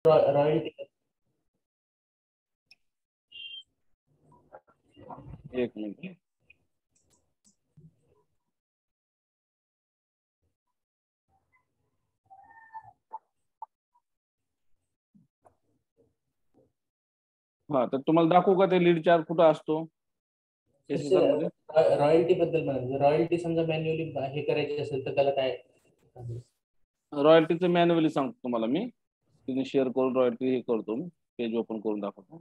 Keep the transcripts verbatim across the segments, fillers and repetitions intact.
Royalty एक minute. हा तर तुम्हाला दाखवू का ते लीड चार्ज कुठं असतो एसएसआर मध्ये? रॉयल्टी बद्दल म्हणायचं. रॉयल्टी समजा मॅन्युअली हे करायची असेल तर त्याला काय? रॉयल्टीचं मॅन्युअली सांगतो तुम्हाला मी. तुम्ही शेअर करून रॉयल्टी हे करतो मी, पेज ओपन करून दाखवतो.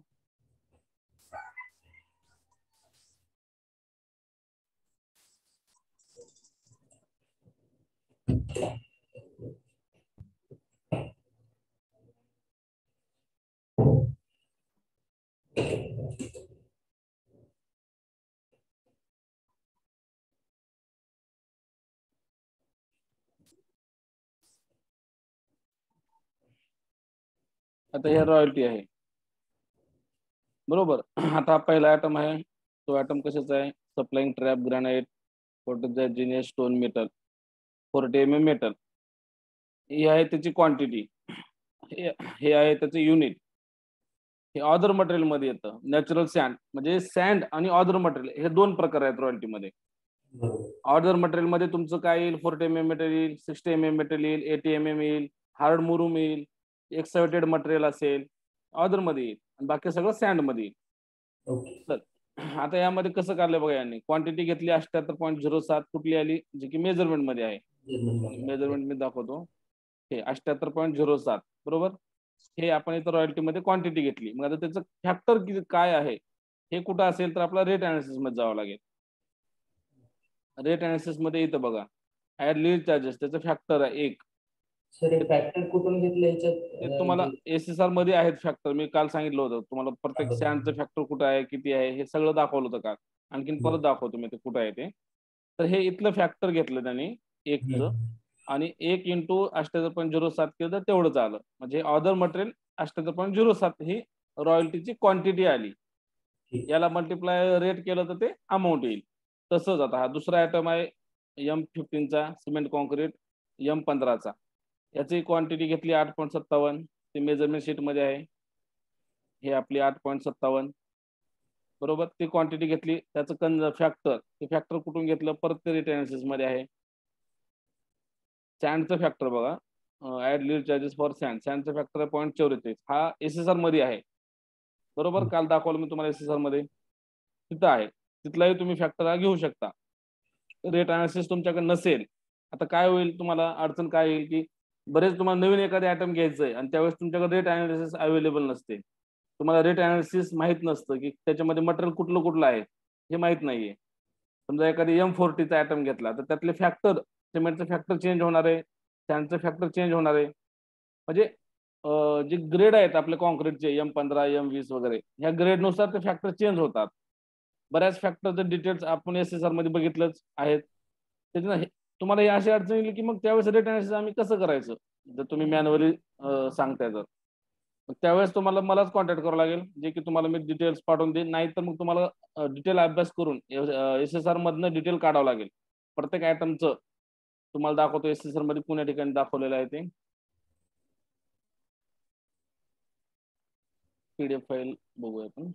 आता हे रॉयल्टी आहे बरोबर. आता हा पहिला आयटम आहे. तो आयटम कशाचा आहे? सप्लाइंग ट्रॅप ग्रॅनाइट फोर्टिजिनियस stone metal forty M M metal. ही आहे त्याची क्वांटिटी. हे आहे त्याचे युनिट. हे ऑदर मटेरियल मध्ये येतं. नॅचरल सँड म्हणजे सँड आणि ऑदर मटेरियल हे दोन प्रकार आहेत रॉयल्टी मध्ये. ऑर्डर मटेरियल मध्ये तुमचं काय येईल? फोर्टी एम एम मेटल येईल, सिक्स्टी एम एम मेटल येईल, एटी एम एम येईल, हार्ड मुरुम येईल, एक्सवेटेड मटेरियल असेल ऑर्डर मध्ये येईल, आणि बाकी सगळं सँड मध्ये येईल. तर आता यामध्ये कसं काढलं बघा यांनी. क्वांटिटी घेतली अठ्ठ्याहत्तर पॉईंट झिरो सात. कुठली आली? जी की मेजरमेंट मध्ये आहे. मेजरमेंट मी दाखवतो. हे अठ्ठ्याहत्तर पॉईंट झिरो सात बरोबर. हे आपण इथं रॉयल्टी मध्ये क्वांटिटी घेतली. मग आता त्याचं फॅक्टर किती काय आहे हे कुठं असेल तर आपला रेट अनालिसिस मध्ये जावं लागेल. रेट अनालिसिस मध्ये इथं बघा ऍड लीड चार्जेस, त्याचं फॅक्टर आहे एक. फॅक्टर कुठून घेतले ते ह्याच्यात? तुम्हाला एसएसआर मध्ये आहेत फॅक्टर. मी काल सांगितलं होतं तुम्हाला प्रत्येक सँडचं फॅक्टर कुठं आहे, किती आहे, हे सगळं दाखवलं होतं काल. आणखीन परत दाखवतो मी ते कुठं आहे ते. तर हे इथलं फॅक्टर घेतलं त्यांनी एकचं, आणि एक इंटू अठ्ठ्याहत्तर पॉईंट झिरो सात केलं तर तेवढंच आलं. म्हणजे ऑदर मटेरियल अठ्ठ्याहत्तर पॉईंट झिरो सात ही रॉयल्टीची क्वांटिटी आली. याला मल्टिप्लाय रेट केलं तर ते अमाऊंट येईल. तसंच आता हा दुसरा आयटम आहे एम फिफ्टीनचा सिमेंट कॉन्क्रीट एम पंधराचा. याची क्वांटिटी घेतली आठ पॉईंट सत्तावन्न. ते मेजरमेंट शीट मध्ये आहे. हे आपली आठ पॉईंट सत्तावन्न बरोबर. ती क्वांटिटी घेतली. त्याचं कन फॅक्टर ते फॅक्टर कुठून घेतलं? परत ते रेट अनालिसिस मध्ये आहे. सँडचं फॅक्टर बघा. Add lead charges for sand. सँडचं फॅक्टर आहे पॉईंट चौवेचाळीस. हा एसएसआर मध्ये आहे बरोबर. काल दाखवलं मी तुम्हाला एसएसआर मध्ये. तिथं आहे. तिथलाही तुम्ही फॅक्टर हा घेऊ शकता. रेट अनालिसिस तुमच्याकडे नसेल, आता काय होईल? तुम्हाला अडचण काय येईल की बरेच तुम्हाला नवीन एखादे आयटम घ्यायचंय आणि त्यावेळेस तुमच्याकडे रेट अनालिसिस अवेलेबल नसते. तुम्हाला रेट अनालिसिस माहित नसतं की त्याच्यामध्ये मटेरियल कुठलं कुठलं आहे हे माहित नाहीये. समजा एखादी एम फोर्टीचा आयटम घेतला तर त्यातले फॅक्टर सिमेंटचं फॅक्टर चेंज होणार आहे, सँडचं फॅक्टर चेंज होणार आहे. म्हणजे जे ग्रेड आहेत आपले कॉन्क्रीटचे एम पंधरा एम वीस वगैरे ह्या ग्रेडनुसार ते फॅक्टर चेंज होतात. बऱ्याच फॅक्टरचे डिटेल्स आपण एसएसआर मध्ये बघितलंच आहेत. त्याच्यानं तुम्हाला ही अशी अडचण येईल की मग त्यावेळेस रेट अनालिसिस आम्ही कसं करायचं जर तुम्ही मॅन्युअली सांगताय तर. त्यावेळेस तुम्हाला मलाच कॉन्टॅक्ट करावं लागेल, जे की तुम्हाला मी डिटेल्स पाठवून देईन. नाही तर मग तुम्हाला डिटेल अभ्यास करून एसएसआर मधनं डिटेल काढावं लागेल. प्रत्येक आयटमचं तुम्हाला दाखवतो एसएसआर मध्ये पुण्या ठिकाणी दाखवलेलं आहे ते. पीडीएफ फाईल बघूया आपण.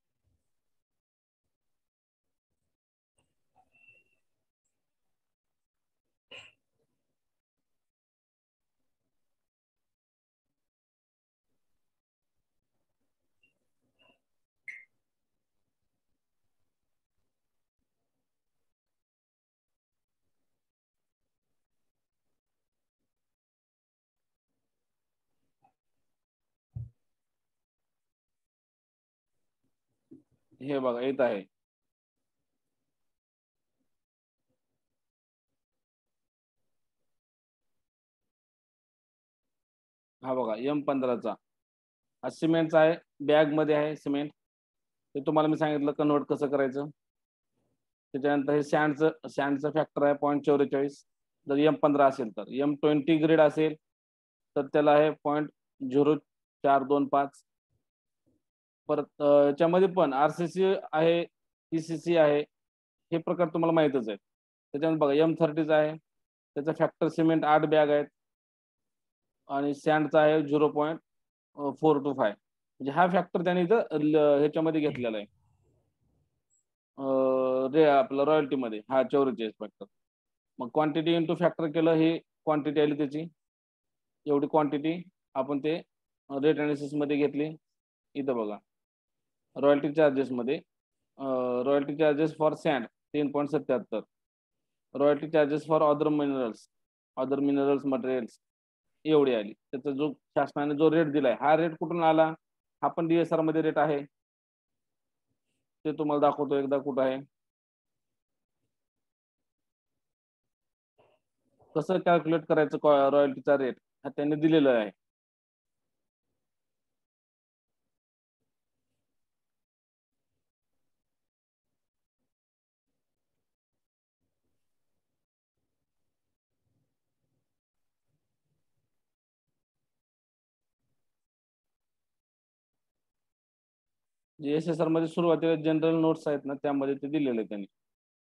हे बघा येत आहे. हा बघा एम पंधराचा हा सिमेंटचा आहे. बॅग मध्ये आहे सिमेंट. ते तुम्हाला मी सांगितलं कन्वर्ट कसं करायचं. त्याच्यानंतर हे सँडचं सँडचं फॅक्टर आहे पॉईंट चौवेचाळीस. जर एम पंधरा असेल तर. एम ट्वेंटी ग्रेड असेल तर त्याला आहे पॉईंट झिरो चार दोन पाच. परत याच्यामध्ये पण आरसीसी आहे, पीसीसी आहे, हे प्रकार तुम्हाला माहितच आहेत. त्याच्यानंतर बघा एम थर्टीचा आहे. त्याचा फॅक्टर सिमेंट आठ बॅग आहेत आणि सँडचा आहे zero point four two five म्हणजे हा फॅक्टर त्याने इथं ल- ह्याच्यामध्ये घेतलेला आहे, अं, रे आपलं रॉयल्टीमध्ये हा चौवेचाळीस फॅक्टर. मग क्वांटिटी इंटू फॅक्टर केलं, ही क्वांटिटी आली त्याची, एवढी क्वांटिटी आपण ते रेट अनालिसिस मध्ये घेतली. इथं बघा रॉयल्टी चार्जेस मध्ये रॉयल्टी चार्जेस फॉर सँड तीन पॉईंट सत्याहत्तर, royalty charges for other minerals other minerals materials एवढी आली. त्याचा जो शासनाने जो रेट दिलाय, हा रेट कुठून आला? हा पण डीएसआर मध्ये रेट आहे, ते तुम्हाला दाखवतो एकदा कुठं आहे. कसं कॅल्क्युलेट करायचं रॉयल्टीचा रेट, हा त्यांनी दिलेला आहे. जे एस एस आर मध्ये सुरुवातीला जनरल नोट्स आहेत ना, त्यामध्ये ते दिलेलं आहे त्यांनी.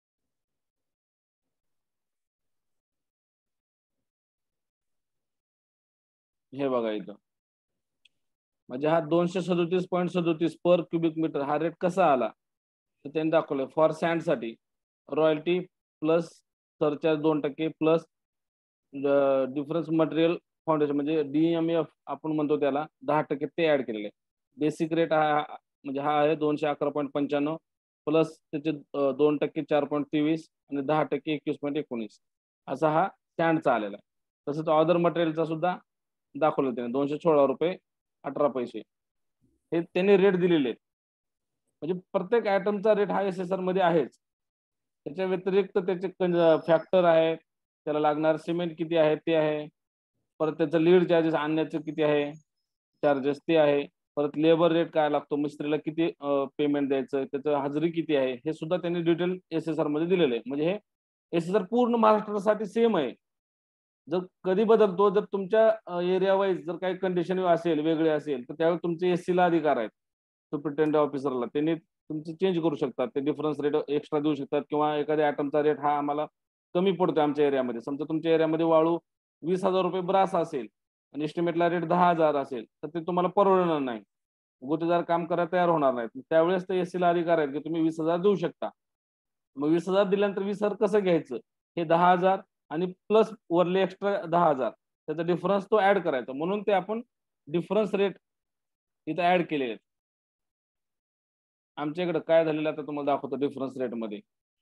हे बघा इथं, म्हणजे हा दोनशे सदोतीस पॉईंट सदोतीस पर क्युबिक मीटर हा रेट कसा आला तर त्यांनी दाखवलं. फॉर सँड साठी रॉयल्टी प्लस सरचार्ज दोन टक्के प्लस डिफरन्स मटेरियल फाउंडेशन म्हणजे डीएमएफ आपण म्हणतो त्याला दहा टक्के ते ऍड केलेले. बेसिक रेट हा म्हणजे हा आहे दोनशे अकरा पॉईंट पंच्याण्णव प्लस त्याचे दोन टक्के चार पॉईंट तेवीस आणि दहा टक्के एकवीस पॉईंट एकोणीस असा हा सँडचा आलेला आहे. तसंच अदर मटेरियलचा सुद्धा दाखवलं त्याने दोनशे सोळा रुपये अठरा पैसे हे त्यांनी रेट दिलेले आहेत. म्हणजे प्रत्येक आयटमचा रेट हा एस एस आर मध्ये आहेच. त्याच्या व्यतिरिक्त त्याचे फॅक्टर आहे, त्याला लागणार सिमेंट किती आहे ते आहे, परत त्याचं लीड चार्जेस आणण्याचं किती आहे चार्जेस ते आहे, परत लेबर रेट काय लागतो, मिस्त्रीला किती पेमेंट द्यायचं, त्याचं हजेरी किती आहे, हे सुद्धा त्यांनी डिटेल एस एस आर मध्ये दिलेलं आहे. म्हणजे हे एस एस आर पूर्ण महाराष्ट्रासाठी सेम आहे. जर कधी बदलतो, जर तुमच्या एरिया वाईज जर काही कंडिशन असेल वेगळे असेल तर त्यावेळी तुमचे एससी ला अधिकार आहेत. सुप्रिटेंडेंट ऑफिसरला त्यांनी तुमचे चेंज करू शकतात, ते डिफरन्स रेट एक्स्ट्रा देऊ शकतात किंवा एखाद्या आयटमचा रेट हा आम्हाला कमी पडतो आमच्या एरियामध्ये. समजा तुमच्या एरियामध्ये वाळू वीस हजार रुपये ब्रास असेल आणि एस्टिमेटला रेट दहा हजार असेल तर ते तुम्हाला परवडणार नाही, गुत्तेदार काम करायला तयार होणार नाहीत. त्यावेळेस ते एससी ला अधिकार आहेत की तुम्ही वीस हजार देऊ शकता. मग वीस हजार दिल्यानंतर वीस हजार कसं घ्यायचं, हे दहा हजार आणि प्लस वरले एक्स्ट्रा दहा हजार त्याचा डिफरन्स तो ऍड करायचा, म्हणून ते आपण डिफरन्स रेट इथं ऍड केलेले आहेत. आमच्या इकडे काय झालेलं आता तुम्हाला दाखवतो डिफरन्स रेट मध्ये.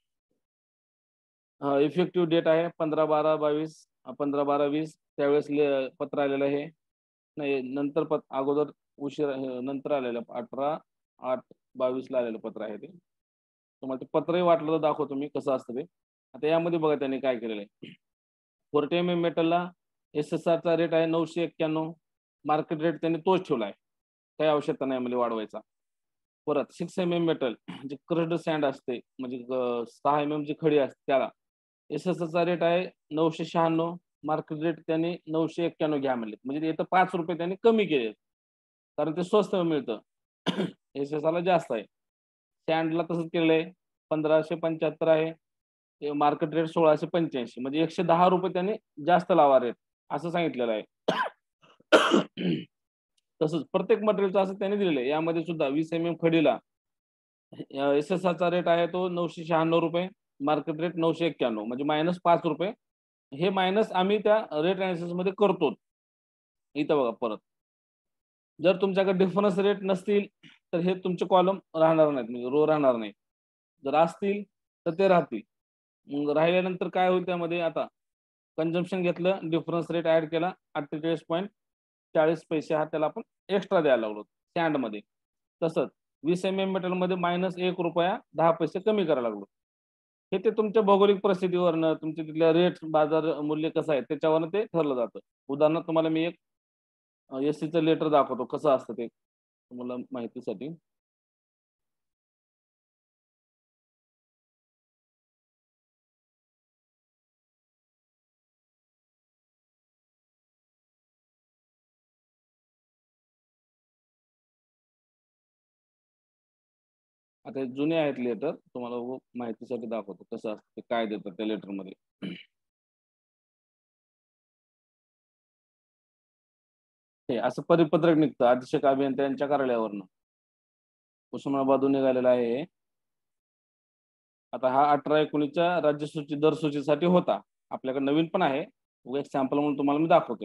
इफेक्टिव्ह डेट आहे पंधरा बारा बावीस पंधरा बारा वीस त्यावेळेस पत्र आलेलं आहे, नाही नंतर पत अगोदर उशीर नंतर आलेलं अठरा आठ बावीस ला आलेलं पत्र आहे ते. तुम्हाला ते पत्रही वाटलं तर दाखवतो मी कसं असतं ते. आता यामध्ये बघा त्यांनी काय केलेलं आहे. फोर्टी एम एम मेटलला एस एस आरचा रेट आहे नऊशे एक्क्याण्णव, मार्केट रेट त्यांनी तोच ठेवला आहे, काही आवश्यकता नाही म्हणजे वाढवायचा. परत सिक्स एम एम मेटल जे क्रस्ड सँड असते म्हणजे सहा एम एम ची खडी असते त्याला एस एस चा रेट आहे नऊशे शहाण्णव, मार्केट रेट त्यांनी नऊशे एक्क्याण्णव घ्या म्हणले. म्हणजे इथं पाच रुपये त्यांनी कमी केले कारण ते स्वस्त मिळतं, एस एस ला जास्त आहे. सँडला तसंच केलंय पंधराशे पंच्याहत्तर आहे, मार्केट रेट सोळाशे पंच्याऐंशी म्हणजे एकशे दहा रुपये त्यांनी जास्त लावा रेट असं सांगितलेलं आहे. तसंच प्रत्येक मटेरियलचं असं त्यांनी दिलेलं आहे. यामध्ये सुद्धा वीस एम एम खडीला एस एस चा रेट आहे तो नऊशे शहाण्णव रुपये, मार्केट रेट नऊशे एक्क्याण्णव म्हणजे मायनस पाच रुपये. हे मायनस आम्ही त्या रेट अनालिसिस मध्ये करतो. इथं बघा परत जर तुमच्याकडे डिफरन्स रेट नसतील तर हे तुमचे कॉलम राहणार नाहीत म्हणजे रो राहणार नाही, जर असतील तर ते राहतील. मग राहिल्यानंतर काय होईल त्यामध्ये, आता कंजम्पशन घेतलं डिफरन्स रेट ऍड केला अठ्ठेचाळीस पॉईंट चाळीस पैसे हा त्याला आपण एक्स्ट्रा द्यायला लागलो सँड मध्ये. तसंच वीस एम एम मेटल मध्ये मायनस एक रुपया दहा पैसे कमी करायला लागलो. हे ते तुमच्या भौगोलिक परिस्थितीवरनं तुमच्या तिथल्या रेट बाजार मूल्य कसं आहे त्याच्यावरनं ते ठरलं जातं. उदाहरणार्थ तुम्हाला मी एक एससीचं लेटर दाखवतो कसं असतं ते तुम्हाला माहितीसाठी. आता जुने आहेत लेटर, तुम्हाला माहितीसाठी दाखवतो कसं असतं ते काय देतात त्या लेटर मध्ये. हे असं परिपत्रक निघतं अधीक्षक अभियंता यांच्या कार्यालयावरनं. उस्मानाबादहून निघालेला आहे. आता हा अठरा एकोणीसच्या राज्य सूची दर सूचीसाठी होता. आपल्याकडे नवीन पण आहे, एक सॅम्पल म्हणून तुम्हाला मी दाखवतोय.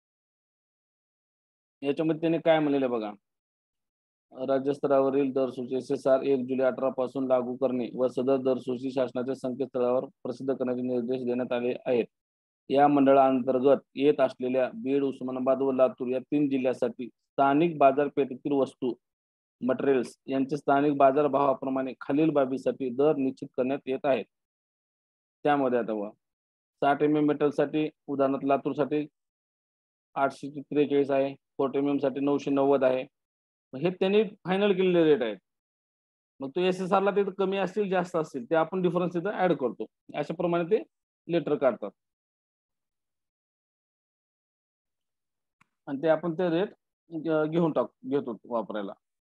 याच्यामध्ये त्याने काय म्हणलेलं बघा, राज्यस्तरावरील दरसूची एस एस आर एक जुलै अठरा पासून लागू करणे व सदर दरसूची शासनाच्या संकेतस्थळावर प्रसिद्ध करण्याचे निर्देश देण्यात आले आहेत. या मंडळाअंतर्गत येत असलेल्या बीड, उस्मानाबाद व लातूर या तीन जिल्ह्यासाठी स्थानिक बाजारपेठेतील वस्तू मटेरियल्स यांचे स्थानिक बाजारभावाप्रमाणे खालील बाबीसाठी दर निश्चित करण्यात येत आहेत. त्यामध्ये आता व साठ एम एम मेटलसाठी उदाहरणार्थ लातूरसाठी आठशे त्रेचाळीस आहे, फोर्टी एम एम साठी नऊशे नव्वद आहे. हे त्यांनी फायनल केलेले रेट आहेत. मग तो एस एस आर ला तिथे कमी असतील जास्त असतील ते आपण डिफरन्स तिथं ऍड करतो. अशाप्रमाणे ते लेटर काढतात आणि ते आपण ते रेट घेऊन टाक घेतो वापरायला.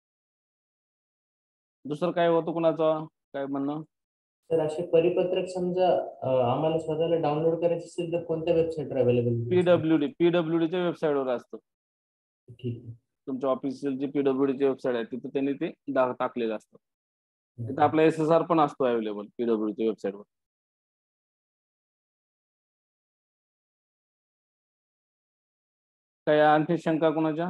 दुसरं काय होतं कुणाचं काय म्हणणं? तर असे परिपत्रक समजा आम्हाला स्वतःला डाउनलोड करायचे असेल तर कोणत्या वेबसाईटवर अवेलेबल? पीडब्ल्यूडी पीडब्ल्यूडीच्या वेबसाईटवर असतं. ठीक आहे. तुमच्या ऑफिशियल जी पीडब्ल्यूडीची वेबसाईट आहे तिथे त्यांनी ते टाकलेलं असतं. तिथे आपला एस एस आर पण असतो अवेलेबल पीडब्ल्यूडीच्या वेबसाईटवर. काय आणखी शंका कोणाच्या?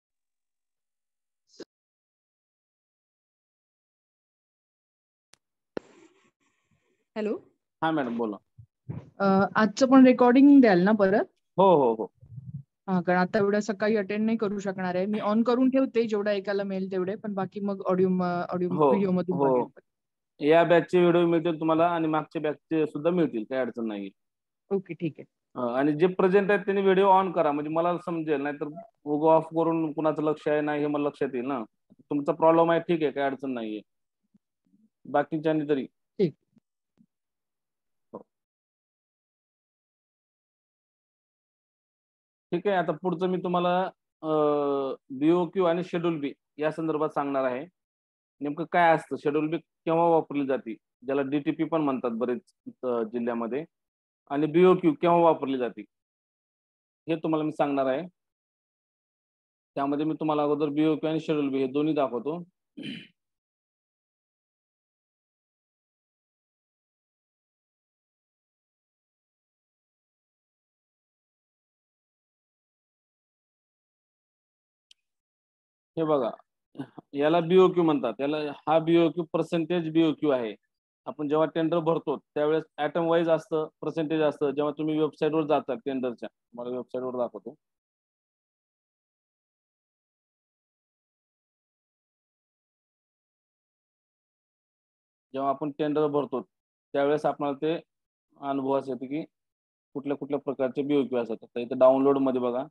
हॅलो. हा मॅडम बोला. आजचं पण रेकॉर्डिंग द्याल ना परत? हो हो हो. हा, कारण आता एवढ्या सकाळी अटेंड नाही करू शकणार आहे मी. ऑन करून ठेवते जेवढा एकाला मेल तेवढे, पण बाकी मग ऑडिओ ऑडिओ व्हिडिओ मधून बघेल. या बॅचचे व्हिडिओ मिळतील तुम्हाला आणि मागच्या बॅचचे सुद्धा मिळतील, काही अडचण नाही. ओके ठीक आहे. आणि जे प्रेझेंट आहेत त्यांनी व्हिडिओ ऑन करा म्हणजे मला समजेल, नाहीतर उगो ऑफ करून कुणाचं लक्ष आहे नाही हे मला लक्षात येईल ना. तुमचा प्रॉब्लेम आहे ठीक आहे, काही अडचण नाहीये. बाकीच्यांनी तरी ठीक ठीक आहे. आता पुढचं मी तुम्हाला बीओक्यू आणि शेड्यूल बी या संदर्भात सांगणार आहे. नेमकं काय असतं, शेड्यूल बी केव्हा वापरली जाते, ज्याला डीटीपी पण म्हणतात बरेच जिल्ह्यामध्ये, आणि बीओक्यू केव्हा वापरली जाते हे तुम्हाला मी सांगणार आहे. त्यामध्ये मी तुम्हाला अगोदर बीओक्यू आणि शेड्यूल बी हे दोन्ही दाखवतो. हे बघा, याला बीओक्यू म्हणतात. याला हा बीओक्यू पर्सेंटेज बीओक्यू आहे. आपण जेव्हा टेंडर भरतो त्यावेळेस ऍटम वाईज असतं, पर्सेंटेज असतं. जेव्हा तुम्ही वेबसाईटवर जाता टेंडरच्या, मला वेबसाईटवर दाखवतो. जेव्हा आपण टेंडर भरतो त्यावेळेस आपल्याला ते अनुभवास येते की कुठल्या कुठल्या प्रकारचे बीओक्यू असतात. तर इथे डाउनलोड मध्ये बघा,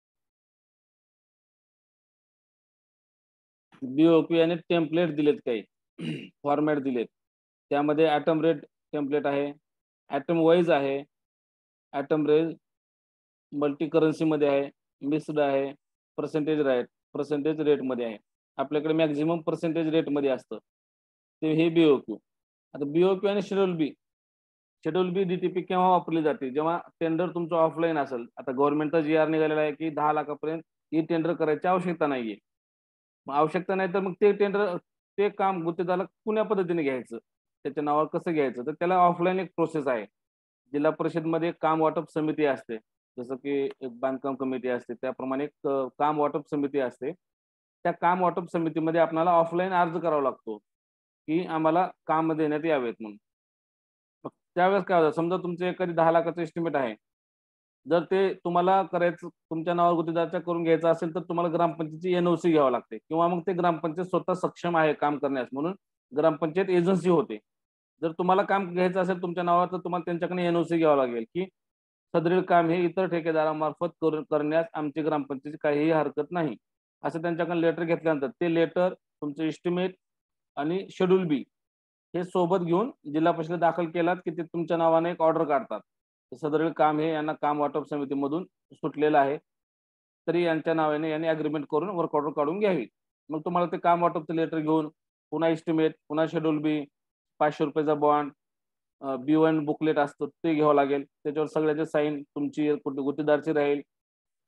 बीओक्यू याने टेम्पलेट दिलेत, काही फॉर्मॅट दिलेत. त्यामध्ये ऍटम रेट टेम्पलेट आहे, ऍटम वाईज आहे, ऍटम रेट मल्टी करन्सी मध्ये आहे, मिक्स्ड आहे, पर्सेंटेज रेट पर्सेंटेज रेट मध्ये आहे. आपल्याकडे मॅक्झिमम पर्सेंटेज रेट मध्ये असतं ते हे बीओक्यू. आता बीओक्यू आणि schedule B schedule B DTP केव्हा वापरली जाते, जेव्हा टेंडर तुमचं ऑफलाईन असेल. आता गव्हर्नमेंटचा जी आर निघालेला आहे की दहा लाखापर्यंत ही टेंडर करायची आवश्यकता नाहीये. मग आवश्यकता नाही तर मग ते टेंडर ते काम गुत्तेदाराला कुण्या पद्धतीने घ्यायचं, त्याच्या नावावर कसं घ्यायचं, तर त्याला ऑफलाईन एक प्रोसेस आहे. जिल्हा परिषदमध्ये काम वाटप समिती असते, जसं की एक बांधकाम कमिटी असते त्याप्रमाणे एक काम वाटप समिती असते. त्या काम वाटप समितीमध्ये आपल्याला ऑफलाईन अर्ज करावा लागतो की आम्हाला काम देण्यात यावेत म्हणून. त्यावेळेस काय होतं, समजा तुमचं एखादी दहा लाखाचं एस्टिमेट आहे, जर ते तुम्हाला करायचं तुमच्या नावावर गुत्तेदाराच्या करून घ्यायचं असेल तर तुम्हाला ग्रामपंचायतीची एनओसी घ्यावं लागते, किंवा मग ते ग्रामपंचायत स्वतः सक्षम आहे काम करण्यास म्हणून ग्रामपंचायत एजन्सी होते. जर तुम्हाला काम घ्यायचं असेल तुमच्या नावावर तर तुम्हाला त्यांच्याकडे एनओसी घ्यावं लागेल की सदरील काम हे इतर ठेकेदारामार्फत करण्यास आमची ग्रामपंचायतीची काहीही हरकत नाही, असं त्यांच्याकडे लेटर घेतल्यानंतर ते लेटर तुमचं एस्टिमेट आणि शेड्यूल बी हे सोबत घेऊन जिल्हा परिषदेत दाखल केलात की ते तुमच्या नावाने एक ऑर्डर काढतात. सदरील काम हे यांना काम वाटप समितीमधून सुटलेलं आहे, तरी यांच्या नावाने यांनी अग्रीमेंट करून वर्क ऑर्डर काढून घ्यावी. मग तुम्हाला ते काम वाटपचं लेटर घेऊन पुन्हा एस्टिमेट, पुन्हा शेड्यूल बी, पाचशे रुपयाचा बॉन्ड, बी वन बुकलेट असतं ते घ्यावं लागेल. त्याच्यावर सगळ्याचे साईन तुमची गुत्तेदारची राहील,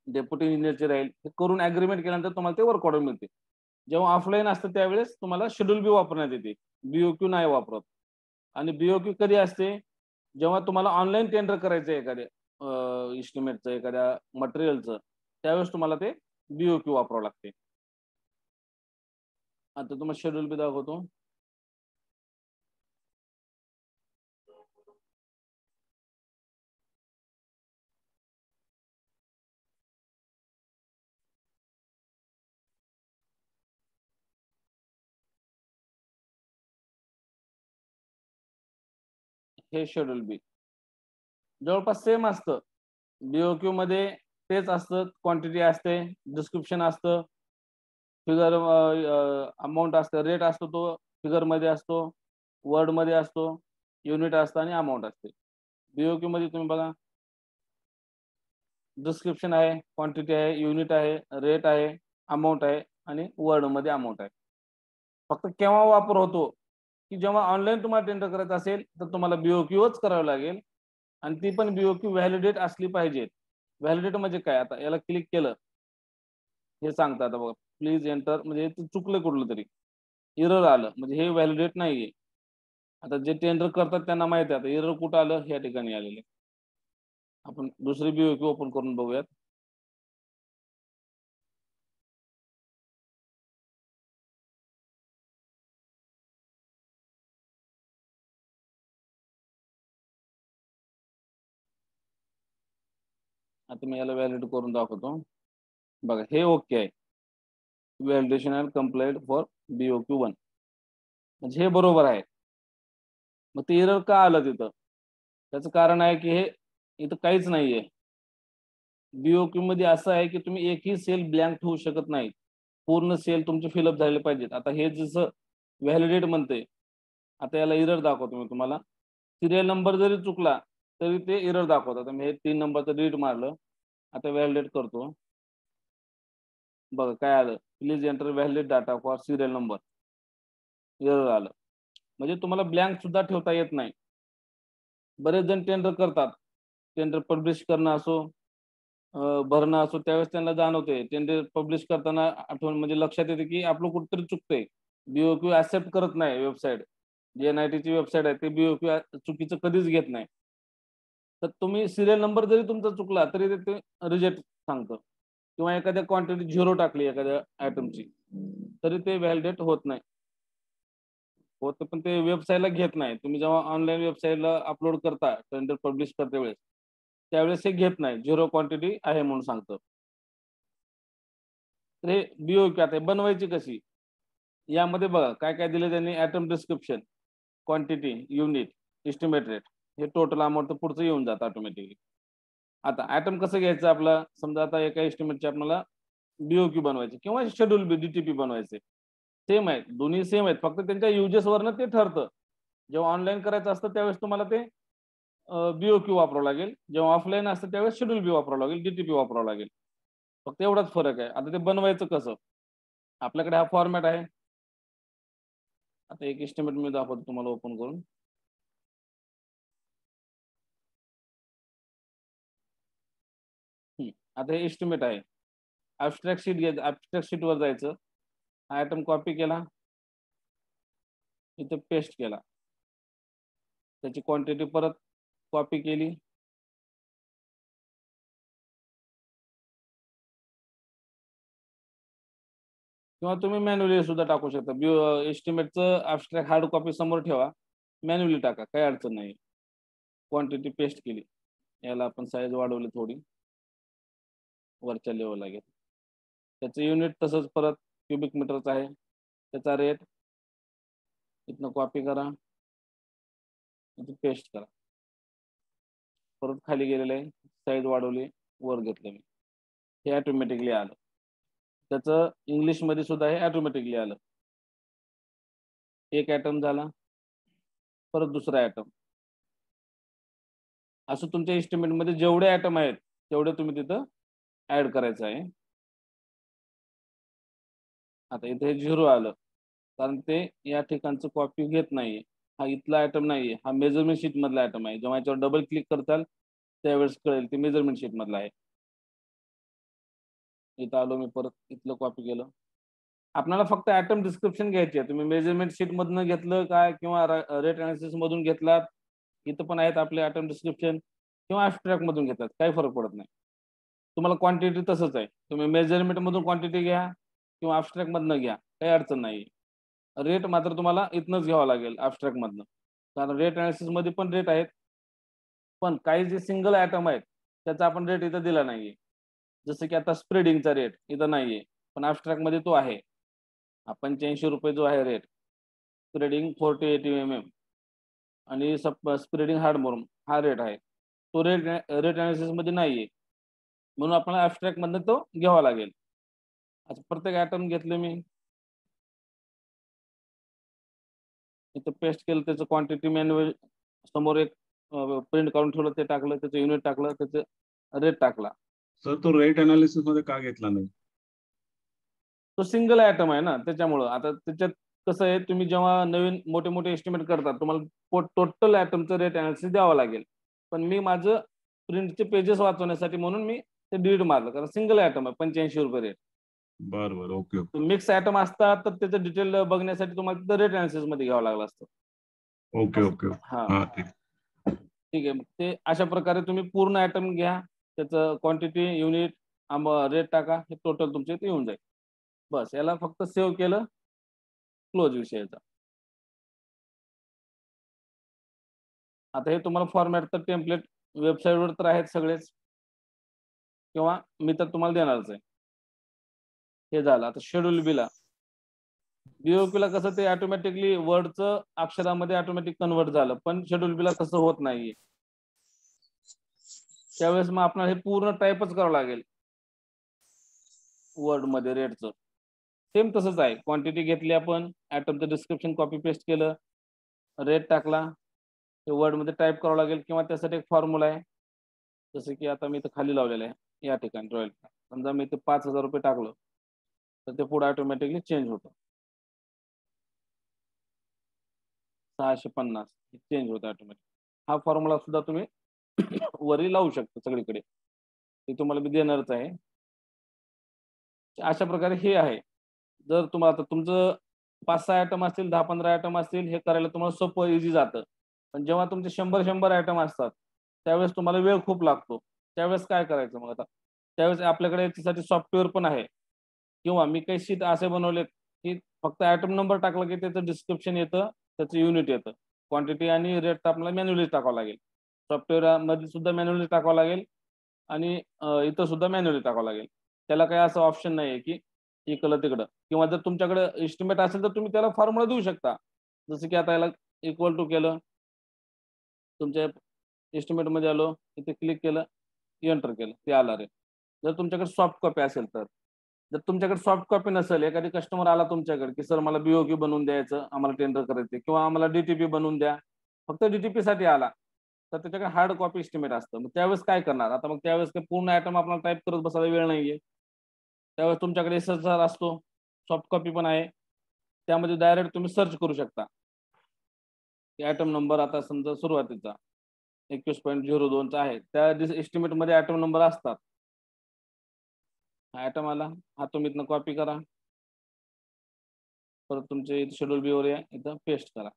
डेप्युटी इंजिनियरची राहील, हे करून ऍग्रीमेंट केल्यानंतर तुम्हाला ते वर्क ऑर्डर मिळते. जेव्हा ऑफलाईन असतं त्यावेळेस तुम्हाला शेड्यूल बी वापरण्यात येते, बीओक्यू नाही वापरत. आणि बीओक्यू कधी असते, जेव्हा तुम्हाला ऑनलाईन टेंडर करायचं आहे एखाद्या इस्टिमेटचं, एखाद्या मटेरियलचं, त्यावेळेस तुम्हाला ते बीओक्यू वापरावं लागते. आता तुम्हाला शेड्यूल बी दाखवतो. हे शेड्यूल बी जवळपास सेम असतं. बीओक्यू मध्ये तेच असतं, क्वांटिटी असते, डिस्क्रिप्शन असतं, फिगर अमाऊंट असतं, रेट असतो तो फिगर मध्ये असतो, वर्ड मध्ये असतो, युनिट असतं आणि अमाऊंट असते. बीओक्यू मध्ये तुम्ही बघा, डिस्क्रिप्शन आहे, क्वांटिटी आहे, युनिट आहे, रेट आहे, अमाऊंट आहे आणि वर्ड मध्ये अमाऊंट आहे. फक्त केव्हा वापर होतो की जेव्हा ऑनलाईन तुम्हाला टेंडर करायचं असेल तर तुम्हाला बीओक्यूच करावं लागेल, आणि ती पण बीओक्यू व्हॅलिडेट असली पाहिजे. व्हॅलिडेट म्हणजे काय, आता याला क्लिक केलं हे सांगतं आता बघा, प्लीज एंटर, म्हणजे चुकलं कुठलं तरी, एरर आलं म्हणजे हे व्हॅलिडेट नाहीये. आता जे टेंडर करतात त्यांना माहिती आहे आता एरर कुठं आलं, ह्या ठिकाणी आलेले. आपण दुसरी बीओक्यू ओपन करून बघूयात. आता मी याला व्हॅलिड करून दाखवतो. बघा हे ओके आहे, validation and complied for BOQ one, म्हणजे हे बरोबर आहे. मग ते एरर का आलं तिथं, त्याचं कारण आहे की हे इथं काहीच नाहीये. बीओक्यू मध्ये असं आहे की तुम्ही एकही सेल ब्लँक ठेवू शकत नाही, पूर्ण सेल तुमचे फिलअप झाले पाहिजेत. आता हे जसं व्हॅलिडेट म्हणते, आता याला एरर दाखवतो मी तुम्हाला. सिरियल नंबर जरी चुकला तरी ते एरर दाखवतात. आता मी हे तीन नंबरचं डिलीट मारलं, आता व्हॅलिडेट करतो. बघा काय आलं, please enter valid data for serial number, error आलं. म्हणजे तुम्हाला ब्लँक सुद्धा ठेवता येत नाही. बरेच जण टेंडर करतात, टेंडर पब्लिश करणं असो, भरणं असो, त्यावेळेस त्यांना जाणवते टेंडर पब्लिश करताना आठवण म्हणजे लक्षात येते की आपलं कुठेतरी चुकतंय. बीओक्यू ऍक्सेप्ट करत नाही वेबसाईट, जी एनआयटीची वेबसाईट आहे ते बीओक्यू चुकीचं कधीच घेत नाही. तर तुम्ही सिरियल नंबर जरी तुमचा चुकला तरी ते रिजेक्ट सांगतं, किंवा एखाद्या क्वांटिटी झिरो टाकली एखाद्या आयटमची तरी ते व्हॅलिडेट होत नाही. होतं पण ते वेबसाईटला घेत नाही. तुम्ही जेव्हा ऑनलाईन वेबसाईटला अपलोड करता टेंडर पब्लिश करते वेळेस, त्यावेळेस हे घेत नाही, झिरो क्वांटिटी आहे म्हणून सांगतं. तर हे बीओक्यू आता बनवायची कशी, यामध्ये बघा काय काय दिले त्यांनी, item description, quantity, unit, estimate rate, हे टोटल अमाऊंट पुढचं येऊन जातं ऑटोमॅटिकली. आता ऍटम कसं घ्यायचं आपला, समजा आता एका एस्टिमेटचे आपल्याला बीओक्यू बनवायचे किंवा शेड्यूल बी डीटीपी बनवायचे, सेम आहेत, दोन्ही सेम आहेत, फक्त त्यांच्या युजेस वरनं ते ठरतं. जेव्हा ऑनलाईन करायचं असतं त्यावेळेस तुम्हाला ते बीओक्यू वापरावं लागेल, जेव्हा ऑफलाईन असतं त्यावेळेस शेड्यूल बी वापरावं लागेल, डीटीपी वापरावं लागेल. फक्त एवढाच फरक आहे. आता ते बनवायचं कसं, आपल्याकडे हा फॉर्मॅट आहे. आता एक एस्टिमेट मी दाखवतो तुम्हाला ओपन करून. आता हे एस्टिमेट आहे, ऍबस्ट्रॅक्ट शीट घ्यायचं, ऍबस्ट्रॅक्ट शीट वर जायचं, हा आयटम कॉपी केला, इथे पेस्ट केला, त्याची क्वांटिटी परत कॉपी केली, किंवा तुम्ही मॅन्युअली सुद्धा टाकू शकता. एस्टिमेटचं ऍबस्ट्रॅक्ट हार्ड कॉपी समोर ठेवा, मॅन्युअली टाका, काही अडचण नाही. क्वांटिटी पेस्ट केली, याला आपण साईज वाढवली थोडी, वरच्या लेवल लागेल. त्याचं युनिट तसंच परत क्युबिक मीटरचं आहे, त्याचा रेट इथनं कॉपी करा, इथे पेस्ट करा, परत खाली गेलेलं आहे, साईज वाढवली, वर घेतलं मी, हे ऑटोमॅटिकली आलं. त्याचं इंग्लिशमध्ये सुद्धा हे ऑटोमॅटिकली आलं. एक ॲटम झाला, परत दुसरा ॲटम, असं तुमच्या एस्टिमेटमध्ये जेवढे ॲटम आहेत तेवढे तुम्ही तिथं ऍड करायचं आहे. आता इथे झिरो आलं कारण ते या ठिकाणचं कॉपी घेत नाहीये, हा इथला आयटम नाहीये, हा मेजरमेंट शीट मधला आयटम आहे. जेव्हा याच्यावर डबल क्लिक करताल त्यावेळेस कळेल ते मेजरमेंट शीट मधला आहे. इथं आलो मी, परत इथलं कॉपी केलं. आपल्याला फक्त ऍटम डिस्क्रिप्शन घ्यायची आहे. तुम्ही मेजरमेंट शीट मधनं घेतलं काय किंवा रेट अनालिसिस मधून घेतलात, इथं पण आहेत आपले ऍटम डिस्क्रिप्शन, किंवा ऍब्स्ट्रॅक्ट मधून घेतलात, काही फरक पडत नाही. तुम्हाला क्वांटिटी तसंच आहे, तुम्ही मेजरमेंट मधून क्वांटिटी घ्या किंवा ऍब्स्ट्रॅक्ट मधनं घ्या, काही अडचण नाही. रेट मात्र तुम्हाला इथनंच घ्यावं लागेल ऍब्स्ट्रॅक्ट मधनं, कारण रेट अनालिसिस मध्ये पण रेट आहेत, पण काही जे सिंगल आयटम आहेत त्याचा आपण रेट इथं दिला नाहीये. जसं की आता स्प्रेडिंगचा रेट इथं नाहीये, पण ऍब्स्ट्रॅक्ट मध्ये तो आहे. पंच्याऐंशी रुपये जो आहे rate spreading forty eighty M M आणि स्प्रेडिंग हार्ड मोर्म हा रेट आहे, तो रेट रेट अनालिसिस मध्ये नाहीये, म्हणून आपल्याला ऍब्स्ट्रॅक्ट मधनं तो घ्यावा लागेल. आता प्रत्येक आयटम घेतले मी, इथं पेस्ट केलं, त्याचं क्वांटिटी मॅन्युअल समोर एक प्रिंट काढून ठेवलं, ते टाकलं, त्याचं युनिट टाकलं, त्याचं रेट टाकला. सर तो रेट अनालिसिस मध्ये का घेतला नाही? तो सिंगल आयटम आहे ना, त्याच्यामुळं. आता त्याच्यात कसं आहे, तुम्ही जेव्हा नवीन मोठे मोठे एस्टिमेट करता, तुम्हाला टोटल आयटमचं रेट अनालिसिस द्यावं लागेल, पण मी माझं प्रिंटचे पेजेस वाचवण्यासाठी म्हणून मी ते डिलीट मारलं, कारण सिंगल आयटम आहे, पंच्याऐंशी रुपये रेट. बरं बरं, ओके ओके. मिक्स आयटम असतात तर त्याचं डिटेल बघण्यासाठी तुम्हाला तिथं रेट अनालिसिस मध्ये घ्यावं लागलं असतं. Okay okay. हा हा ठीक ठीक आहे. ते अशा प्रकारे तुम्ही पूर्ण आयटम घ्या, त्याचं क्वांटिटी, युनिट, रेट टाका, हे टोटल तुमच्या इथे येऊन जाईल. बस, याला फक्त सेव्ह केलं, क्लोज विषयाचा. आता हे तुम्हाला फॉर्मॅट तर टेम्पलेट वेबसाईटवर तर आहेत सगळेच, किंवा मी तर तुम्हाला देणारच आहे. हे झालं. आता शेड्यूल बिला बीओक्यूला कसं ते ऑटोमॅटिकली वर्डचं अक्षरामध्ये ऑटोमॅटिक कन्वर्ट झालं, पण शेड्यूल बिला तसं होत नाहीये. त्यावेळेस मग आपल्याला हे पूर्ण टाईपच करावं लागेल वर्ड मध्ये रेटचं. सेम तसंच आहे, क्वांटिटी घेतली आपण, ऍटमचं डिस्क्रिप्शन कॉपी पेस्ट केलं, रेट टाकला, ते वर्ड मध्ये टाईप करावं लागेल, किंवा त्यासाठी एक फॉर्म्युला आहे. जसं की आता मी इथं खाली लावलेलं आहे या ठिकाणी रॉयल, समजा मी इथे पाच हजार रुपये टाकलं तर ते पुढे ऑटोमॅटिकली चेंज होतं, सहाशे पन्नास चेंज होतं ऑटोमॅटिक. हा फॉर्म्युला सुद्धा तुम्ही वरी लावू शकता सगळीकडे, ते तुम्हाला मी देणारच आहे. अशा प्रकारे हे आहे. जर तुम्हाला आता तुमचं पाच सहा आयटम असतील, दहा पंधरा आयटम असतील, हे करायला तुम्हाला सोपं इझी जातं. पण जेव्हा तुमचे शंभर शंभर आयटम असतात त्यावेळेस तुम्हाला वेळ खूप लागतो. त्यावेळेस काय करायचं मग? आता त्यावेळेस आपल्याकडे याच्यासाठी सॉफ्टवेअर पण आहे, किंवा मी काही शीट असे बनवलेत की फक्त आयटम नंबर टाकला की त्याचं डिस्क्रिप्शन येतं, त्याचं युनिट येतं, क्वांटिटी आणि रेट आपल्याला मॅन्युअली टाकावं लागेल. सॉफ्टवेअर मध्ये सुद्धा मॅन्युअली टाकावं लागेल, आणि इथं सुद्धा मॅन्युअली टाकावं लागेल. त्याला काही असं ऑप्शन नाही आहे की इकडं तिकडं. किंवा जर तुमच्याकडे एस्टिमेट असेल तर तुम्ही त्याला फॉर्म्युला देऊ शकता. जसं की आता याला इक्वल टू केलं, तुमच्या एस्टिमेट मध्ये आलो, इथे क्लिक केलं, एंटर केलं, ते आला रे. जर तुमच्याकडे सॉफ्ट कॉपी असेल तर. जर तुमच्याकडे सॉफ्ट कॉपी नसेल, एखादी कस्टमर आला तुमच्याकडे की सर मला बीओक्यू बनवून द्यायचं, आम्हाला टेंडर करायचं, किंवा आम्हाला डीटीपी बनवून द्या, फक्त डीटीपी साठी आला, तर त्याच्याकडे हार्ड कॉपी एस्टिमेट असतं. मग त्यावेळेस काय करणार? आता मग त्यावेळेस काही पूर्ण आयटम आपल्याला टाईप करत बसायला वेळ नाहीये. त्यावेळेस तुमच्याकडे एसएसआर असतो, सॉफ्ट कॉपी पण आहे, त्यामध्ये डायरेक्ट तुम्ही सर्च करू शकता. आयटम नंबर आता समजा सुरुवातीचा एकवीस पॉईंट झिरो दोनचा आहे, त्या एस्टिमेट मध्ये आयटम नंबर असतात. आयटम आला, हा तुम्ही इथनं कॉपी करा, परत तुमचे शेड्यूल बी वर या, इथं पेस्ट करा.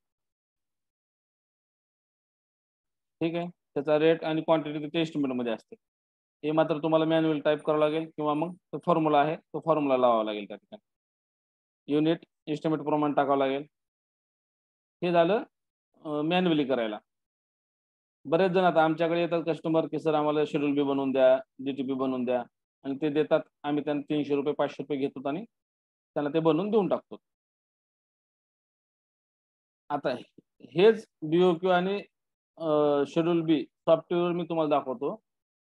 ठीक आहे. त्याचा रेट आणि क्वांटिटी त्याच्या एस्टिमेट मध्ये असते. हे मात्र तुम्हाला मॅन्युअल टाईप करावं लागेल, किंवा मग तो फॉर्म्युला आहे तो फॉर्म्युला लावावा लागेल त्या ठिकाणी. युनिट एस्टिमेट प्रमाणे टाकावं लागेल. हे झालं मॅन्युअली करायला. बरेच जण आता आमच्याकडे येतात कस्टमर की सर आम्हाला शेड्यूल बी बनवून द्या, जीटीपी बनवून द्या, आणि ते देतात. आम्ही त्यांना तीनशे रुपये पाचशे रुपये घेतो आणि त्यांना ते बनवून देऊन टाकतो. आता हेच बीओक्यू आणि शेड्यूल बी सॉफ्टवेअर मी तुम्हाला दाखवतो.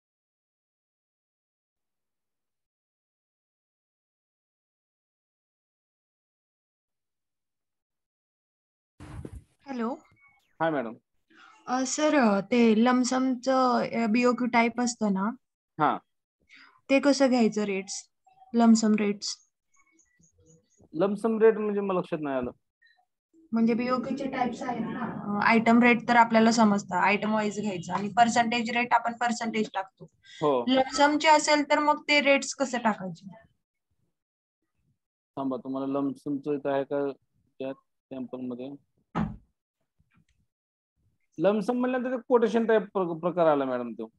हॅलो. हा मॅडम. सर ते लमसमचं बीओक्यू टाईप असतं ना, हा, ते कसं घ्यायचं rates, lump sum rates? Lump sum rate म्हणजे मला लक्षात नाही आलं. म्हणजे बीओक्यूचे टाइप्स आहेत ना, आयटम रेट तर आपल्याला समजतं, आयटम वाईज घ्यायचं, आणि पर्सेंटेज रेट आपण पर्सेंटेज टाकतो. हो, लमसमचे असेल तर मग ते रेट्स कसं टाकायचे? थांबा, तुम्हाला लमसमचं इथं आहे का त्या सॅम्पल मध्ये? लमसम म्हणल्यानंतर कोटेशन टाईप प्रकार आला मॅडम. तो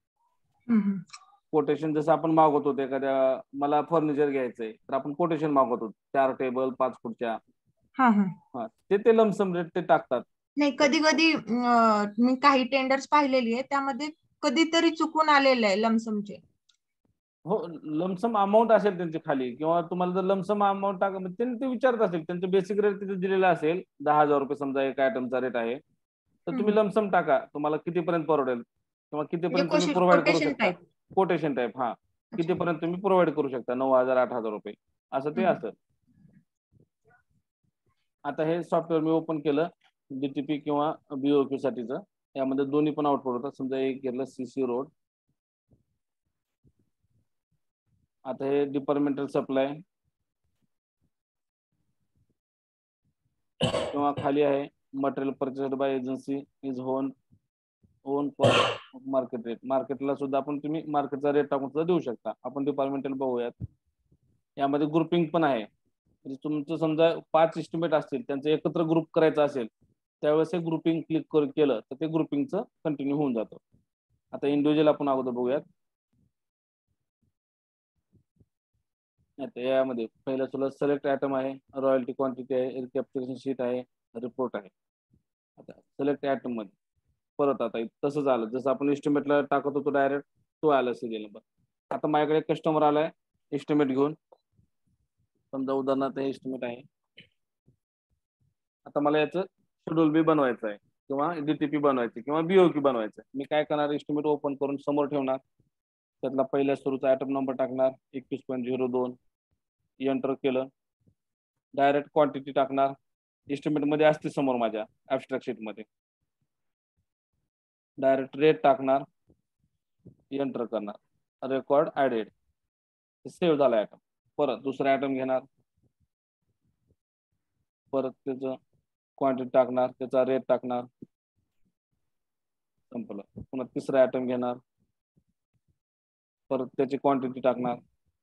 कोटेशन जसं आपण मागवतो ते एखाद्या, मला फर्निचर घ्यायचंय तर आपण कोटेशन मागवतो, चार टेबल पाच खुर्च्या, हा हा हा ते ते लमसम रेट ते टाकतात. नाही, कधी कधी मी काही टेंडर्स पाहिलेली आहे, त्यामध्ये कधीतरी चुकून आलेलं आहे लमसमचे. हो, लमसम अमाऊंट असेल त्यांची खाली, किंवा तुम्हाला जर लमसम अमाऊंट टाका त्यांनी ते विचारत असेल, त्यांचं बेसिक रेट तिथे दिलेला असेल, दहा हजार रुपये समजा एक आयटमचा रेट आहे, तर तुम्ही लमसम टाका, तुम्हाला कितीपर्यंत परवडेल किंवा कितीपर्यंत तुम्ही प्रोव्हाइड करू कोटेशन शकता. टाईप. कोटेशन टाईप, हा कितीपर्यंत तुम्ही प्रोव्हाइड करू शकता, नऊ हजार आठ हजार रुपये असं ते असं. आता हे सॉफ्टवेअर मी ओपन केलं डीटीपी किंवा बीओक्यू साठीचं, यामध्ये दोन्ही पण आउटपुट होतात. समजा एक घेतलं सीसी रोड, आता हे डिपार्टमेंटल सप्लाय किंवा खाली आहे material purchased by agency is own own cost market rate. मार्केटला सुद्धा आपण तुम्ही मार्केटचा रेट टाकून सुद्धा देऊ शकता. आपण डिपार्टमेंटल बघूयात. यामध्ये ग्रुपिंग पण आहे, म्हणजे तुमचं समजा पाच इस्टिमेट असतील, त्यांचं एकत्र ग्रुप करायचं असेल, त्यावेळेस हे ग्रुपिंग क्लिक केलं तर ते ग्रुपिंगचं कंटिन्यू होऊन जातं. आता इंडिव्हिज्युअल आपण अगोदर बघूयात. आता यामध्ये पहिला तुला सिलेक्ट आयटम आहे, रॉयल्टी क्वांटिटी आहे, कॅप्चरेशन शीट आहे, रिपोर्ट आहे. आता सिलेक्ट आयटम मध्ये परत आता तसंच आलं, जसं आपण एस्टिमेटला टाकत होतो डायरेक्ट, तो आला सिरियल नंबर. आता माझ्याकडे कस्टमर आलाय एस्टिमेट घेऊन, समजा उदाहरणार्थ हे एस्टिमेट आहे. आता मला याचं शेड्यूल बी बनवायचं आहे, किंवा डीटीपी बनवायचं किंवा बीओक्यू बनवायचं. मी काय करणार, एस्टिमेट ओपन करून समोर ठेवणार, त्यातला पहिल्या सुरूचा आयटम नंबर टाकणार एकवीस पॉईंट झिरो दोन, एंटर केलं, डायरेक्ट क्वांटिटी टाकणार, एस्टिमेट मध्ये असते समोर माझ्या ऍब्स्ट्रॅक्ट शीट मध्ये, डायरेक्ट रेट टाकणार, एंटर करणार, रेकॉर्ड ऍडेड, सेव्ह झाला आयटम. परत दुसरा आयटम घेणार, परत त्याचं क्वांटिटी टाकणार, त्याचा रेट टाकणार, संपलं. पुन्हा तिसरा आयटम घेणार, परत त्याची क्वांटिटी टाकणार,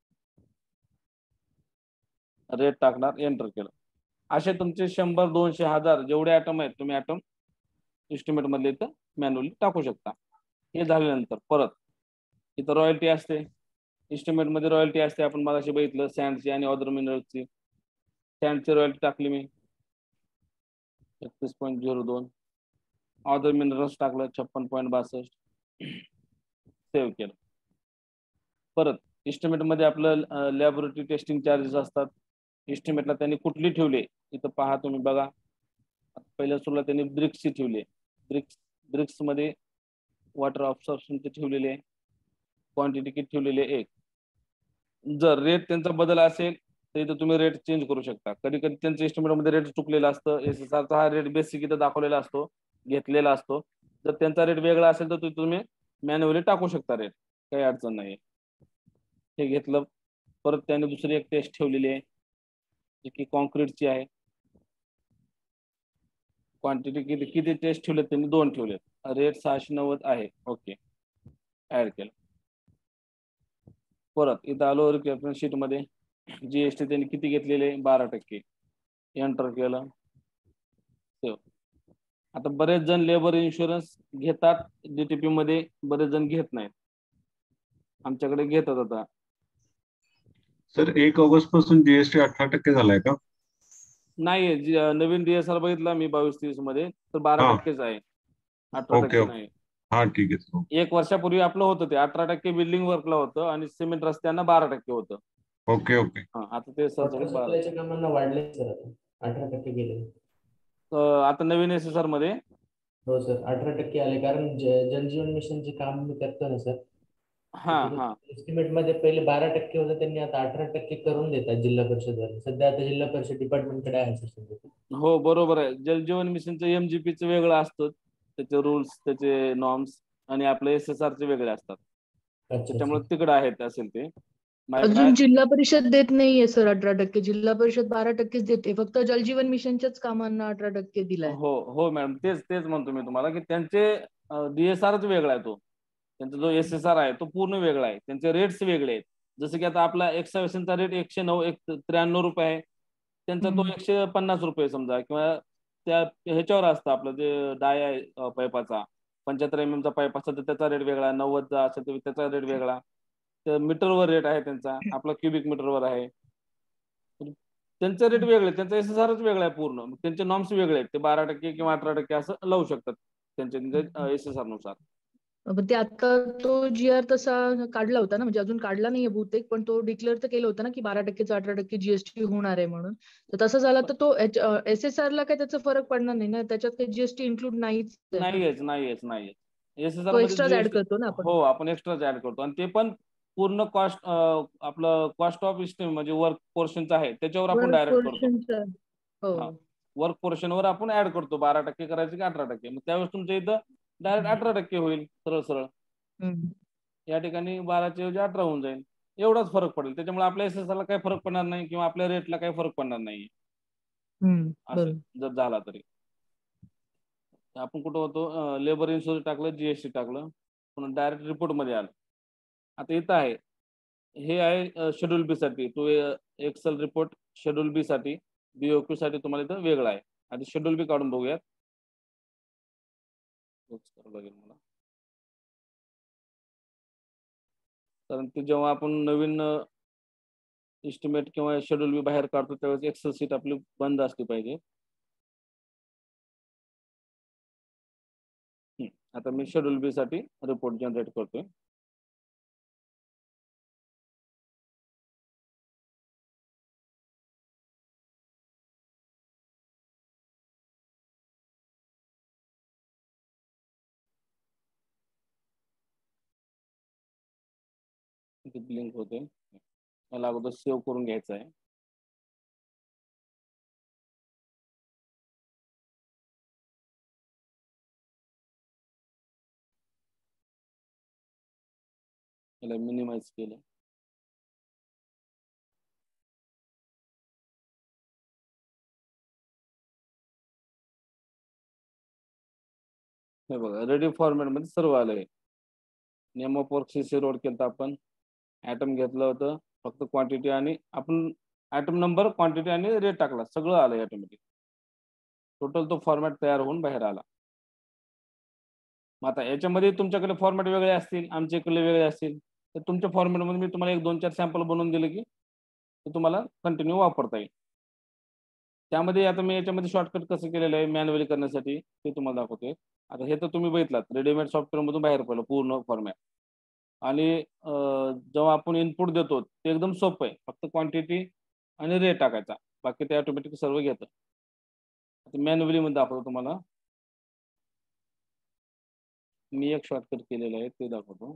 रेट टाकणार, एंटर केलं. असे तुमचे शंभर दोनशे हजार जेवढे आयटम आहेत तुम्ही आयटम एस्टिमेट मधले इथं मॅन्युअली टाकू शकता. हे झाल्यानंतर परत इथं रॉयल्टी असते, एस्टिमेट मध्ये रॉयल्टी असते. आपण मगाशी बघितलं सँडची आणि अदर मिनरल्सची. सँडची रॉयल्टी टाकली मी एकतीस पॉईंट झिरो दोन, अदर मिनरल्स टाकलं छप्पन पॉईंट बासष्ट, सेव्ह केलं. परत एस्टिमेट मध्ये आपलं लॅबोरेटरी टेस्टिंग चार्जेस असतात. एस्टिमेटला त्यांनी कुठली ठेवले इथं पहा तुम्ही बघा. पहिल्या सुरुला त्यांनी ब्रिक्सची ठेवली, ब्रिक्स ब्रिक्स मध्ये वॉटर ऑब्सॉर्प्शनचे ठेवलेले, क्वांटिटी किती ठेवलेले एक. जर रेट त्यांचा बदल असेल तर इथं तुम्ही रेट चेंज करू शकता. कधी कधी त्यांच्या एस्टिमेट मध्ये रेट चुकलेला असतं, एस एस आरचा हा रेट बेसिक इथं दाखवलेला असतो, घेतलेला असतो. जर त्यांचा रेट वेगळा असेल तर तुम्ही मॅन्युअली टाकू शकता रेट, काही अडचण नाही. हे घेतलं. परत त्याने दुसरी एक टेस्ट ठेवलेली आहे जी की कॉन्क्रीटची आहे. क्वांटिटी किती किती टेस्ट ठेवले त्यांनी, दोन ठेवलेत. रेट सहाशे नव्वद आहे, ओके, ऍड केलं. परत इथं आलो रिक्वेस्ट शीट मध्ये, जीएसटी त्यांनी किती घेतलेले बारा टक्के, एंटर केलं, सेव्ह. आता बरेच जण लेबर इन्शुरन्स घेतात डीटीपी मध्ये, बरेच जण घेत नाहीत. आमच्याकडे घेतात. आता सर एक ऑगस्ट पासून जीएसटी अठरा टक्के झालाय का? नाही, नवीन डीएसआर बघितला मी बावीस तेवीस मध्ये, तर बारा टक्केच आहे, अठरा टक्के नाही. हा ठीक आहे. एक वर्षापूर्वी आपलं होतं ते अठरा टक्के बिल्डिंग वर्कला होतं आणि सिमेंट रस्त्यांना बारा टक्के होतं. Okay okay. हा, आता ते सप्लायच्या कामांना वाढले सर, आता अठरा टक्के गेले. आता नवीन एस एस आर मध्ये हो सर, अठरा टक्के आले, कारण जलजीवन मिशनचे काम मी करतो ना सर. हा हा एस्टिमेट मध्ये पहिले बारा टक्के होतं, त्यांनी आता अठरा टक्के करून देतात जिल्हा परिषद. सध्या आता जिल्हा परिषद डिपार्टमेंटकडे आहे सर. हो बरोबर आहे. जलजीवन मिशनचं एमजीपीचं वेगळं असतं, त्याचे रूल्स, त्याचे नॉर्म्स, आणि आपले एस एस आरचे वेगळे असतात. त्याच्यामुळे तिकडे आहेत असेल ते. अजून जिल्हा परिषद देत नाहीये सर अठरा टक्के, जिल्हा परिषद बारा टक्केच देते, फक्त जलजीवन मिशनच्याच कामांना अठरा टक्के दिलाय. हो हो मॅडम, तेच तेच म्हणतो मी तुम्हाला की त्यांचे डीएसआरच वेगळा आहे. तो त्यांचा जो एस एस आर आहे तो पूर्ण वेगळा आहे, त्यांचे रेट्स वेगळे आहेत. जसं की आता आपला एक्सावेशनचा रेट एकशे नऊ एक त्र्याण्णव रुपये आहे, त्यांचा तो हम्म. एकशे पन्नास रुपये समजा, किंवा त्या ह्याच्यावर असतं आपलं जे डाय आहे अं, पाईपाचा पंच्याहत्तर एम एम चा पाईप असतो तर त्याचा रेट वेगळा, नव्वदचा असेल तर त्याचा रेट वेगळा. तर मीटरवर रेट आहे त्यांचा, आपला क्युबिक मीटरवर आहे. त्यांचे रेट वेगळे, त्यांचा एस एस आरच वेगळा आहे पूर्ण. मग त्यांचे नॉर्म्स वेगळे आहेत, ते बारा टक्के किंवा अठरा टक्के असं लावू शकतात त्यांच्या एस एस आर नुसार. पण ते आता तो जी आर तसा काढला होता ना, म्हणजे अजून काढला नाहीये बहुतेक, पण तो डिक्लेअर तर केलं होतं ना की बारा टक्केचा अठरा टक्के जीएसटी होणार आहे म्हणून. तर तसं झालं तर तो एस एस आर ला काय त्याचा फरक पडणार नाही ना, त्याच्यात काही जीएसटी इन्क्लूड नाहीच आहे. नाहीयेच नाहीयेच नाहीयेच एस एस आर तो मध्ये एक्स्ट्राच ऍड जीएसटी करतो ना आपण. हो, आपण एक्स्ट्राच ऍड करतो, आणि ते पण पूर्ण कॉस्ट आपलं कॉस्ट ऑफ इस्टिम म्हणजे वर्क पोर्शनचं आहे त्याच्यावर आपण वर्क डायरेक्ट करतो. पोर्शनचा. हा, हो. वर्क पोर्शनवर आपण ऍड करतो, बारा टक्के करायचे की अठरा टक्के, मग त्यावेळेस तुमच्या इथं डायरेक्ट अठरा टक्के होईल सरळ सरळ. हम्म. या ठिकाणी बाराच्या ऐवजी अठरा होऊन जाईल, एवढाच फरक पडेल. त्याच्यामुळे आपल्या एस एस आर ला काही फरक पडणार नाही किंवा आपल्या रेटला काही फरक पडणार नाही हम्म. असं बरोबर. जर झाला तरी. आपण कुठं होतो, लेबर इन्शुरन्स टाकलं, जीएसटी टाकलं, पुन्हा डायरेक्ट रिपोर्ट मध्ये आलं. आता इथं आहे, हे आहे शेड्यूल बी साठी, तो एक्सेल रिपोर्ट शेड्यूल बी साठी, बीओक्यू साठी तुम्हाला इथं वेगळा आहे. आता शेड्यूल बी काढून बघूयात. तोच करावं लागेल मला, कारण ते जेव्हा आपण नवीन एस्टिमेट किंवा शेड्यूल बी बाहेर काढतो त्यावेळेस एक्सेल शीट आपली बंद असली पाहिजे. हम्म. आता मी शेड्यूल बी साठी रिपोर्ट जनरेट करतोय. ब्लिंक होते, मला अगोदर सेव्ह करून घ्यायचं आहे. याला मिनिमाइज केलं. हे बघा, रेडी फॉर्मॅट मध्ये सर्व आलंय. Name of work CC road केलं आपण, ऍटम घेतलं होतं, फक्त क्वांटिटी आणि आपण ऍटम नंबर, क्वांटिटी आणि रेट टाकला, सगळं आलंय ऑटोमॅटिक. टोटल तो फॉर्मॅट तयार होऊन बाहेर आला. मग आता याच्यामध्ये तुमच्याकडे फॉर्मॅट वेगळे असतील, आमच्याकडे वेगळे असतील, तर तुमच्या फॉर्मॅटमध्ये मी तुम्हाला एक दोन चार सॅम्पल बनवून दिले की ते तुम्हाला कंटिन्यू वापरता येईल. त्यामध्ये आता मी याच्यामध्ये शॉर्टकट कसं केलेलं आहे मॅन्युअली करण्यासाठी ते तुम्हाला दाखवतोय. आता हे तर तुम्ही बघितलात, रेडीमेड सॉफ्टवेअर मधून बाहेर पडलं पूर्ण फॉर्मॅट. आणि जेव्हा आपण इनपुट देतो ते एकदम सोपं आहे, फक्त क्वांटिटी आणि रेट टाकायचा, बाकी ते ऑटोमॅटिक सर्व घेतं. आता मॅन्युअली मध्ये दाखवतो तुम्हाला, मी एक शॉर्टकट केलेलं आहे ते दाखवतो.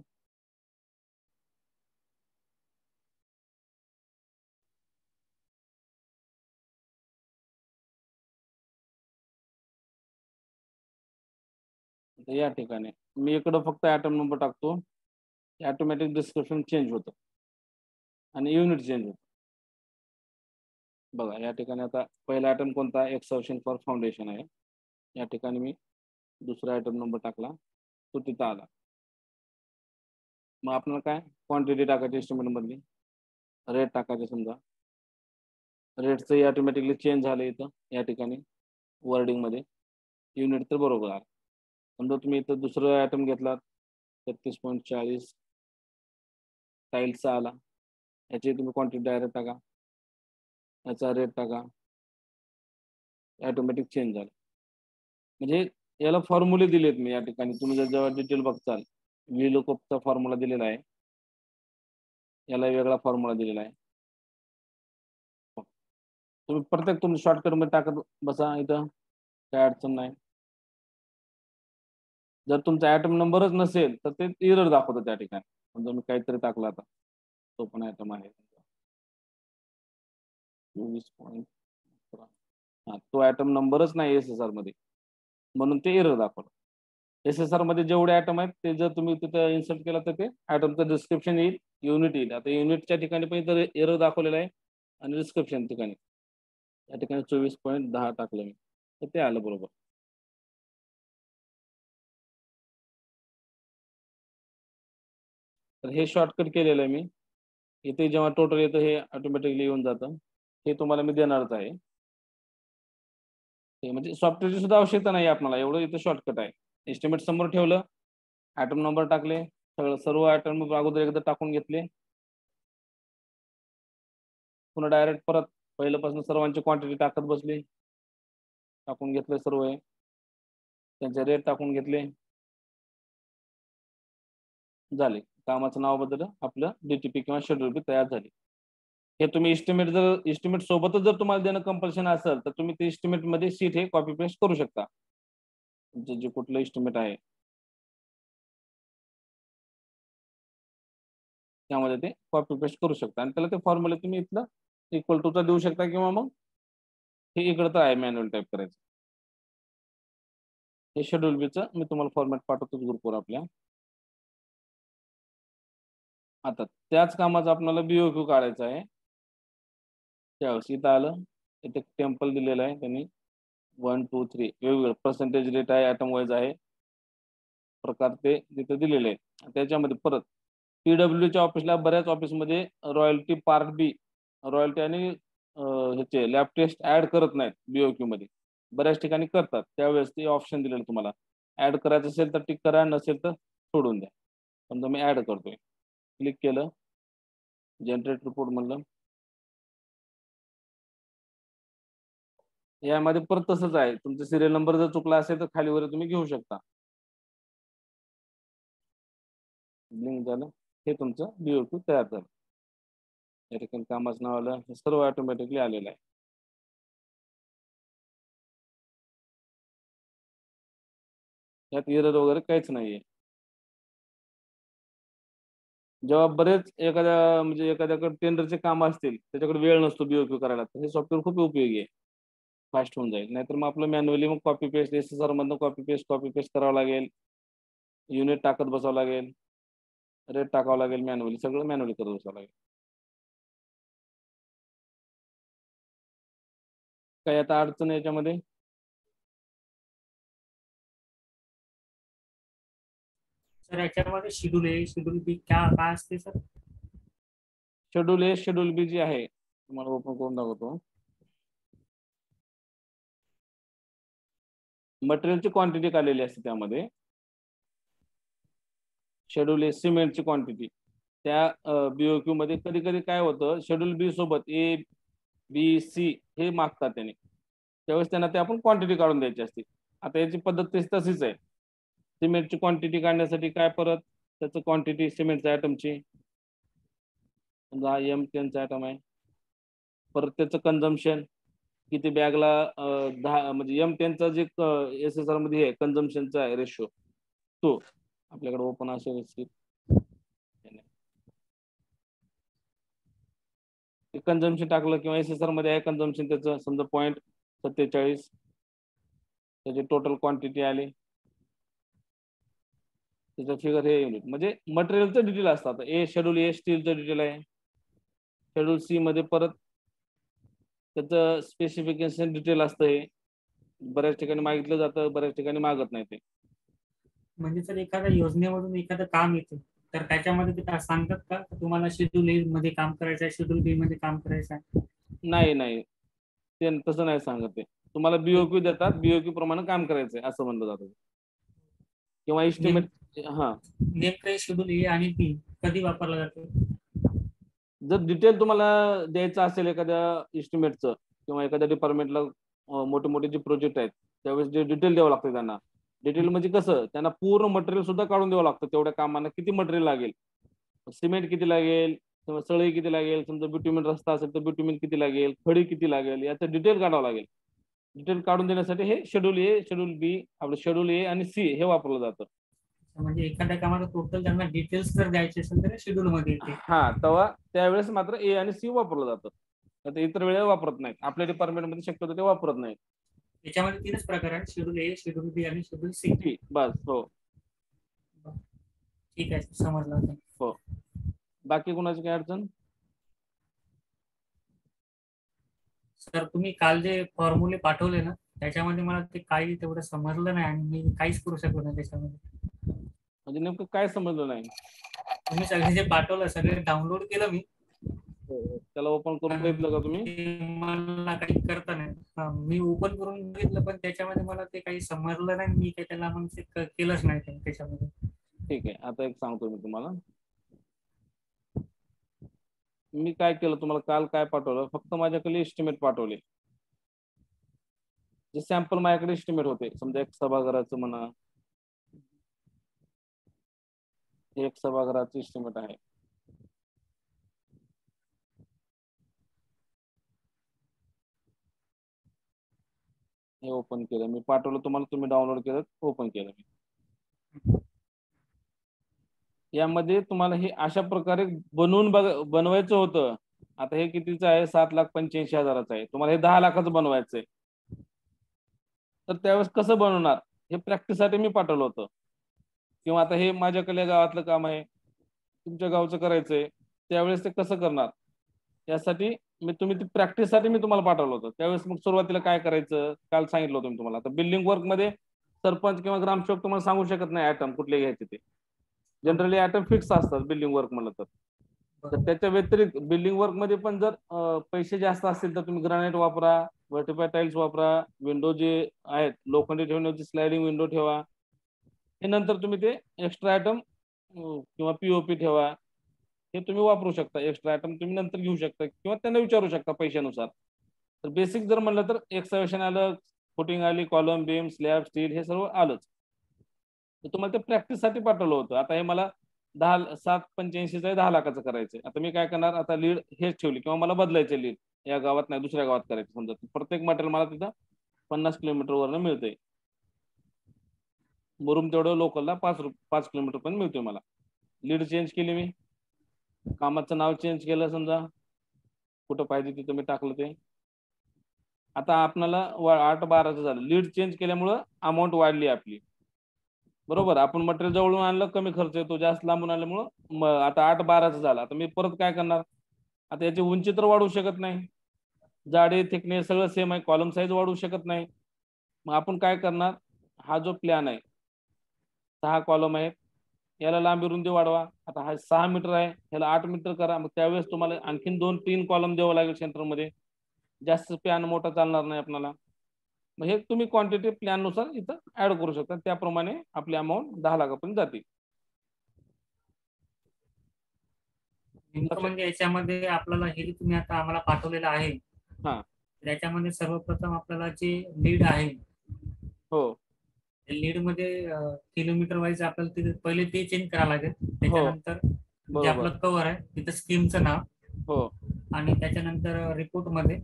या ठिकाणी मी इकडं फक्त ऍटम नंबर टाकतो, ऑटोमॅटिक डिस्क्रिप्शन चेंज होतं आणि युनिट चेंज होतं. बघा या ठिकाणी आता पहिला आयटम कोणता, एक्सॉशन फॉर फाउंडेशन आहे. या ठिकाणी मी दुसरा आयटम नंबर टाकला, तो तिथं आला. मग आपल्याला काय क्वांटिटी टाकायची एस्टिमेट मधली, रेट टाकायचे, समजा रेटचं ऑटोमॅटिकली चेंज झालं इथं या ठिकाणी वर्डिंग मध्ये. युनिट तर बरोबर आहे. समजा तुम्ही इथं दुसरं आयटम घेतला, तेहतीस पॉईंट चाळीस टाईल्सचा आला, याची तुम्ही क्वांटिटी डायरेक्ट टाका, याचा रेट टाका, ऑटोमॅटिक चेंज झाला. म्हणजे याला फॉर्म्युले दिलेत मी या ठिकाणी, तुम्ही जर जेव्हा डिटेल बघताल व्ही लुकअपचा फॉर्म्युला दिलेला आहे, याला वेगळा फॉर्म्युला दिलेला आहे. तुम्ही प्रत्येक तुम्ही शॉर्टकट मध्ये टाकत बसा, इथं काय अडचण नाही. जर तुमचा आयटम नंबरच नसेल तर ते एरर दाखवतं त्या ठिकाणी. समजा मी काहीतरी टाकला, आता तो पण आयटम आहे चोवीस पॉईंट हा, तो आयटम नंबरच नाही एस एस आर मध्ये, म्हणून ते एरर दाखवलं. एस एस आर मध्ये जेवढे आयटम आहेत ते जर तुम्ही तिथे इन्सर्ट केला तर ते आयटमचं डिस्क्रिप्शन येईल, युनिट येईल. आता युनिटच्या ठिकाणी पण इथं एरर दाखवलेला आहे आणि डिस्क्रिप्शन ठिकाणी या ठिकाणी चोवीस पॉईंट दहा टाकलं मी, तर ते आलं बरोबर. तर हे शॉर्टकट केलेलं आहे मी. इथे जेव्हा टोटल येतं हे ऑटोमॅटिकली येऊन जातं. हे तुम्हाला मी देणारच आहे. हे म्हणजे सॉफ्टवेअरची सुद्धा आवश्यकता नाही आपल्याला, एवढं इथं शॉर्टकट आहे. एस्टिमेट समोर ठेवलं, आयटम नंबर टाकले, सगळं सर्व आयटम अगोदर एकदा टाकून घेतले, पुन्हा डायरेक्ट परत पहिल्यापासून सर्वांची क्वांटिटी टाकत बसली, टाकून घेतले सर्व आहे, त्यांचे रेट टाकून घेतले, झाले. कामाचं नाव बदललं, आपलं डीटीपी किंवा शेड्यूल बी तयार झाली. हे तुम्ही इस्टिमेट जर इस्टिमेट सोबतच जर तुम्हाला देणं कंपल्शन असेल तर तुम्ही ते इस्टिमेट मध्ये सीट हे कॉपी पेस्ट करू शकता. तुमचं जे कुठलं इस्टिमेट आहे त्यामध्ये ते कॉपी पेस्ट करू शकता आणि त्याला ते फॉर्म्युला तुम्ही इथलं इक्वल टूचा देऊ शकता किंवा मग हे इकडं तर आहे मॅन्युअल टाईप करायचं. हे शेड्यूल बीचं मी तुम्हाला फॉर्मॅट पाठवतो ग्रुपवर आपल्या. आता त्याच कामाचं आपल्याला बीओक्यू काढायचं आहे. त्यावेळेस इथं आलं, इथे टेम्पल दिलेलं आहे त्यांनी वन टू थ्री वेगवेगळं पर्सेंटेज रेट आहे, ॲटम वाईज आहे, प्रकार ते तिथे दिलेले आहे. त्याच्यामध्ये परत पीडब्ल्यूच्या ऑफिसला बऱ्याच ऑफिसमध्ये रॉयल्टी पार्ट बी रॉयल्टी आणि ह्याचे लॅब टेस्ट ऍड करत नाहीत बीओक्यू मध्ये, बऱ्याच ठिकाणी करतात. त्यावेळेस ते ऑप्शन दिलेलं तुम्हाला, ऍड करायचं असेल तर टिक करा, नसेल तर सोडून द्या. समजा मी ऍड करतोय, क्लिक केलं, जनरेट रिपोर्ट म्हणलं, यामध्ये परत तसंच आहे. तुमचा सिरियल नंबर जर चुकला असेल तर खाली वर तुम्ही घेऊ शकता. लिंक झालं, हे तुमचं बीओक्यू तयार झालं. या ठिकाणी कामाचं नाव आलं, हे सर्व ऑटोमॅटिकली आलेलं आहे. यात एरर वगैरे काहीच नाहीये. जेव्हा बरेच एखाद्या म्हणजे एखाद्याकडे टेंडरचे काम असतील, त्याच्याकडे वेळ नसतो बीओक्यू करायला, तर हे सॉफ्टवेअर खूप उपयोगी आहे, फास्ट होऊन जाईल. नाहीतर मग आपलं मॅन्युअली मग copy paste S S R मधनं कॉपी पेस्ट कॉपी पेस्ट करावं लागेल, युनिट टाकत बसावं लागेल, रेट टाकावं लागेल, मॅन्युअली सगळं मॅन्युअली करत बसावं लागेल. काय आता अडचण आहे याच्यामध्ये? सर याच्यामध्ये शेड्यूल आहे, शेड्यूल बी क्या काय असते sir? Schedule A schedule B जी आहे, तुम्हाला ओपन करून दाखवतो. मटेरियलची क्वांटिटी काढलेली असते त्यामध्ये. शेड्यूल ए सिमेंटची क्वांटिटी, त्या बीओक्यू मध्ये कधी कधी काय होतं, शेड्यूल बी सोबत ए बी सी हे मागतात त्याने, त्यावेळेस त्यांना ते आपण क्वांटिटी काढून द्यायची असते. आता याची पद्धत तेच तशीच आहे. सिमेंटची क्वांटिटी काढण्यासाठी काय, परत त्याचं क्वांटिटी सिमेंटच्या आयटमची, समजा एम टेनचा आयटम आहे, परत त्याचं कन्झम्पशन किती बॅगला, दहा म्हणजे एम टेनचा जे एस एस आर मध्ये आहे कन्झम्पशनचा आहे रेशो, तो आपल्याकडे ओपन असेल. कन्झम्पशन टाकलं किंवा एस एस आर मध्ये आहे कन्झम्पशन त्याचं समजा पॉईंट सत्तेचाळीस, त्याची टोटल क्वांटिटी आली, त्याचं फिगर हे युनिट म्हणजे मटेरियलचं डिटेल असतात. ए शेड्यूल ए स्टीलचं डिटेल आहे, शेड्यूल सी मध्ये परत त्याचं स्पेसिफिकेशन डिटेल असतं. हे बऱ्याच ठिकाणी मागितलं जातं, बऱ्याच ठिकाणी मागत नाही ते. म्हणजे जर एखाद्या योजनेमधून एखादं काम येतं तर त्याच्यामध्ये ते सांगतात का तुम्हाला शेड्यूल ए मध्ये काम करायचं आहे, शेड्यूल बी मध्ये काम करायचं आहे? नाही नाही, ते तसं नाही सांगत. ते तुम्हाला बीओक्यू देतात, बीओक्यू प्रमाणे काम करायचंय असं म्हणलं जातं, किंवा इस्टिमेट. हा, नेमकं शेड्यूल ए आणि बी कधी वापरला जातो? जर डिटेल तुम्हाला द्यायचं असेल एखाद्या इस्टिमेटचं किंवा एखाद्या डिपार्टमेंटला मोठे मोठे जे प्रोजेक्ट आहेत त्यावेळेस जे डिटेल द्यावं लागतं त्यांना. डिटेल म्हणजे कसं, त्यांना पूर्ण मटेरियल सुद्धा काढून द्यावं लागतं. तेवढ्या कामांना किती मटेरियल लागेल, सिमेंट किती लागेल, किंवा सळई किती लागेल, समजा ब्युटिमिन रस्ता असेल तर ब्युटिमिन किती लागेल, खडी किती लागेल, याचं डिटेल काढावं लागेल. डिटेल काढून देण्यासाठी हे शेड्यूल ए शेड्यूल बी आपलं शेड्यूल ए आणि सी हे वापरलं जातं. म्हणजे एखाद्या कामाचं टोटल त्यांना डिटेल्स जर द्यायचे असेल तर शेड्यूल मध्ये येते. हा, तेव्हा त्यावेळेस मात्र ए आणि सी वापरलं जातं, आता इतर वेळेला वापरत नाहीत. आपल्या डिपार्टमेंटमध्ये शक्यतो ते वापरत नाहीत. याच्यामध्ये तीनच प्रकार आहेत, शेड्यूल ए, शेड्यूल बी आणि शेड्यूल सी. बस, हो ठीक आहे, समजलं. हो, बाकी कोणाची काय अडचण? सर तुम्ही काल जे फॉर्म्युले पाठवले ना त्याच्यामध्ये मला ते काही तेवढं समजलं नाही आणि मी काहीच करू शकलो नाही त्याच्यामध्ये. म्हणजे नेमकं काय समजलं नाही? तुम्ही सगळे जे पाठवलं सगळे डाउनलोड केलं मी, त्याला ओपन करून बघितलं का तुम्ही? ते मला काही करता नाही. हा, मी ओपन करून बघितलं पण त्याच्यामध्ये मला ते काही समजलं नाही. मी काही त्याला मग ते क- केलंच नाही ते त्याच्यामध्ये. ठीक आहे, आता एक सांगतो मी तुम्हाला. मी काय केलं, तुम्हाला काल काय पाठवलं, फक्त माझ्याकडे एस्टिमेट पाठवले. जे सॅम्पल माझ्याकडे एस्टिमेट होते, समजा एक सभागृहाचं म्हणा, हे एक सभागृहाचं एस्टिमेट आहे. हे ओपन केलं मी, पाठवलं तुम्हाला, तुम्ही डाउनलोड केलं, ओपन केलं मी. यामध्ये तुम्हाला हे अशा प्रकारे बनवून बघ बनवायचं होतं. आता हे कितीचं आहे, सात लाख पंच्याऐंशी हजाराचं आहे. तुम्हाला हे दहा लाखाचं बनवायचं आहे. तर त्यावेळेस कसं बनवणार, हे प्रॅक्टिससाठी मी पाठवलं होतं. किंवा आता हे माझ्याकडे गावातलं काम आहे, तुमच्या गावचं करायचंय, त्यावेळेस ते कसं करणार, यासाठी मी तुम्ही ती प्रॅक्टिससाठी मी तुम्हाला पाठवलं होतं. त्यावेळेस मग सुरुवातीला काय करायचं काल सांगितलं होतं मी तुम्हाला. आता बिल्डिंग वर्क मध्ये सरपंच किंवा ग्रामसेवक तुम्हाला सांगू शकत नाही आयटम कुठले घ्यायचे ते. जनरली आयटम फिक्स असतात बिल्डिंग वर्क म्हणलं तर. तर त्याच्या व्यतिरिक्त बिल्डिंग वर्क मध्ये पण जर पैसे जास्त असतील तर तुम्ही ग्रानाइट वापरा, वर्टिफाय टाइल्स वापरा, विंडो जे आहेत लोखंडी ठेवण्याची स्लायडिंग विंडो ठेवा. हे नंतर तुम्ही ते एक्स्ट्रा आयटम किंवा पीओपी ठेवा, हे तुम्ही वापरू शकता. एक्स्ट्रा आयटम तुम्ही नंतर घेऊ शकता किंवा त्यांना विचारू शकता पैशानुसार. तर बेसिक जर म्हणलं तर एक्सकॅव्हेशन आलं, फुटिंग आली, कॉलम, बीम, स्लॅब, स्टील हे सर्व आलंच. तर तुम्हाला ते प्रॅक्टिससाठी पाठवलं होतं. आता हे मला दहा सात पंच्याऐंशीचं आहे, दहा लाखाचं करायचंय. आता मी काय करणार, आता लीड हेच ठेवली किंवा मला बदलायचे लीड, या गावात नाही दुसऱ्या गावात करायचं. समजा प्रत्येक मटेरियल मला तिथं पन्नास किलोमीटर वरनं मिळतंय. मुरुम तेवढं लोकलला पाच पाच किलोमीटर पण मिळतोय मला. लीड चेंज केली मी, कामाचं नाव चेंज केलं, समजा कुठं पाहिजे तिथं मी टाकलं ते. आता आपल्याला आठ बाराचं झालं, लीड चेंज केल्यामुळं अमाऊंट वाढली आपली. बरोबर, आपण मटेरियल जवळून आणलं, कमी खर्च येतो, जास्त लांबून आल्यामुळं आता आठ बाराचं झालं. आता मी परत काय करणार, आता याची उंची तर वाढवू शकत नाही, जाडी थिकनेस सगळं सेम आहे, कॉलम साईज वाढवू शकत नाही. मग आपण काय करणार, हा जो प्लॅन आहे, सहा कॉलम आहेत, याला लांबी रुंदी वाढवा. आता हा सहा मीटर आहे, याला आठ मीटर करा. मग त्यावेळेस तुम्हाला आणखीन दोन तीन कॉलम द्यावं लागेल सेंटरमध्ये. जास्त प्लॅन मोठा चालणार नाही आपल्याला. मग हे तुम्ही क्वांटिटी प्लॅननुसार इथं ऍड करू शकता. त्याप्रमाणे आपली अमाऊंट दहा लाखापर्यंत जाते. नेमकं म्हणजे याच्यामध्ये आपल्याला हे जे तुम्ही आता आम्हाला पाठवलेलं आहे, हा, त्याच्यामध्ये सर्वप्रथम आपल्याला जे लीड आहे, हो, लीड मध्ये किलोमीटर वाईज आपल्याला तिथे पहिले ते चेंज करावं लागेल. त्याच्यानंतर जे बरोबर, आपलं कव्हर आहे तिथं स्कीमचं नाव, हो. आणि त्याच्यानंतर रिपोर्ट मध्ये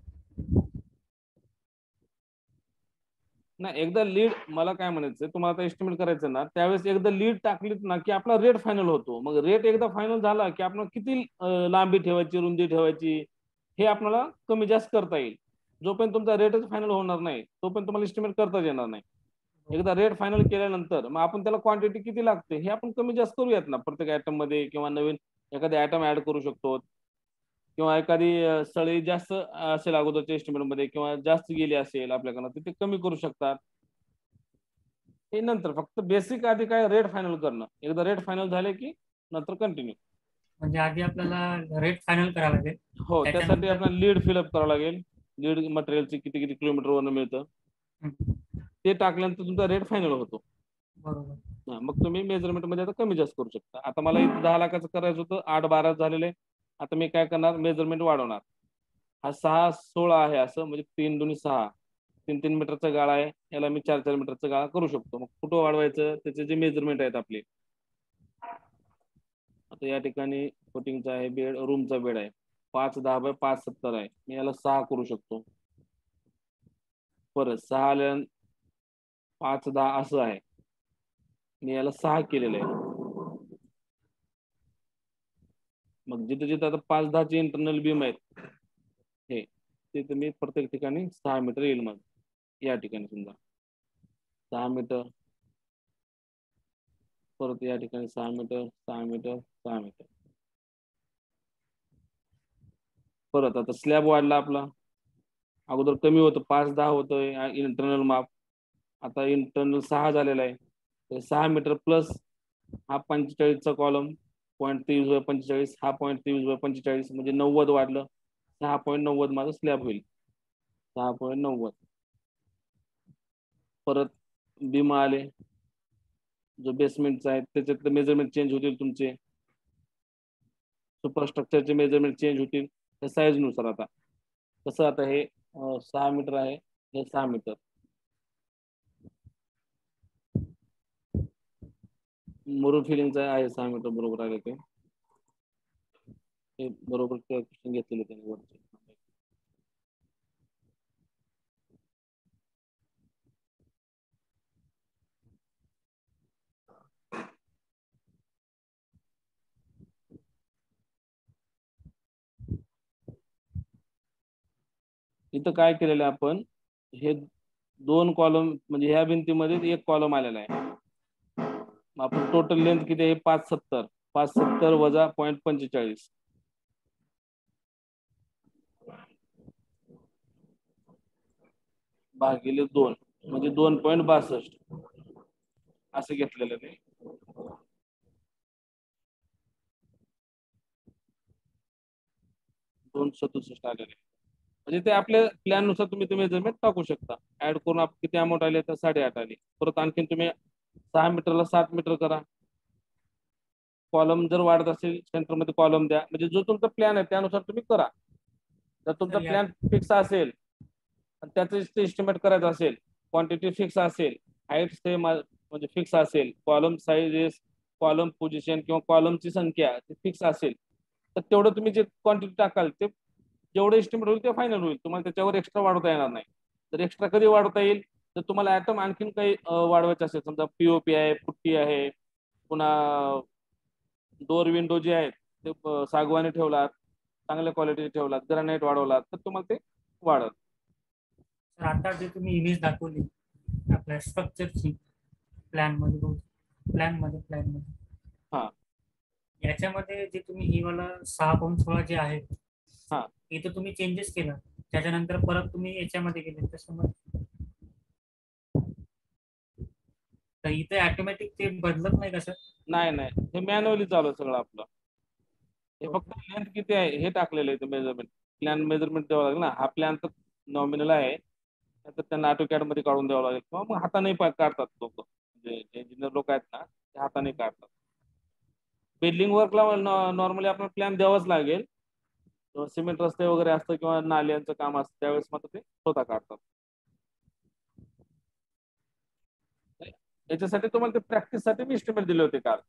नाही, एकदा लीड, मला काय म्हणायचं, तुम्हाला आता एस्टिमेट करायचं ना, त्यावेळेस एकदा लीड टाकलीत ना की आपला रेट फायनल होतो. मग रेट एकदा फायनल झाला की आपण किती लांबी ठेवायची, रुंदी ठेवायची, हे आपल्याला कमी जास्त करता येईल. जोपर्यंत तुमचा रेटच फायनल होणार नाही तोपर्यंत तुम्हाला एस्टिमेट करताच येणार नाही. एकदा रेट फायनल केल्यानंतर मग आपण त्याला क्वांटिटी किती लागते हे आपण कमी जास्त करूयात ना प्रत्येक आयटम मध्ये, किंवा नवीन एखादी आयटम ऍड करू शकतो, किंवा एखादी सळी जास्त असेल अगोदरच्या एस्टिमेट मध्ये किंवा जास्त गेली असेल आपल्याकडनं, तर ते कमी करू शकतात. हे नंतर फक्त बेसिक आधी काय रेट फायनल करणं. एकदा रेट फायनल झाले की नंतर कंटिन्यू. म्हणजे आधी आपल्याला रेट फायनल करावं लागेल. हो, त्यासाठी आपल्याला लीड फिलअप करावं लागेल. लीड मटेरियलची किती किती किलोमीटर वरनं मिळतं ते टाकल्यानंतर तुमचा रेट फायनल होतो. बरोबर, मग तुम्ही मेजरमेंट मध्ये आता कमी जास्त करू शकता. आता मला इथं दहा लाखाचं करायचं होतं, आठ बारा झालेलं आहे. आता मी काय करणार, मेजरमेंट वाढवणार. हा सहा सोळा आहे असं, म्हणजे तीन दोन्ही सहा, तीन तीन मीटरचा गाळा आहे, याला मी चार चार मीटरचा गाळा करू शकतो. मग कुठं वाढवायचं, त्याचे जे मेजरमेंट आहेत आपले. आता या ठिकाणी फुटिंगचा आहे बेड, रूमचा बेड आहे, पाच दहा बाय पाच सत्तर आहे, मी याला सहा करू शकतो. परत सहा आल्या पाच दहा असं आहे, मी याला सहा केलेलं आहे. मग जिथे जिथे आता पाच दहाचे इंटरनल बीम आहेत हे, ते तुम्ही प्रत्येक ठिकाणी सहा मीटर येईल. मग या ठिकाणी समजा सहा मीटर, परत या ठिकाणी सहा मीटर, सहा मीटर, सहा मीटर. परत आता स्लॅब वाढला आपला, अगोदर कमी होतं, पाच दहा होतं इंटरनल माप, आता इंटरनल सहा झालेला आहे. तर सहा मीटर प्लस हा पंचेचाळीसचा कॉलम, पॉईंट तेवीस बाय पंचेचाळीस, हा पॉईंट तेवीस बाय पंचेचाळीस म्हणजे नव्वद वाढलं, सहा पॉईंट नव्वद माझं स्लॅब होईल, सहा पॉईंट नव्वद. परत बीम आले, जो बेसमेंटचा आहे त्याच्यातलं मेजरमेंट चेंज होतील तुमचे, सुपरस्ट्रक्चरचे मेजरमेंट चेंज होतील त्या साईज नुसार. आता कसं, आता हे अं, सहा मीटर आहे, हे सहा मीटर, मुरुम फिलिंगचा आहे सहा मीटर बरोबर आले ते, हे बरोबर क्वेश्चन घेतलेले त्यांनी वरचे. इथं काय केलेलं आहे आपण, हे दोन कॉलम म्हणजे ह्या भिंतीमध्ये एक कॉलम आलेला आहे. मग आपण टोटल लेंथ किती आहे, पाच सत्तर, पाच सत्तर वजा पॉईंट पंचेचाळीस, भागिले दोन म्हणजे दोन पॉईंट बासष्ट असं घेतलेलं ते. दोन सदुसष्ट आलेले म्हणजे ते आपल्या प्लॅन नुसार तुम्ही ते मेजरमेंट टाकू शकता. ऍड करून आप किती अमाऊंट आले तर साडेआठ आली. परत आणखीन तुम्ही सहा मीटरला सात मीटर करा. कॉलम जर वाढत असेल सेंटरमध्ये कॉलम द्या, म्हणजे जो तुमचा प्लॅन आहे त्यानुसार तुम्ही करा. जर तुमचा प्लॅन फिक्स असेल आणि त्याचं एस्टिमेट करायचं असेल, क्वांटिटी फिक्स असेल, हाईट सेम म्हणजे फिक्स असेल, कॉलम साईजेस, कॉलम पोझिशन किंवा कॉलमची संख्या फिक्स असेल, तर तेवढं तुम्ही जे क्वांटिटी टाकाल ते जेवढं एस्टिमेट होईल ते फायनल होईल. तुम्हाला त्याच्यावर एक्स्ट्रा वाढवता येणार नाही. तर एक्स्ट्रा कधी वाढवता येईल तर तुम्हाला ऍटम आणखीन काही वाढवायचे असेल, समजा पीओपी आहे, पुट्टी आहे, पुन्हा डोर विंडो जे आहेत ते सागवानी ठेवलात, चांगल्या क्वालिटीचे ठेवलात, ग्रॅनाइट वाढवलात तर तुम्हाला ते वाढत. तर आता जे तुम्ही इमेज दाखवली आपल्या स्ट्रक्चरची प्लॅन मध्ये प्लॅन मध्ये प्लॅन मध्ये हा, याच्यामध्ये जे तुम्ही ही वाला सहा पॉईंट सोळा जे आहे, हा, इथं तुम्ही चेंजेस केला, त्याच्यानंतर परत तुम्ही याच्यामध्ये गेले त्याच्यामध्ये, तर इथे ऑटोमॅटिक ते बदलत नाही का सर? नाही नाही, हे मॅन्युअली चालू आहे सगळं आपलं. हे फक्त लेंथ किती आहे हे टाकलेलं आहे मेजरमेंट. प्लॅन मेजरमेंट द्यावं लागेल ना. हा प्लॅन तर नॉमिनल आहे, तर त्यांना ऑटोकॅड मध्ये काढून द्यावं लागेल किंवा मग हाताने काढतात लोक, म्हणजे इंजिनियर लोक आहेत ना ते हाताने काढतात. बिल्डिंग वर्कला नॉर्मली आपण प्लॅन द्यावाच लागेल. सिमेंट रस्ते वगैरे असतं किंवा नाल्यांचं काम असतं त्यावेळेस मात्र ते स्वतः काढतात. याच्यासाठी तुम्हाला ते प्रॅक्टिस साठी मी एस्टिमेट दिले होते काल.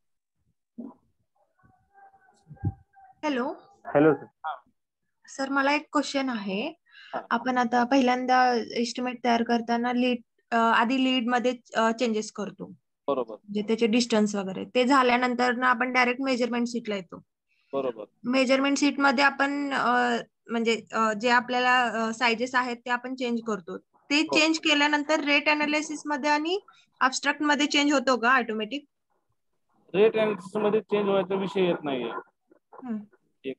हॅलो हॅलो सर, मला एक क्वेश्चन आहे. हा. आपण आता पहिल्यांदा एस्टिमेट तयार करताना लीड आधी लीड मध्ये चेंजेस करतो, बरोबर म्हणजे त्याचे डिस्टन्स वगैरे. ते झाल्यानंतर ना आपण डायरेक्ट मेजरमेंट शीटला येतो. बरोबर. मेजरमेंट शीट मध्ये आपण अ, म्हणजे अ, जे आपल्याला साइजेस आहेत ते आपण चेंज करतो. ते हो. चेंज केल्यानंतर रेट अनालिसिस मध्ये आणि अबस्ट्रॅक्ट मध्ये चेंज होतो का ऑटोमॅटिक? रेट अनालिसिस मध्ये चेंज व्हायचा विषय येत नाहीये. एक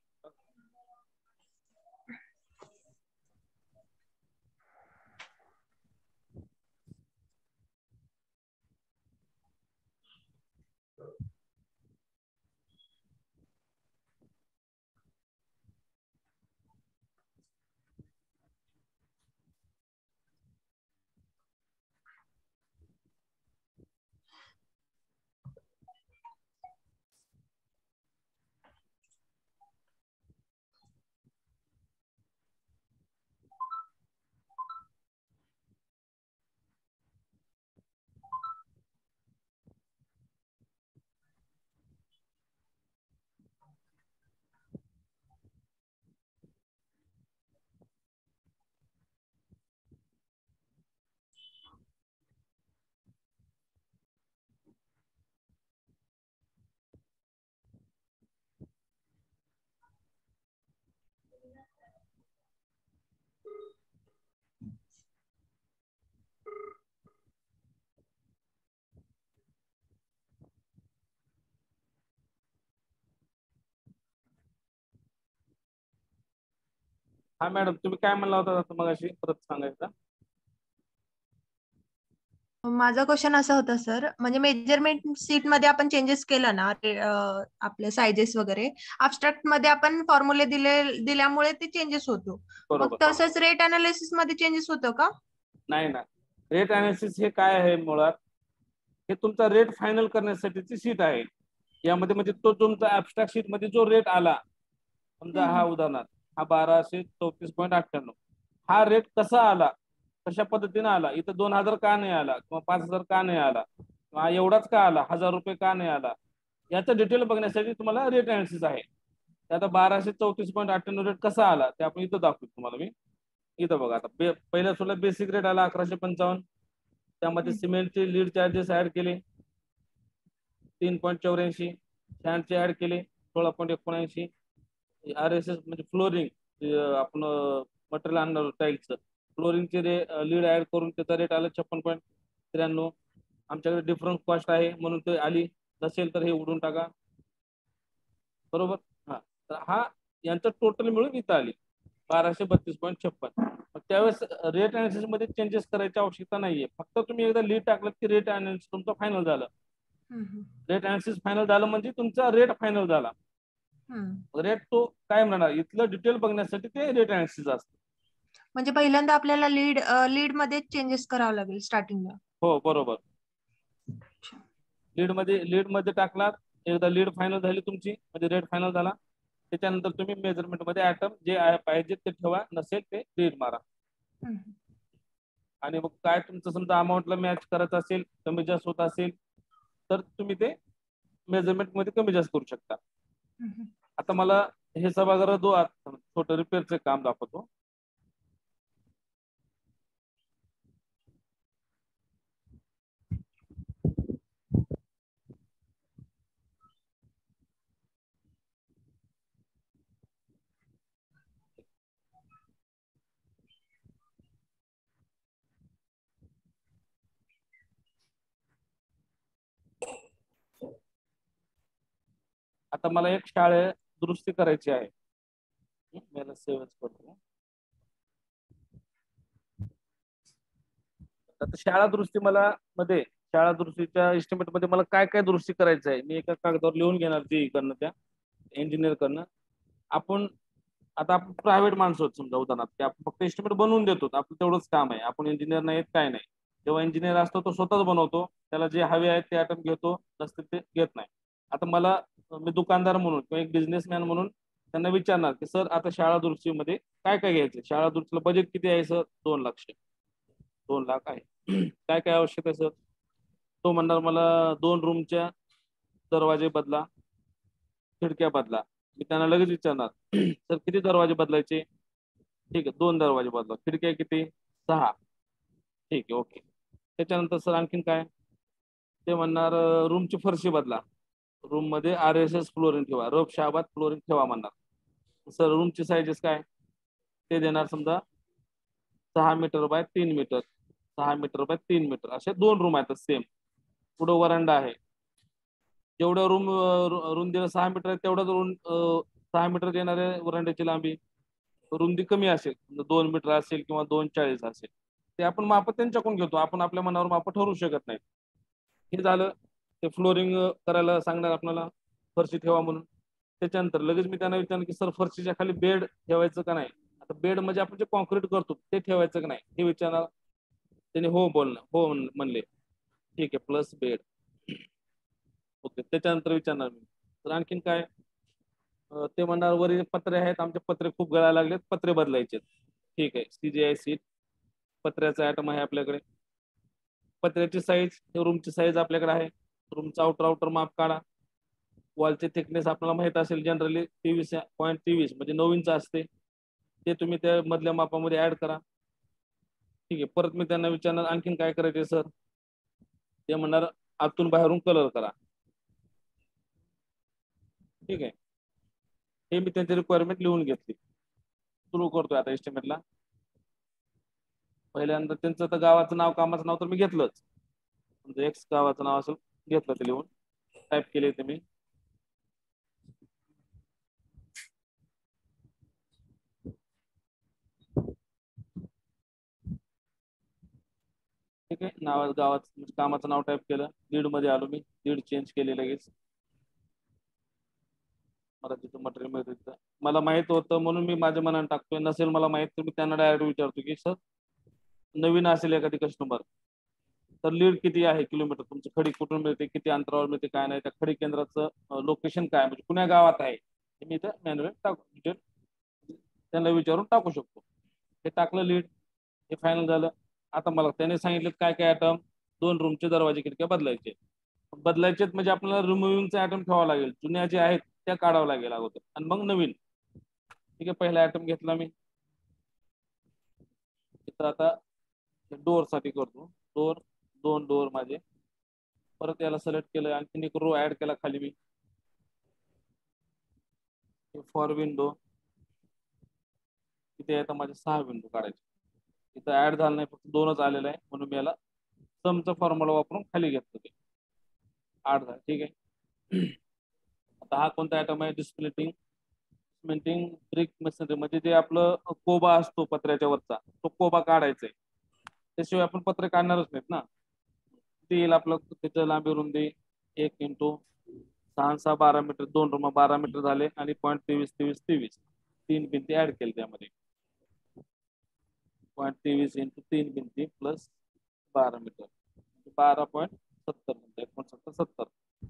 हा मॅडम, तुम्ही काय म्हणला होता मग अशी परत सांगायचं? माझा क्वेश्चन असा होता सर, म्हणजे मेजरमेंट शीट मध्ये आपण चेंजेस केलं ना ते, अं, आपले सायझेस वगैरे, अबस्ट्रॅक्ट मध्ये आपण फॉर्म्युले दिले दिल्यामुळे ते चेंजेस होतो. मग बरोबर. तसंच रेट अनालिसिस मध्ये चेंजेस होतं का? नाही ना, रेट अनालिसिस हे काय आहे मुळात, हे तुमचा रेट फायनल करण्यासाठीची शीट आहे. यामध्ये म्हणजे तो तुमचा ऍबस्ट्रॅक्ट शीट मध्ये जो रेट आला, समजा हा उदाहरणार्थ हा बाराशे चौतीस पॉईंट अठ्ठ्याण्णव, हा रेट कसा आला, कशा पद्धतीने आला, इथं दोन हजार का नाही आला किंवा पाच हजार का नाही आला किंवा एवढाच का आला, हजार रुपये का नाही आला, याचं डिटेल बघण्यासाठी तुम्हाला रेट अनालिसिस आहे. ते आता बाराशे चौतीस पॉईंट अठ्ठ्याण्णव रेट कसा आला ते आपण इथं दाखवतो तुम्हाला मी. इथं बघा, आता पहिल्या सुद्धा बेसिक रेट आला अकराशे पंचावन्न, त्यामध्ये सिमेंटचे लीड चार्जेस ऍड केले तीन पॉईंट चौऱ्याऐंशी, सॅन्डचे ऍड केले सोळा पॉईंट एकोणऐंशी, आर एस एस म्हणजे फ्लोरिंग आपण मटेरियल आणणार टाईलचं, फ्लोरिंगचे रे लीड ऍड करून त्याचा रेट आला छप्पन पॉईंट त्र्याण्णव. आमच्याकडे डिफरन्स कॉस्ट आहे म्हणून ते आली, नसेल तर हे उडून टाका. बरोबर. हा, तर हा यांचं टोटल मिळून इथं आली बाराशे बत्तीस पॉईंट छप्पन. त्यावेळेस रेट अनालिसिस मध्ये चेंजेस करायची आवश्यकता नाहीये, फक्त तुम्ही एकदा लीड टाकलं की रेट अनालिसिस तुमचं फायनल झालं. रेट अनालिसिस फायनल झालं म्हणजे तुमचा रेट फायनल झाला. रेट तो काय म्हणणार, इथलं डिटेल बघण्यासाठी ते रेट अनालिसिस असतं. म्हणजे पहिल्यांदा आपल्याला लीड लीड मध्ये चेंजेस करावं लागेल स्टार्टिंगला. हो बरोबर. लीड मध्ये लीड मध्ये टाकला, एकदा लीड फायनल झाली तुमची म्हणजे रेट फायनल झाला, त्याच्यानंतर तुम्ही मेजरमेंट मध्ये आयटम जे पाहिजे ते ठेवा, नसेल ते लीड मारा. आणि मग काय तुमचं समजा अमाऊंटला मॅच करायचं असेल, कमी जास्त होत असेल तर तुम्ही ते मेजरमेंट मध्ये कमी जास्त करू शकता. आता मला हे सभागृह दो छोटं रिपेअरचं काम दाखवतो. आता मला एक शाळे दुरुस्ती करायची आहे, मला सेव्ह करतो. आता शाळा दुरुस्ती मला मध्ये शाळा दुरुस्तीच्या एस्टिमेट मध्ये मला काय काय दुरुस्ती करायचं आहे मी एका कागदावर लिहून घेणार, ते करणं त्या इंजिनियर करणं. आपण आता आपण प्रायव्हेट माणसं आहोत समजा उदाहरणार्थ, की आपण फक्त एस्टिमेट बनवून देतो, आपलं तेवढंच काम आहे. आपण इंजिनियर नाहीत, काय नाही. जेव्हा इंजिनियर असतो तो स्वतःच बनवतो, त्याला जे हवे आहेत ते आयटम घेतो, नसते ते घेत नाही. आता मला मी दुकानदार म्हणून किंवा एक बिझनेसमॅन म्हणून त्यांना विचारणार की सर आता शाळा दुरुस्तीमध्ये काय काय घ्यायचं, शाळा दुरुस्तीला बजेट किती आहे सर, दोन लाख दोन लाख आहे, काय काय आवश्यक आहे सर. तो म्हणणार मला दोन रूमच्या दरवाजे बदला, खिडक्या बदला. मी त्यांना लगेच विचारणार सर किती दरवाजे बदलायचे, ठीक आहे दोन दरवाजे बदला, खिडक्या किती, सहा, ठीक आहे ओके. त्याच्यानंतर सर आणखीन काय, ते म्हणणार रूमची फरशी बदला, रूम मध्ये आर एस एस फ्लोरिंग ठेवा, रफ शाबात फ्लोरिंग ठेवा म्हणणार. सर रूमची साईजेस काय, ते देणार समजा सहा मीटर बाय तीन मीटर, सहा मीटर बाय तीन मीटर, असे दोन रूम आहेत सेम. पुढे वरांडा आहे, जेवढं रूम रुंदीला सहा मीटर आहे तेवढंच रूम सहा मीटर येणारे वरांड्याची लांबी. रुंदी कमी असेल, दोन मीटर असेल किंवा दोन चाळीस असेल, ते आपण माप त्यांच्याकडून घेतो, आपण आपल्या मनावर माप ठरवू शकत नाही. हे झालं, ते फ्लोरिंग करायला सांगणार आपल्याला, फरशी ठेवा म्हणून. त्याच्यानंतर लगेच मी त्यांना विचारलं की सर फरशीच्या खाली बेड ठेवायचं का नाही. आता बेड म्हणजे आपण जे कॉन्क्रीट करतो ते ठेवायचं का नाही हे विचारणार. त्याने हो बोलणं हो म्हणले, ठीक आहे प्लस बेड, ओके. त्याच्यानंतर विचारणार मी तर आणखीन काय, ते म्हणणार वरील पत्रे आहेत, आमचे पत्रे खूप गळायला लागलेत, पत्रे बदलायचे, ठीक आहे. सीजीआय सीट पत्र्याचा आयटम आहे आपल्याकडे. पत्र्याची साईज, रूमची साईज आपल्याकडे आहे, रूमचा आउटर आउटर माप काढा. वॉलचे थिकनेस आपल्याला माहित असेल जनरली तेवीस पॉईंट तेवीस म्हणजे नऊ इंच असते, ते तुम्ही त्या मधल्या मापामध्ये ऍड करा, ठीक आहे. परत मी त्यांना विचारणार आणखीन काय करायचे सर, ते म्हणणार आतून बाहेरून कलर करा, ठीक आहे. हे मी त्यांची रिक्वायरमेंट लिहून घेतली, सुरू करतोय आता एस्टिमेटला. पहिल्यांदा त्यांचं तर गावाचं नाव कामाचं नाव तर मी घेतलंच, म्हणजे एक्स गावाचं नाव असेल घेतलं ते लिहून, टाईप केले ते मी. ठीक आहे. नाव गावात कामाचं नाव टाईप केलं, लीड मध्ये आलो मी, लीड चेंज केले लगेच. मला तिथं मटेरियल मिळतं तिथं मला माहित होतं म्हणून मी माझ्या मनाने टाकतोय. नसेल मला माहित तर मी त्यांना डायरेक्ट विचारतो की सर नवीन असेल एखादी कस्टमर तर लीड किती आहे किलोमीटर, तुमची खडी कुठून मिळते, किती अंतरावर मिळते, काय नाही, त्या खडी केंद्राचं लोकेशन काय म्हणजे कुण्या गावात आहे हे मी इथं मॅन्युअल टाकू डिटेल त्यांना विचारून टाकू शकतो. हे टाकलं लीड, हे फायनल झालं. आता मला त्याने सांगितलं काय काय आयटम, दोन रूमचे दरवाजे खिडक्या बदलायचे बदलायचे म्हणजे आपल्याला रिमुव्हिंगचे आयटम ठेवावं लागेल, जुन्या जे आहेत त्या काढावं लागेल अगोदर आणि मग नवीन. ठीक आहे. पहिला आयटम घेतला मी इथं. आता डोअर साठी करतो, डोअर दोन डोअर माझे. परत याला सिलेक्ट केलं, आणखीन एक रो ऍड केला खाली मी, फॉर विंडो. इथे आता माझे सहा विंडो काढायचे. इथं ऍड झालं नाही, फक्त दोनच आलेलं आहे म्हणून मी याला समचा फॉर्म्युला वापरून खाली घेतलं ते आठ झालं. ठीक आहे. आता हा कोणता आयटम आहे, डिस्प्लेटिंग सिमेंटिंग ब्रिक मशिनरी म्हणजे जे आपलं कोबा असतो पत्र्याच्या वरचा तो कोबा काढायचा आहे, त्याशिवाय आपण पत्रे काढणारच नाहीत ना. ते येईल आपलं त्याचं लांबी रुंदी एक इंटू सहा सहा बारा मीटर, दोन रूम बारा मीटर झाले आणि पॉईंट तेवीस तेवीस तेवीस तीन भिंती ऍड केली त्यामध्ये. पॉईंट तेवीस इंटू तीन भिंती प्लस बारा मीटर बारा पॉईंट सत्तर म्हणजे एकोणसत्तर सत्तर.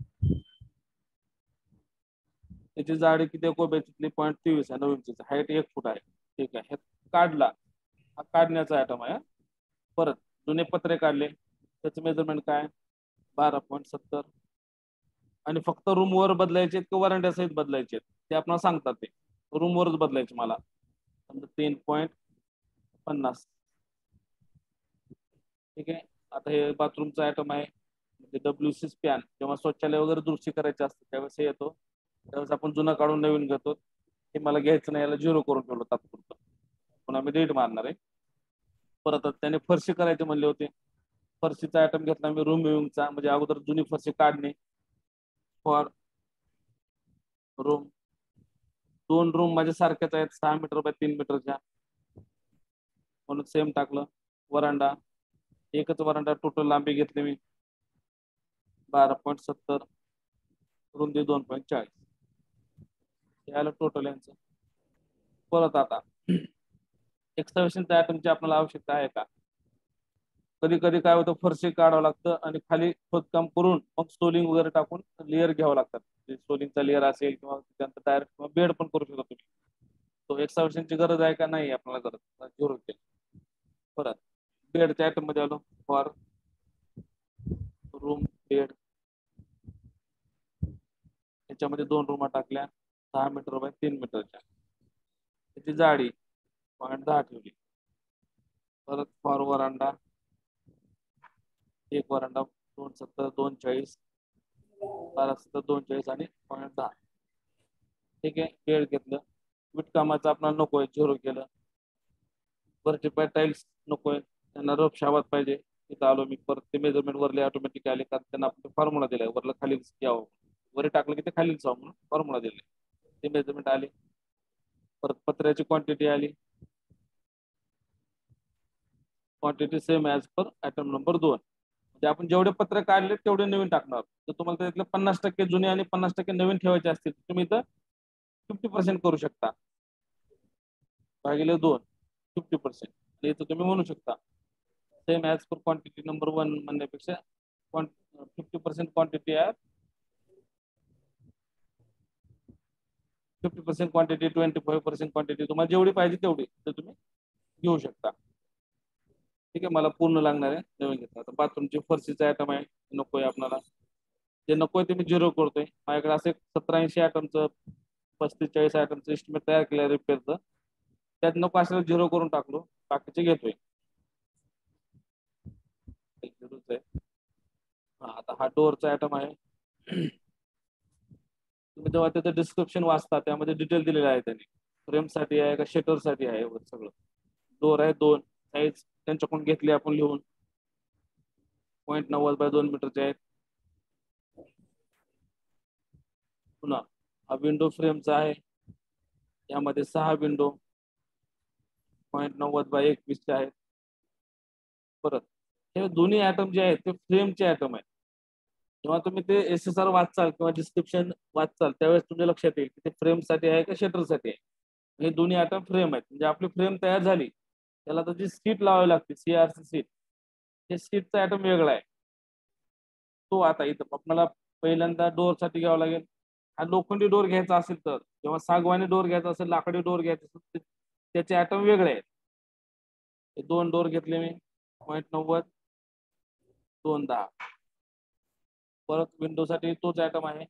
त्याची जाडी किती आहे कोब्याची, पॉईंट तेवीस आहे. नवीनची हाईट एक फूट आहे. ठीक आहे. हे काढला, हा काढण्याचा आयटम आहे. परत जुने पत्रे काढले, त्याचं मेजरमेंट काय बारा पॉईंट सत्तर आणि फक्त रूम वर बदलायचे आहेत किंवा वरांड्या सहित बदलायचे आहेत ते आपल्याला सांगतात. ते रूम वरच बदलायचे मला तीन पॉईंट पन्नास. ठीक आहे. आता हे बाथरूमचा आयटम आहे, म्हणजे डब्ल्यू सी स्पॅन. जेव्हा शौचालय वगैरे दुरुस्ती करायचे असते त्यावेळेस हे येतो, त्यावेळेस आपण जुना काढून नवीन घेतो. हे मला घ्यायचं नाही, याला झिरो करून ठेवलं तात्पुरतं, पुन्हा मी डेट मारणार आहे. परत त्याने फरशी करायचे म्हणले होते, फरशीचा आयटम घेतला मी रूम विविंगचा, म्हणजे अगोदर जुनी फरशी काढणे. फॉर रूम दोन रूम माझ्या सारख्याच आहेत, सहा मीटर बाय तीन मीटरच्या म्हणून सेम टाकलं. वरांडा एकच वरांडा, टोटल लांबी घेतली मी बारा पॉईंट सत्तर, रुंदी दोन पॉईंट चाळीस. याला टोटल यांचं. परत आता एक्स्कॅव्हेशनच्या आयटमची आपल्याला आवश्यकता आहे का? कधी कधी काय होतं, फरशी काढावं लागतं आणि खाली खोदकाम करून मग स्टोलिंग वगैरे टाकून लेअर घ्यावं लागतात. स्टोलिंगचा लेअर असेल किंवा त्यानंतर डायरेक्ट किंवा बेड पण करू शकता तुम्ही. तो एक्स्कॅव्हेशनची गरज आहे का? नाही आपल्याला गरज, झिरो केली. परत बेडच्या आयटम मध्ये आलो, फॉर रूम बेड. याच्यामध्ये दोन रूमा टाकल्या, सहा मीटर बाय तीन मीटरच्या. त्याची जाडी पॉईंट दहा ठेवली. परत फॉर वरांडा एक वरांडा दोन सत्तर दोन चाळीस बारा सत्तर दोन चाळीस आणि पॉईंट दहा. ठीक आहे. बेड घेतलं. विटकामाचं आपल्याला नकोय, झिरो केलं. वरचे पाय टाईल्स नकोय, त्यांना रफ शाबात पाहिजे. इथं आलो मी. परत ते मेजरमेंट वरले ऑटोमॅटिक आले, कारण त्यांना आपण फॉर्म्युला दिलाय, वरला खाली यावं, वरी टाकलं की ते खाली जावं म्हणून फॉर्म्युला दिले. ते मेजरमेंट आले. परत पत्र्याची क्वांटिटी आली, quantity same as per item number दोन. म्हणजे आपण जेवढे पत्र काढले तेवढे नवीन टाकणार. तर तुम्हाला त्यातले पन्नास टक्के जुने आणि पन्नास टक्के नवीन ठेवायचे असतील तुम्ही इथं फिफ्टी पर्सेंट करू शकता, भागिले दोन फिफ्टी पर्सेंट इथं तुम्ही म्हणू शकता. Same as per quantity number one म्हणण्यापेक्षा फिफ्टी पर्सेंट क्वांटिटी आहे, fifty percent quantity, twenty five percent quantity, तुम्हाला जेवढी पाहिजे तेवढी तर तुम्ही घेऊ शकता. ठीक आहे. मला पूर्ण लागणार आहे नवीन घेतला. आता बाथरूमची फरशीचा आयटम आहे, नकोय आपल्याला. जे नकोय ते मी झिरो करतोय. माझ्याकडे असे सतरा ऐंशी आयटमचं पस्तीस चाळीस आयटमचं एस्टिमेट तयार केलं रिपेअरचं. त्यात नको असलेलं झिरो करून टाकलो, बाकीचे घेतोय. हा आता हा डोअरचा आयटम आहे. तुम्ही जेव्हा त्याचं डिस्क्रिप्शन वाचता त्यामध्ये डिटेल दिलेलं आहे त्यांनी, फ्रेमसाठी आहे का शटरसाठी आहे वगैरे सगळं. डोअर आहे दोन, साईज त्यांच्याकडून घेतली आपण लिहून, पॉईंट नव्वद बाय दोन मीटरचे आहेत. पुन्हा हा विंडो फ्रेमचा आहे, यामध्ये सहा विंडो पॉईंट नव्वद बाय एकवीसचे आहेत. परत हे दोन्ही ऍटम जे आहेत ते फ्रेमचे ऍटम आहेत. जेव्हा तुम्ही ते एस एस आर वाचाल किंवा डिस्क्रिप्शन वाचाल त्यावेळेस तुमच्या लक्षात येईल की ते फ्रेमसाठी आहे का शटरसाठी आहे. हे दोन्ही ऍटम फ्रेम आहेत. म्हणजे आपली फ्रेम तयार झाली त्याला तर जी सीट लावावी लागते सीआरसी सीट, हे सीटचा ऍटम वेगळा आहे. तो आता इथं आपल्याला पहिल्यांदा डोअरसाठी घ्यावं लागेल. हा लोखंडी डोर घ्यायचा असेल तर, जेव्हा सागवानी डोर घ्यायचा असेल, लाकडी डोर घ्यायचा असेल, त्याचे ऍटम वेगळे आहेत. हे दोन डोर घेतले मी, पॉईंट नव्वद दोन दहा. परत विंडोसाठी तोच ऍटम आहे,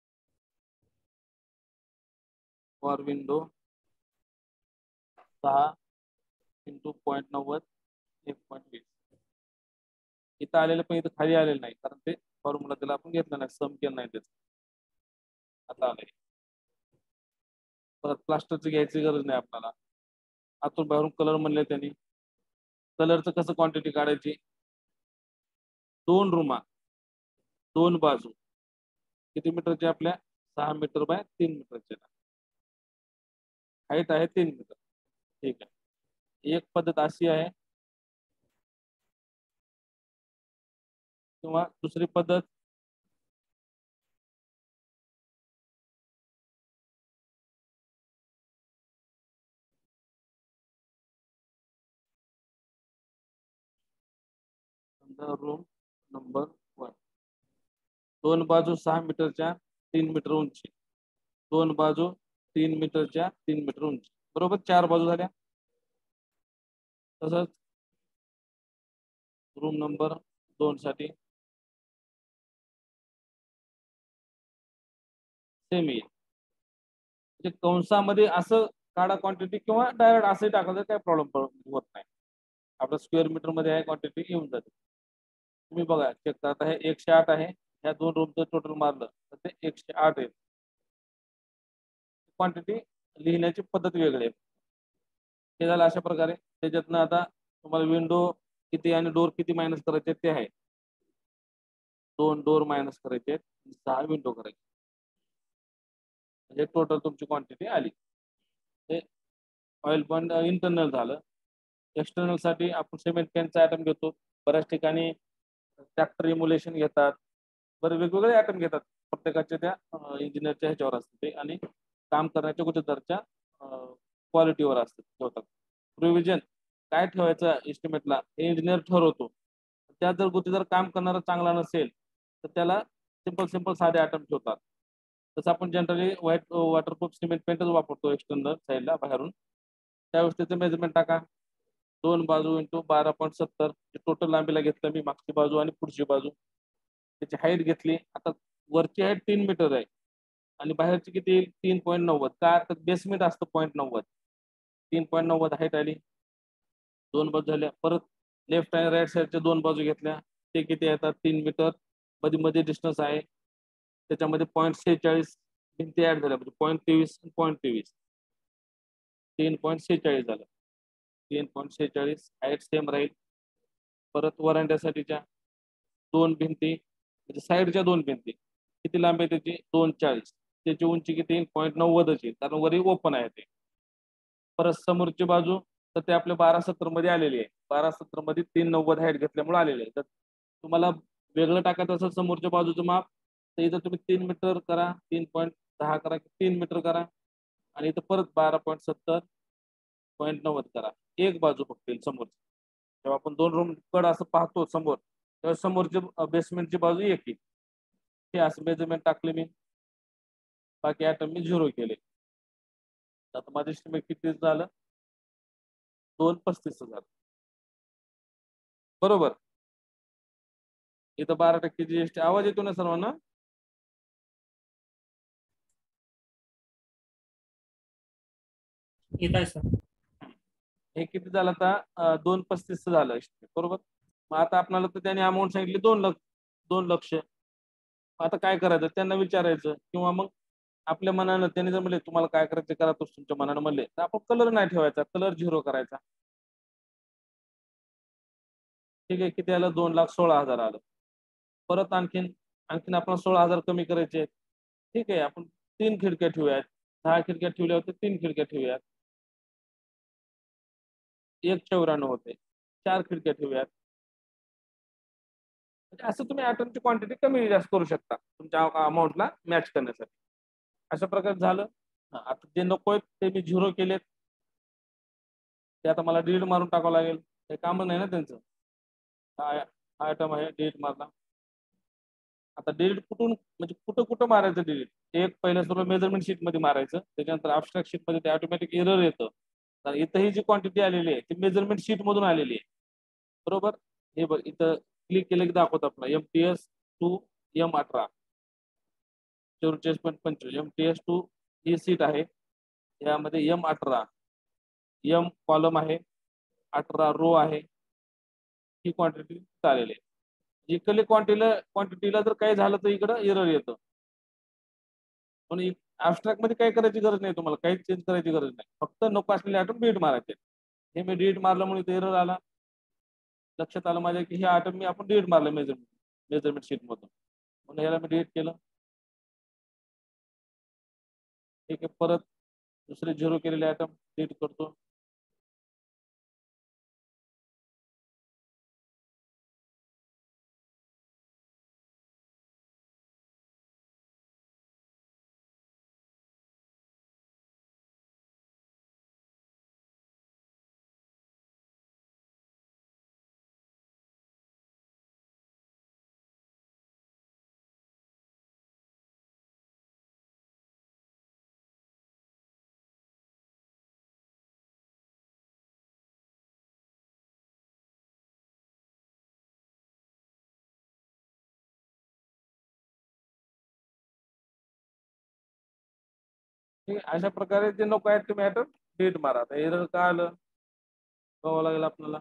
फॉर विंडो दहा इंटू पॉईंट नव्वद एक पॉईंट वीस. इथं आलेलं पण इथं खाली आलेलं नाही कारण ते फॉर्म्युला त्याला आपण घेतला नाही, सम केलं नाही त्याचं. आता आलंय. परत प्लास्टरची घ्यायची गरज नाही आपल्याला. आतून बाहेरून कलर म्हणले त्यांनी. कलरचं कसं क्वांटिटी काढायची, दोन रुमा दोन बाजू किती मीटरचे आपल्या, सहा मीटर बाय तीन मीटरचे. हाईट आहे तीन मीटर. ठीक आहे. एक पद्धत अशी आहे किंवा दुसरी पद्धत रूम नंबर वन, दोन बाजू सहा मीटरच्या तीन मीटर उंची, दोन बाजू तीन मीटरच्या तीन मीटर उंची, बरोबर चार बाजू झाल्या. तसंच रूम नंबर दोन साठी सेम येईल. म्हणजे कंसामध्ये असं काढा क्वांटिटी किंवा डायरेक्ट असंही टाकलं तर काही प्रॉब्लेम होत नाही. आपलं स्क्वेअर मीटर मध्ये आहे क्वांटिटी येऊन जाते. तुम्ही बघा चेक करा. आता हे एकशे आठ आहे, ह्या दोन रूमचं टोटल मारलं तर ते एकशे आठ आहे. क्वांटिटी लिहिण्याची पद्धत वेगळी आहे. हे झालं अशा प्रकारे. त्याच्यातनं आता तुम्हाला विंडो किती आणि डोर किती मायनस करायचे ते आहे. दोन डोर मायनस करायचे, सहा विंडो करायचे, म्हणजे टोटल तुमची क्वांटिटी आली. हे ऑइल पॉइंट इंटरनल झालं. एक्सटर्नल साठी आपण सिमेंट कॅनचा आयटम घेतो. बऱ्याच ठिकाणी ट्रॅक्टर इम्युलेशन घेतात, बरं वेगवेगळे आयटम घेतात. प्रत्येकाच्या त्या इंजिनियरच्या ह्याच्यावर असते ते आणि काम करण्याच्या गुजरातच्या क्वालिटीवर असते ठेवतात. प्रोव्हिजन काय ठेवायचं एस्टिमेटला हे इंजिनियर ठरवतो. त्यात जर गुती जर काम करणारा चांगला नसेल तर त्याला सिंपल सिंपल साधे आयटम ठेवतात. तसं आपण जनरली व्हाईट वॉटरप्रूफ सिमेंट पेंटच वापरतो एक्सटर्नल साईडला बाहेरून. त्यावेळेस त्याचं मेजरमेंट टाका, दोन बाजू इंटू बारा पॉईंट सत्तर टोटल लांबीला घेतलं मी, मागची बाजू आणि पुढची बाजू. त्याची हाईट घेतली. आता वरची हाईट तीन मीटर आहे आणि बाहेरची किती येईल, तीन पॉईंट नव्वद. का तर बेसमेंट असतं पॉईंट नव्वद, तीन पॉईंट नव्वद हाईट आली. दोन बाजू झाल्या. परत लेफ्ट आणि राईट साईडच्या दोन बाजू घेतल्या, ते किती येतात, तीन मीटर. मध्ये मध्ये डिस्टन्स आहे, त्याच्यामध्ये पॉईंट सेहेचाळीस भिंती ऍड झाल्या, म्हणजे पॉईंट तेवीस पॉईंट तेवीस तीन पॉईंट सेहेचाळीस झालं. तीन पॉईंट सेहेचाळीस हाईट सेम राहील. परत वरांड्यासाठीच्या दोन भिंती म्हणजे साईडच्या दोन भिंती किती लांब आहे त्याची, दोन चाळीस. त्याची उंची किती येईल, पॉईंट नव्वदच येईल कारण वरी ओपन आहे ते. परत समोरची बाजू तर ते आपल्या बारा सत्तर मध्ये आलेली आहे. बारा सत्तर मध्ये तीन नव्वद हाईट घेतल्यामुळे आलेली आहे. तर तुम्हाला वेगळं टाकायचं असेल समोरच्या बाजूचं माप तर इथं तुम्ही तीन मीटर करा, तीन पॉईंट दहा करा, तीन मीटर करा आणि इथं परत बारा पॉईंट सत्तर पॉईंट नव्वद करा. एक बाजू फक्त येईल समोरची. जेव्हा आपण दोन रूम कड असं पाहतो समोर तेव्हा समोरची बेसमेंटची बाजू एक येईल. हे असं मेजरमेंट टाकले मी, बाकी आयटम मी झिरो केले. आता माझं एस्टिमेट किती झालं, दोन पस्तीस झालं, बरोबर. इथं बारा टक्के जीएसटी. आवाज येतो ना सर्वांना? येत आहे सर. हे किती झालं आता, दोन पस्तीस झालं estimate, बरोबर. मग आता आपल्याला तर त्याने अमाऊंट सांगितली दोन लक्ष दोन लक्ष आता काय करायचं त्यांना विचारायचं, किंवा मग आपल्या मनानं त्यांनी जर म्हणले तुम्हाला काय करायचं करा, तो तुमच्या मनानं म्हणले तर आपण कलर नाही ठेवायचा, कलर झिरो करायचा. ठीक आहे. किती आलं, दोन लाख सोळा हजार आलं. परत आणखीन आणखीन आपण सोळा हजार कमी करायचे. ठीक आहे, आपण तीन खिडक्या ठेवूयात. दहा खिडक्या ठेवल्या होत्या, तीन खिडक्या ठेवूयात. एक चौऱ्याण्णव होते, चार खिडक्या ठेवूयात. म्हणजे असं तुम्ही ऍटमची क्वांटिटी कमी जास्त करू शकता तुमच्या अमाऊंटला मॅच करण्यासाठी. अशा प्रकारे झालं. आता जे नको आहेत ते मी झिरो केलेत, ते आता मला डिलीट मारून टाकावं लागेल, हे काम नाही ना त्यांचं. हा आयटम आहे, डिलीट मारला. आता डिलीट कुठून म्हणजे कुठं कुठं मारायचं डिलीट? एक पहिलं सर्व मेजरमेंट शीट मध्ये मारायचं, त्याच्यानंतर अबस्ट्रॅक्ट शीट मध्ये ते ऑटोमॅटिक एरर येतं. तर इथं ही जी क्वांटिटी आलेली आहे ती मेजरमेंट शीट मधून आलेली आहे, बरोबर. हे बघ इथं क्लिक केलं की दाखवत आपला M T S two M अठरा चौवेचाळीस पॉईंट पंचवीस एम टी एस टू ही सीट आहे. यामध्ये एम अठरा एम कॉलम आहे, अठरा रो आहे, ही क्वांटिटी चालेल आहे. इकडली क्वांटिटीला क्वांटिटीला जर काही झालं तर इकडं एरर येतं. पण ऍबस्ट्रॅक्ट मध्ये काही करायची गरज नाही, तुम्हाला काहीच चेंज करायची गरज नाही, फक्त नको असलेले आयटम डिलीट मारायचे. हे मी डिलीट मारल्यामुळे एरर आला. लक्षात आलं माझ्या की हे आयटम मी आपण डिलीट मारलं मेजरमेंट मेजरमेंट शीट मधून, म्हणून याला मी डिलीट केलं. ठीक आहे, परत दुसरे झिरो केलेले आयटम डिलीट करतो. ठीक आहे, अशा प्रकारे जे नको आहेत तुम्ही आयटम डिलीट मारा. आता एरर का आलं बघावं लागेल आपल्याला.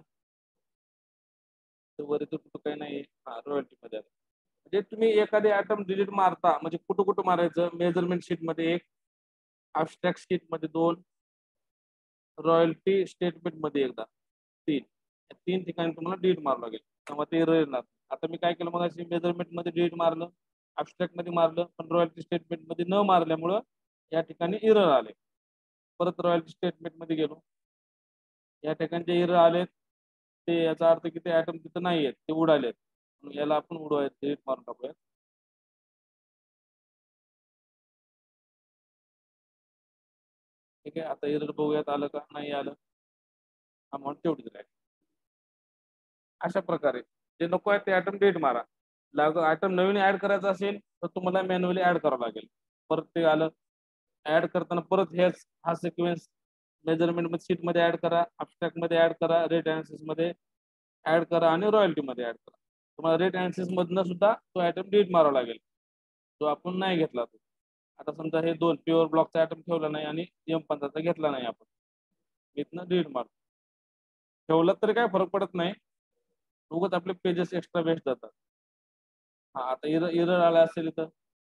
वरी तर कुठं काही नाही, हा रॉयल्टी मध्ये आलं. म्हणजे तुम्ही एखादी आयटम डिलीट मारता म्हणजे कुठं कुठं मारायचं? मेजरमेंट शीट मध्ये एक, अबस्ट्रॅक्ट शीट मध्ये दोन, रॉयल्टी स्टेटमेंट मध्ये एकदा, तीन. या तीन ठिकाणी तुम्हाला डिलीट मारावं लागेल, तेव्हा ते एरर येणार. आता मी काय केलं मग मेजरमेंट मध्ये डिलीट मारलं, अबस्ट्रॅक्ट मध्ये मारलं, पण रॉयल्टी स्टेटमेंट मध्ये न मारल्यामुळं या ठिकाणी एरर आले. परत रॉयल्टी स्टेटमेंट मध्ये गेलो, या ठिकाणी जे एरर आलेत ते याचा अर्थ की ते आयटम तिथं नाही आहेत, ते उडालेत. याला आपण उडवायत डिलीट मारून टाकूयात. ठीक आहे, आता एरर बघूयात आलं का नाही आलं. अमाऊंट तेवढी राहील. अशा प्रकारे जे नको आहे ते आयटम डिलीट मारा. लाग आयटम नवीन ऍड करायचा असेल तर तुम्हाला मॅन्युअली ऍड करावं लागेल. परत ते आलं ऍड करताना परत हेच हा सिक्वेन्स मेजरमेंट शीट मध्ये ऍड करा, अबस्ट्रॅक्ट मध्ये ऍड करा, रेट अनालिसिस मध्ये ऍड करा आणि रॉयल्टी मध्ये ऍड करा. तुम्हाला रेट अनालिसिस मधनं सुद्धा तो आयटम डिलीट मारावा लागेल, तो आपण नाही घेतला तो. आता समजा हे दोन प्युअर ब्लॉकचा आयटम ठेवला नाही आणि एम पंधराचा घेतला नाही आपण, इथनं डिलीट मारतो. ठेवलं तरी काय फरक पडत नाही, उगाच आपले पेजेस एक्स्ट्रा वेस्ट जातात. हा आता एरर एरर आला असेल इथं,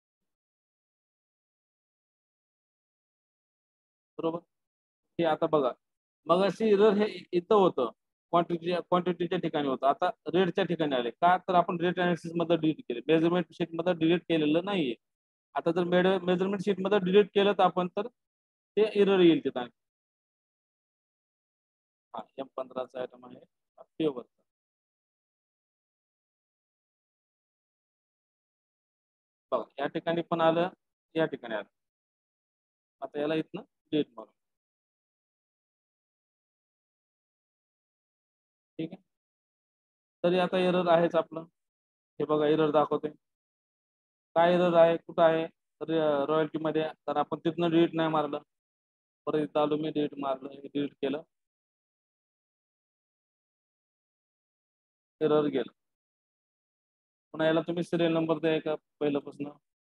बरोबर. हे आता बघा मग अशी एरर हे इथं होतं, क्वांटिटी क्वांटिटीच्या ठिकाणी होतं, आता रेटच्या ठिकाणी आले का? तर आपण रेट अनालिसिस मध्ये डिलीट केले, मेजरमेंट शीट मध्ये डिलीट केलेलं नाहीये. आता जर मेजरमेंट शीट मध्ये डिलीट केलं तर आपण तर ते एरर येईल तिथं. हा एम पंधराचा आयटम आहे प्युअर. बघा या ठिकाणी पण आलं, या ठिकाणी आलं. आता याला इथनं डिलीट मारू. ठीक आहे, तरी आता एरर आहेच आपलं. हे बघा एरर दाखवते. काय एरर आहे, कुठं आहे? तर रॉयल्टी मध्ये, तर आपण तिथनं डिलीट नाही मारलं. परत इथं आलो मी, डिलीट मारलं, डिलीट केलं, एरर गेलं. पुन्हा याला तुम्ही सिरियल नंबर द्या का पहिल्यापासून.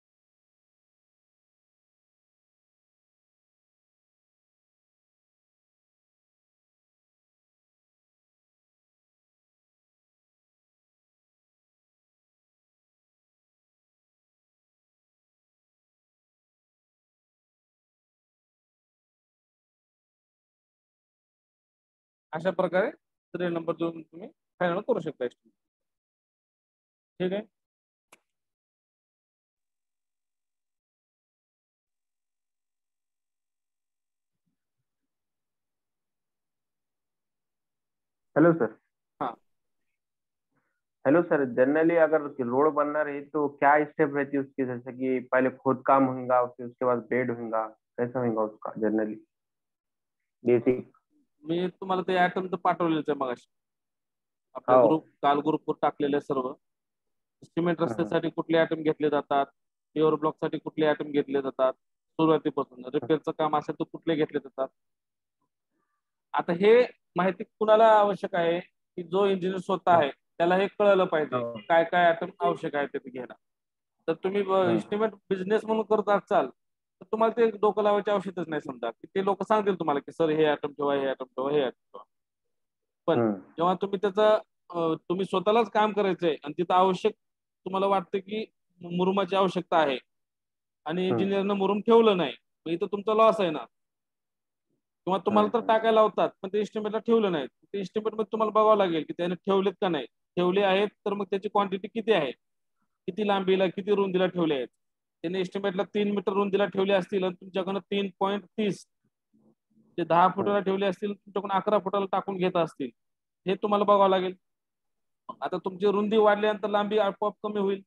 अशा प्रकारे सिरियल नंबर देऊन तुम्ही फायनल करू शकता. ठीक आहे. Hello sir. हा हेलो सर, जनरली अगर रोड बनना रही तो क्या स्टेप रहती है उसकी? जैसे कि पहले खोद काम होगा, फिर उसके बाद बेड होगा, कैसा होगा उसका जनरली बेसिक? मी तुम्हाला ते ऍटमचं पाठवलेलं आहे मगाशी आपल्या हो. ग्रुप काल ग्रुपवर टाकलेले सर्व. सिमेंट हम्म. रस्त्यासाठी कुठले आयटम घेतले जातात, प्युअर ब्लॉक साठी कुठले आयटम घेतले जातात, सुरुवातीपासून रिपेअरचं काम असेल तर कुठले घेतले जातात. आता हे माहिती कुणाला आवश्यक आहे की जो इंजिनियर स्वतः आहे त्याला हे कळलं पाहिजे हो. काय काय आयटम आवश्यक आहे ते घेणं. तर तुम्ही हम्म. इस्टिमेट बिझनेस म्हणून करत असाल तर तुम्हाला ते डोकं लावायची आवश्यकच नाही. समजा की ते लोक सांगतील तुम्हाला की सर हे आयटम ठेवा, हे आयटम ठेवा, हे आयटम ठेवा. पण हम्म. जेव्हा तुम्ही त्याचं अं, तुम्ही स्वतःलाच काम करायचंय आणि तिथं आवश्यक तुम्हाला वाटतं की मुरुमाची आवश्यकता आहे आणि हम्म. इंजिनियरनं मुरुम ठेवलं नाही, मग इथं तुमचा लॉस आहे ना. किंवा तुम्हाला तर हम्म. टाकायला लावतात पण ते इस्टिमेटला ठेवलं नाही, ते इस्टिमेट मध्ये तुम्हाला बघावं लागेल की त्याने ठेवलेत का नाही. ठेवले आहेत तर मग त्याची क्वांटिटी किती आहे, किती लांबीला किती रुंदीला ठेवले आहेत. त्याने इस्टिमेटला तीन मीटर रुंदीला ठेवले असतील आणि तुमच्याकडनं तीन पॉईंट तीस ते दहा फुटाला ठेवले असतील, तुमच्याकडून अकरा फुटाला टाकून घेत असतील, हे तुम्हाला बघावं लागेल. आता तुमची रुंदी वाढल्यानंतर लांबी आपोआप कमी होईल.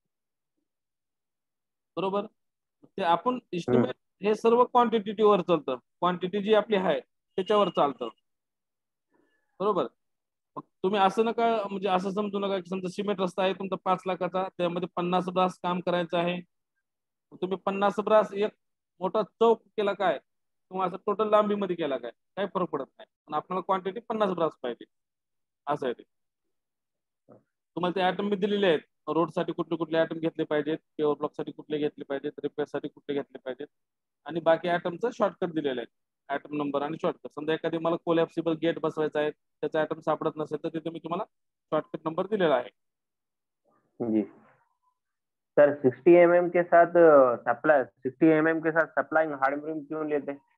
बरोबर. ते आपण इस्टिमेट हे सर्व क्वांटिटीवर चालतं. क्वांटिटी जी आपली आहे त्याच्यावर चालतं. बरोबर. मग तुम्ही असं नका म्हणजे असं समजू नका की समजा सिमेंट रस्ता आहे तुमचा पाच लाखाचा, त्यामध्ये पन्नास ब्रास काम करायचं आहे. तुम्ही पन्नास ब्रास एक मोठा चौक केला काय किंवा असं टोटल लांबीमध्ये केला काय, काही फरक पडत नाही. पण आपल्याला क्वांटिटी पन्नास ब्रास पाहिजे असं आहे ते. तुम्हाला ते आयटम मी दिलेले आहेत. रोडसाठी कुठले कुठले आयटम घेतले पाहिजेत, प्युअर ब्लॉकसाठी कुठले घेतले पाहिजेत, रिपेअरसाठी कुठले घेतले पाहिजेत आणि बाकी आयटमचं शॉर्टकट दिलेलं आहे. आयटम नंबर आणि शॉर्टकट. समजा एखादी मला कोलॅप्सिबल गेट बसवायचा आहे, त्याचा आयटम सापडत नसेल तर तिथे मी तुम्हाला शॉर्टकट नंबर दिलेला आहे. जी सर, सिक्सटी एम एम के साथ सप्लाई सिक्सटी एम एम के साथ सप्लाइंग हार्ड मुरुम क्यों लेते हैं?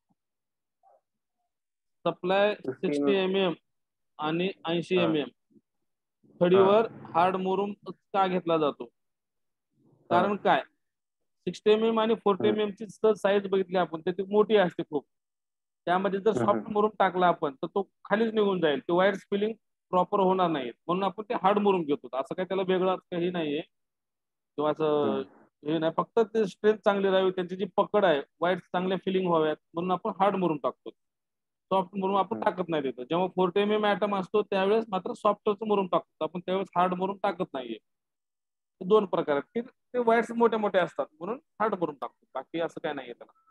सप्लाय सिक्स्टी एम एम आणि ऐंशी एम एम खडीवर हार्ड मुरुम का घेतला जातो? कारण काय, सिक्स्टी एम एम आणि फोर्टी एम एम ची साईज बघितली आपण तर ती मोठी असते खूप. त्यामध्ये जर सॉफ्ट मुरुम टाकला आपण तर तो खालीच निघून जाईल, ते वायर स्पिलिंग प्रॉपर होणार नाही. म्हणून आपण ते हार्ड मुरुम घेतो. असं काही त्याला वेगळं काही नाहीये किंवा असं हे नाही, फक्त ते स्ट्रेंथ चांगली राहावी, त्यांची जी पकड आहे वायर चांगल्या फिलिंग व्हाव्यात म्हणून आपण हार्ड मुरुम टाकतो. सॉफ्ट मुरुम आपण टाकत नाही तिथं. जेव्हा फोर्टी एम एम आयटम असतो त्यावेळेस मात्र सॉफ्टचं मुरुम टाकतो आपण, त्यावेळेस हार्ड मुरुम टाकत नाहीये. दोन प्रकार आहेत की ते वायर्स मोठे मोठे असतात म्हणून हार्ड मुरुम टाकतो, बाकी असं काय नाहीये त्याला.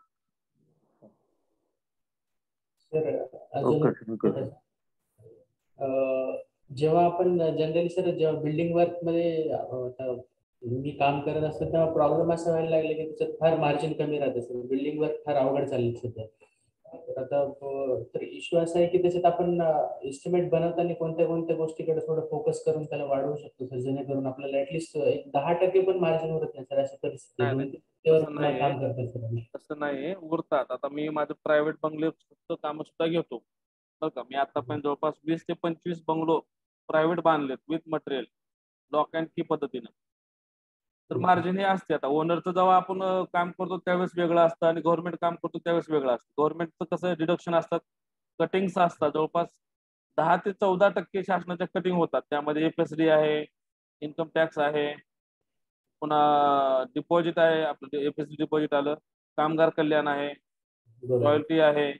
सर अजून ओके, एक ओके. छोटंसं, अं, जेव्हा आपण जनरली सर जेव्हा बिल्डिंग वर्क मध्ये अं, आता मी काम करत असतो तेव्हा प्रॉब्लेम असा व्हायला लागले की त्याच्यात फार मार्जिन कमी राहतं सर. बिल्डिंग वर्क फार अवघड चालली सध्या. तर आता अं, तर इश्यू असा आहे की त्याच्यात आपण एस्टिमेट बनवताना कोणत्या कोणत्या गोष्टीकडे थोडं फोकस करून त्याला वाढवू शकतो सर, जेणेकरून आपल्याला ऍटलीस्ट एक दहा टक्के पण मार्जिन उरत नाही सर. अशी परिस्थिती नाही आहे. नाही दोन टक्केवर तसं पुन्हा नाहीये, काम करतो सर आम्ही. तसं नाहीये, उरतात. आता मी माझं प्रायव्हेट बंगले काम सुद्धा घेतो बरं का. मी आतापर्यंत जवळपास वीस ते पंचवीस बंगलो प्रायव्हेट बांधलेत with material lock and key पद्धतीनं. तर मार्जिन हे असते. आता ओनरचं जेव्हा आपण अं, काम करतो त्यावेळेस वेगळं असतं आणि गव्हर्नमेंट काम करतो त्यावेळेस वेगळं असतं. गव्हर्नमेंटचं कसं डिडक्शन असतात, कटिंग्स असतात, जवळपास दहा ते चौदा टक्के शासनाच्या कटिंग होतात. त्यामध्ये एफएसडी आहे, इन्कम टॅक्स आहे, पुन्हा डिपॉझिट आहे, आपलं एफएसडी डिपॉझिट आलं, कामगार कल्याण आहे, बरोबर रॉयल्टी आहे,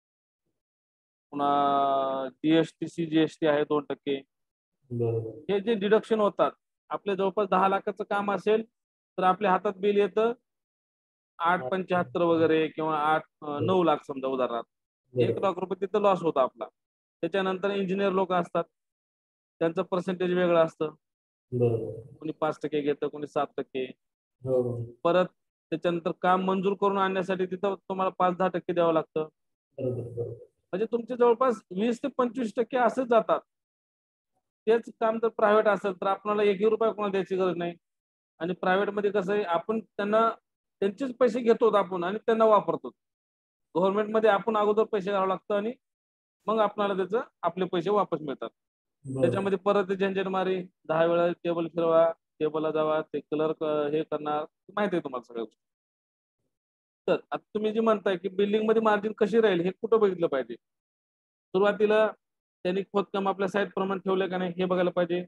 पुन्हा जीएसटी सी जीएसटी आहे दोन टक्के. बरोबर हे जे डिडक्शन होतात, आपले जवळपास दहा लाखाचं काम असेल तर आपल्या हातात बिल येतं आठ पंच्याहत्तर वगैरे किंवा आठ अं, नऊ लाख समजा उदाहरणार्थ. एक बरोबर लाख रुपये तिथं लॉस होता आपला. त्याच्यानंतर इंजिनियर लोक असतात, त्यांचं पर्सेंटेज वेगळं असतं. बरोबर कोणी पाच टक्के घेतं, कोणी सात टक्के. हो हो परत त्याच्यानंतर काम मंजूर करून आणण्यासाठी तिथं तुम्हाला पाच दहा टक्के द्यावं लागतं. बरोबर बरोबर म्हणजे तुमचे जवळपास वीस ते पंचवीस टक्के असेच जातात. तेच काम जर प्रायव्हेट असेल तर आपल्याला एकही रुपया कोणाला द्यायची गरज नाही. आणि प्रायव्हेट मध्ये कसं आहे, आपण त्यांना त्यांचेच पैसे घेतो आपण आणि त्यांना वापरतो. गव्हर्नमेंट मध्ये आपण अगोदर पैसे द्यावं लागतं आणि मग आपल्याला त्याचं आपले पैसे वापस मिळतात. बरोबर त्याच्यामध्ये परत ते झंझटमारी, दहा वेळा टेबल फिरवा, टेबलला जावा, ते कलर हे करणार, माहिती आहे तुम्हाला सगळ्या गोष्टी. तर आता तुम्ही जे म्हणताय की बिल्डिंग मध्ये मार्जिन कशी राहील हे कुठं बघितलं पाहिजे. सुरुवातीला त्यांनी खोदकाम आपल्या साईट प्रमाणे ठेवलं का नाही हे बघायला पाहिजे.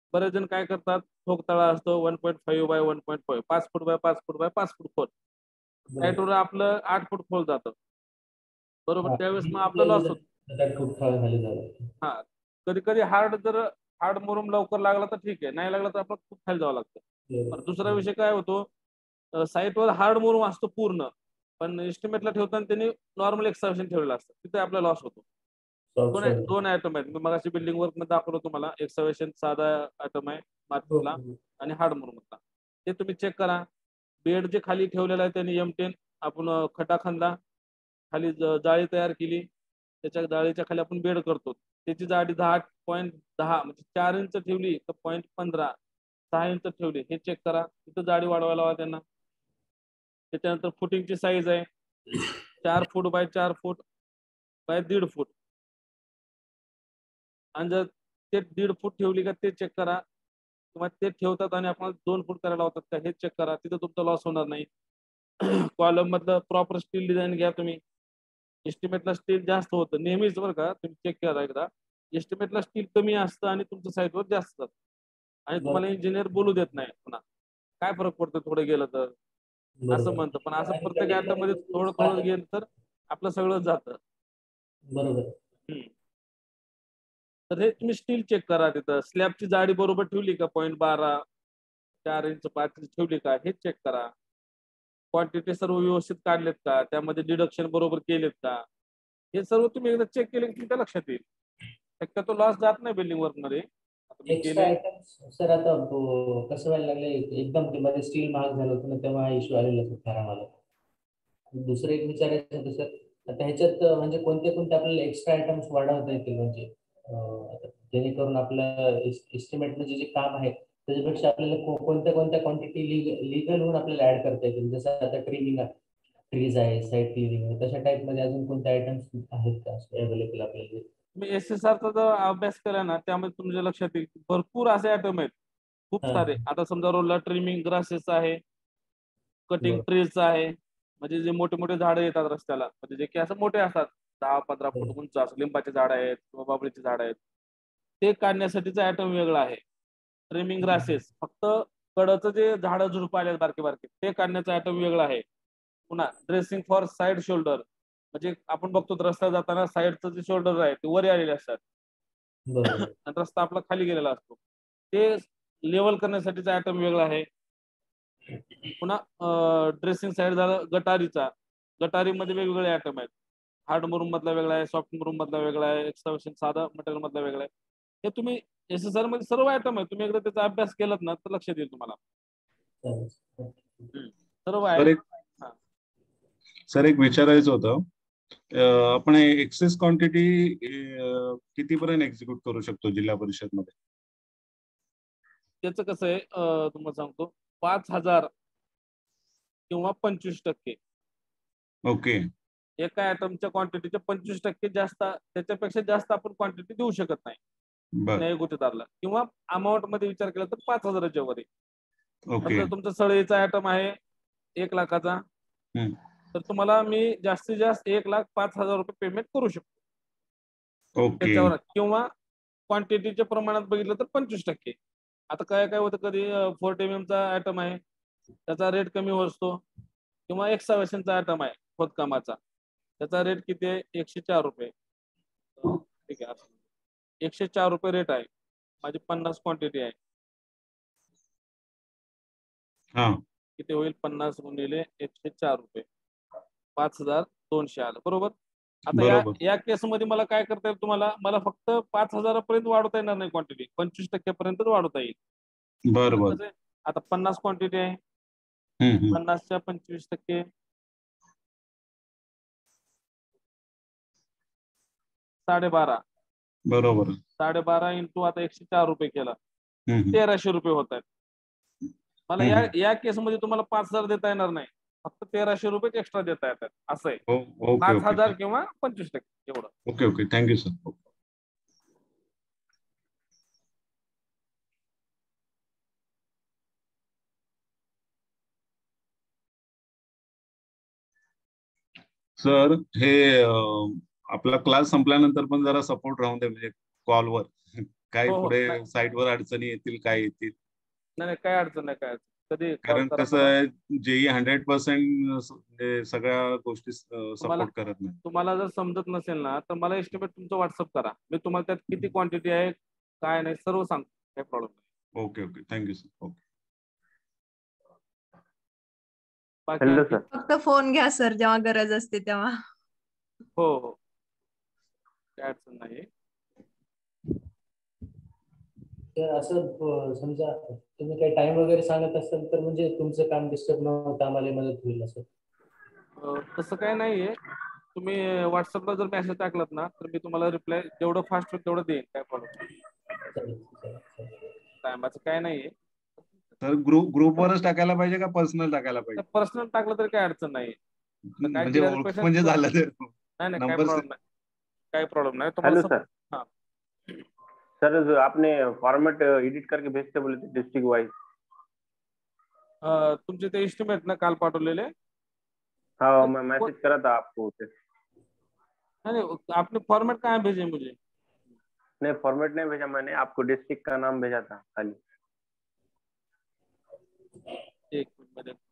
बरेच जण काय करतात, ठोक तळा असतो one point five by one point five पाच फूट बाय पाच फूट बाय पाच फूट खोल. साईटवर आपलं आठ फूट खोल जातं बरोबर. त्यावेळेस मग आपलं लॉस होतो. हा कधी कधी हार्ड जर हार्ड मुरुम लवकर लागला तर ठीक आहे, नाही लागला तर आपण खूप खाली जावं लागतं. पण दुसरा विषय काय होतो, साईटवर हार्ड मुरुम असतो पूर्ण, पण एस्टिमेटला ठेवताना त्यांनी नॉर्मल एक्सकॅव्हेशन ठेवलेलं असतं, तिथे आपला लॉस होतो. दोन दोन आयटम आहेत, मी मगाशी बिल्डिंग वर्क मध्ये दाखवलं तुम्हाला. एक्सकॅव्हेशन साधा आयटम आहे मातीतला आणि हार्ड मुरुमचा, ते तुम्ही चेक करा. बेड जे खाली ठेवलेलं आहे त्यांनी एम टेन आपण खड्डा खणला, खाली जाळी तयार केली, त्याच्या जाळीच्या खाली आपण बेड करतो, त्याची जाडी दहा पॉईंट दहा म्हणजे चार इंच ठेवली तर पॉईंट पंधरा सहा इंच ठेवली, हे चेक करा. तिथं जाडी वाढवायला हवा त्यांना. त्याच्यानंतर फुटिंगची साईज आहे चार फूट बाय चार फूट बाय दीड फूट, आणि जर ते दीड फूट ठेवली का ते चेक करा, किंवा ते ठेवतात आणि आपण दोन फूट करायला होतात का हे चेक करा. तिथं तुमचा लॉस होणार नाही. कॉलम मधलं प्रॉपर स्टील डिझाईन घ्या तुम्ही. एस्टिमेटला स्टील जास्त होतं नेहमीच बरं का, तुम्ही चेक करा एकदा. एस्टिमेटला स्टील कमी असतं आणि तुमच्या साईटवर जास्त असतं, आणि तुम्हाला इंजिनियर बोलू देत नाही पुन्हा काय फरक पडतो थोडं गेलं तर, असं म्हणतं. पण असं प्रत्येक आयटम मध्ये थोडं थोडं गेलं तर आपलं सगळं जातं बरोबर. तर हे तुम्ही स्टील चेक करा. तिथं स्लॅबची जाडी बरोबर ठेवली का, पॉईंट बारा चार इंच पाच इंच ठेवली का हे चेक करा. क्वांटिटी सर्व व्यवस्थित काढलेत का, त्यामध्ये डिडक्शन बरोबर केलेत का, हे सर्व तुम्ही एकदा चेक केले की तुमच्या लक्षात येईल. शक्यतो लॉस जात नाही बिल्डिंग वर्क मध्ये. एक्स्ट्रा आयटम्स सर आता कसं व्हायला लागले, एकदम ते मध्ये स्टील महाग झालं होतं ना, तेव्हा इश्यू आलेला सर खरा मला. दुसरं एक विचारायचं होतं सर, आता ह्याच्यात म्हणजे कोणते कोणते आपल्याला एक्स्ट्रा आयटम्स वाढवता येतील, म्हणजे जेणेकरून आपलं एस्टिमेट म्हणजे जे काम आहे त्याच्यापेक्षा आपल्याला कोणत्या कोणत्या क्वांटिटी लिगल होऊन आपल्याला ऍड करता येतील. जसं आता ट्रिमिंग ट्रीज आहे, साईट क्लिनिंग आहे, तशा टाईप मध्ये अजून कोणते आयटम्स आहेत का अवेलेबल आपल्याला? तुम्ही एस एस आरचा जर अभ्यास केला ना, त्यामध्ये तुमच्या लक्षात येईल भरपूर असे आयटम आहेत, खूप सारे. आता समजा रोलला ट्रिमिंग ग्रासेस आहे, कटिंग ट्रीज आहे, म्हणजे जे मोठे मोठे झाडं येतात रस्त्याला, म्हणजे जे की असं मोठे असतात दहा पंधरा फूट उंच असं, लिंबाचे झाड आहेत किंवा बाबळीचे झाड आहेत, ते काढण्यासाठीचा आयटम वेगळा आहे. ट्रिमिंग ग्रासेस फक्त कडचं जे झाडं झुडपं आले बारके बारके ते काढण्याचा आयटम वेगळा आहे. पुन्हा ड्रेसिंग फॉर साईड शोल्डर, म्हणजे आपण बघतो रस्ता जाताना साईडचं जे शोल्डर आहे ते वर आलेले असतात आणि रस्ता आपला खाली गेलेला असतो, ते लेवल करण्यासाठीचा आयटम वेगळा आहे. पुन्हा ड्रेसिंग साईड झालं गटारीचा, गटारीमध्ये वेगवेगळे आयटम आहेत. हार्ड मुरुम मधला वेगळा आहे, सॉफ्ट मुरुम मधला वेगळा आहे, एक्सकॅव्हेशन साधा मटेरियल मधला वेगळा आहे. हे तुम्ही एस एस आर मध्ये सर्व आयटम आहे, तुम्ही एकदा त्याचा अभ्यास केलात ना तर लक्षात येईल तुम्हाला सर्व आहे. सर एक विचारायचं होतं, आपण एक्सेस क्वांटिटी कितीपर्यंत एक्झिक्यूट करू शकतो जिल्हा परिषद मध्ये? त्याचं कसं आहे तुम्हाला सांगतो, पाच हजार किंवा पंचवीस टक्के. ओके. एका आयटमच्या क्वांटिटीच्या पंचवीस टक्के जास्त, त्याच्यापेक्षा जास्त आपण क्वांटिटी देऊ शकत नाही न्याय गुत्तेदारला. किंवा अमाऊंट मध्ये विचार केला तर पाच हजाराच्या वर. समजा तुमचा सळईचा आयटम आहे एक लाखाचा, तर तुम्हाला मी जास्तीत जास्त एक लाख पाच हजार रुपये पेमेंट करू शकतो त्याच्यावर. किंवा क्वांटिटीच्या प्रमाणात बघितलं तर पंचवीस टक्के. आता काय काय होतं, कधी फोर्ट एम एमचा आयटम आहे त्याचा रेट कमी असतो, किंवा एक्सकॅव्हेशनचा आयटम आहे खोदकामाचा त्याचा रेट किती आहे, एकशे चार रुपये. ठीक आहे, एकशे चार रुपये रेट आहे, माझी पन्नास क्वांटिटी आहे, किती होईल, पन्नास गुणिले एकशे चार रुपये, पाच हजार दोनशे आलं बरोबर. आता या या केसमध्ये मला काय करता येईल तुम्हाला, मला फक्त पाच हजारापर्यंत वाढवता येणार नाही क्वांटिटी, पंचवीस टक्क्यापर्यंत वाढवता येईल. बरोबर. आता पन्नास क्वांटिटी आहे, पन्नासच्या पंचवीस टक्के साडेबारा, बरोबर. साडेबारा इंटू आता एकशे चार रुपये केला, तेराशे रुपये होत आहेत. मला या या केसमध्ये तुम्हाला पाच हजार देता येणार नाही, फक्त तेराशे रुपये एक्स्ट्रा देता येतात, असं आहे. पाच हजार किंवा पंचवीस टक्के एवढं. Okay okay, thank you sir. Sir हे आपला क्लास संपल्यानंतर पण जरा सपोर्ट राहून दे, म्हणजे कॉलवर काय हो, हो. पुढे नाही. साईटवर अडचणी येतील, काय येतील. नाही नाही, काय अडचण नाही, काय अडचण कधी कॉल कारण करा कसं मला. आहे, जेई हंड्रेड पर्सेंट सगळ्या गोष्टी तुम्हाला सपोर्ट करत नाही. तुम्हाला जर समजत नसेल ना तर मला एस्टिमेट तुमचं व्हॉट्सअप करा. मी तुम्हाला त्यात किती क्वांटिटी आहे काय नाही सर्व सांगतो. काही प्रॉब्लेम नाही. Okay okay, thank you sir. Okay. बाकी हॅलो आणखी? सर. फक्त फोन घ्या सर जेव्हा गरज असते तेव्हा. हो हो, काय अडचण नाही. तर असं अं, समजा तुम्ही काही टाइम वगैरे सांगत असाल तर म्हणजे तुमचं काम डिस्टर्ब न होता आम्हाला मदत होईल असं. अं, तसं काय नाहीये. तुम्ही व्हॉट्सअपला जर मेसेज टाकलात ना तर मी तुम्हाला रिप्लाय जेवढं फास्ट होईल तेवढं देईन. काय प्रॉब्लेम नाही. चालेल चालेल चालेल. टायमाचं काय नाहीये. तर ग्रुप ग्रुपवरच टाकायला पाहिजे का पर्सनल टाकायला पाहिजे? पर्सनल टाकलं तरी काय अडचण नाही. तर काय म्हणजे केलं ओळख पेशंट म्हणजे झालं ते नाही नाही, काय नंबर. प्रॉब्लेम नाही. काही प्रॉब्लेम नाही हेलो तुम्हाला. सर. हाँ सर जो आपने फॉर्मेट एडिट करके भेजते बोले थे डिस्ट्रिक्ट वाइज. अं, तुमचे ते एस्टिमेट ना काल पाठवलेले. हाँ मैं मैसेज करा था आपको उसे. नहीं नहीं, आपने फॉर्मेट कहाँ भेजे मुझे? नहीं फॉर्मेट नहीं भेजा मैंने, आपको डिस्ट्रिक्ट का नाम भेजा था खाली. एक मिनट में देखो.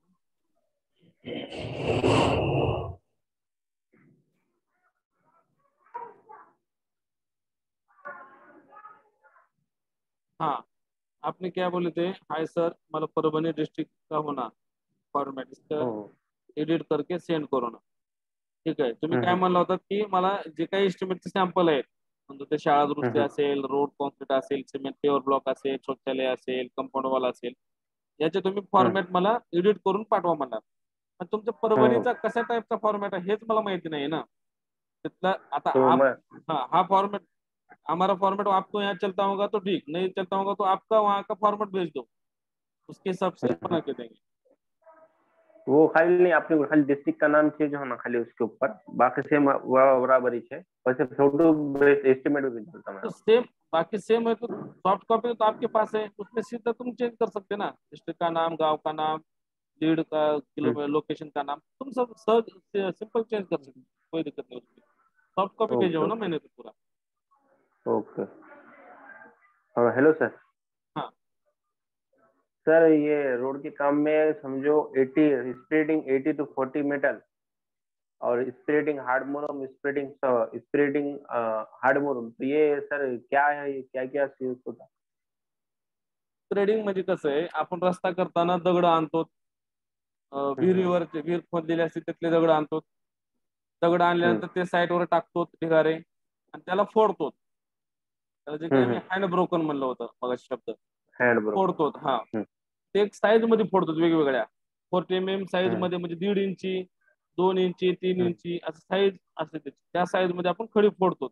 हाँ, आपने क्या बोले थे? हाय सर, मला परभणी डिस्ट्रिक्ट का होना फॉर्मेट इसका एडिट करके सेंड करो ना. ठीक आहे. तुम्ही काय म्हणला होता की मला जे काही एस्टिमेटचे सॅम्पल आहेत म्हणजे ते शाळा दुरुस्ती असेल, रोड कॉन्क्रीट असेल, सिमेंट पेवर ब्लॉक असेल, शौचालय असेल, कंपाऊंड वॉल असेल, याचे तुम्ही फॉर्मॅट मला एडिट करून पाठवा म्हणणार. पण तुमच्या परभणीचा कशा टाईपचा फॉर्मॅट आहे हेच मला माहिती नाही ना. तिथला आता तो आप मैं हाँ हा फॉर्मेट हमारा फॉर्मेट आपको यहाँ चलता होगा तो ठीक, नहीं चलता होगा तो आपका वहाँ का फॉर्मेट भेज दो, उसके हिसाब से बना के देंगे. वो खाली नहीं, आपने खाली डिस्ट्रिक्ट का नाम चेंज होना खाली उसके ऊपर, बाकी सेम बराबर ही है. वैसे फोटो एस्टिमेट भी चलता तो मैं. सेम बाकी सेम है तो सॉफ्ट कॉपी तो आपके पास है, उसमें सीधा तुम चेंज कर सकते ना. डिस्ट्रिक्ट का नाम, गांव का नाम, लीड का किलोमीटर, लोकेशन का नाम तुम सब सहज सिंपल चेंज कर सकते, कोई दिक्कत नहीं उसमें. सॉफ्ट कॉपी भेजा हो ना मैंने तो पूरा. ओके. Hello sir. हाँ सर ये रोड के काम में समझो अस्सी स्प्रेडिंग अस्सी टू चालीस मेटल और स्प्रेडिंग हार्ड मोरम, स्प्रेडिंग स्प्रेडिंग हार्ड मोरम, तो ये सर क्या है, ये क्या क्या यूज होता? स्प्रेडिंग म्हणजे कसं आहे, आपण रस्ता करताना दगड आणतो, विहिरीवर विहीर खोदलेली असते त्यातले दगड आणतो. दगड आणल्यानंतर ते साईडवर टाकतो ढिगारे आणि त्याला फोडतो. त्याला जे काही आम्ही हँड ब्रोकन म्हणलं होतं मग शब्द हँड ब्रोकन फोडतो. हा ते एक साईज मध्ये फोडतो वेगवेगळ्या फोर्टी एम एम साईज मध्ये, म्हणजे दीड इंची, दोन इंची, तीन इंची असं साईज असते त्याची. त्या साईज मध्ये आपण खडी फोडतो.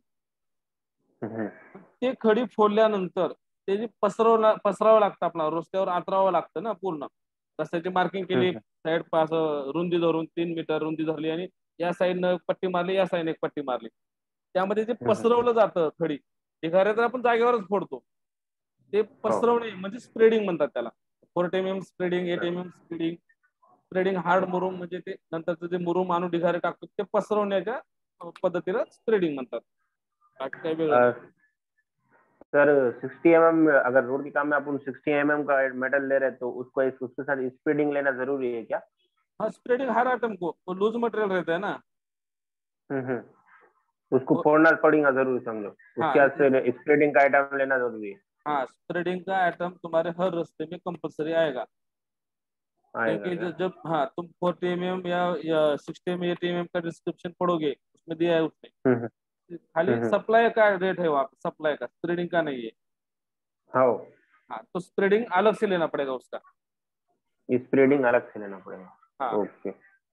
ते खडी फोडल्यानंतर ते जे पसरवला पसरावं लागतं, आपला रस्त्यावर आतरावं लागतं ना. पूर्ण रस्त्याची मार्किंग केली, साईड पास रुंदी धरून तीन मीटर रुंदी धरली आणि या साईडनं पट्टी मारली, या साईडने एक पट्टी मारली. त्यामध्ये जे पसरवलं जातं खडी, ढिगारे तर आपण जागेवरच फोडतो. ते पसरवणे म्हणजे स्प्रेडिंग म्हणतात त्याला. Forty M M spreading, eight M M spreading, spreading hard मुरुम म्हणजे ते नंतरचं जे मुरुम आणून ढिगारे टाकतो ते पसरवण्याच्या पद्धतीला स्प्रेडिंग म्हणतात. बाकी काही वेगळं नाही. सर सिक्सटी एम एम अगर रोड के काम में अपन सिक्सटी एम एम का मेटल ले रहे हैं तो उसको इस, उसके साथ स्प्रेडिंग लेना जरूरी है क्या? हाँ, स्प्रेडिंग हर आइटम को, वो लूज मटेरियल रहता है ना. हम्म उसको फोड़ना पड़ेगा जरूर समझो. उसके हाँ बाद स्प्रेडिंग का आइटम लेना जरूरी है. हाँ, स्प्रेडिंग का आइटम तुम्हारे हर रास्ते में कंपलसरी आएगा. आएगा क्योंकि क्या? जब हाँ तुम फोर्टी एम एम या, या sixty M eighty M M का डिस्क्रिप्शन पढ़ोगे उसमें दिया है उसने. हम्म, खाली हम्म, सप्लाई का रेट है वहाँ पे, सप्लाई का, स्प्रेडिंग का नहीं है. हाँ हाँ तो स्प्रेडिंग अलग से लेना पड़ेगा उसका. स्प्रेडिंग अलग से लेना पड़ेगा. हाँ ओके.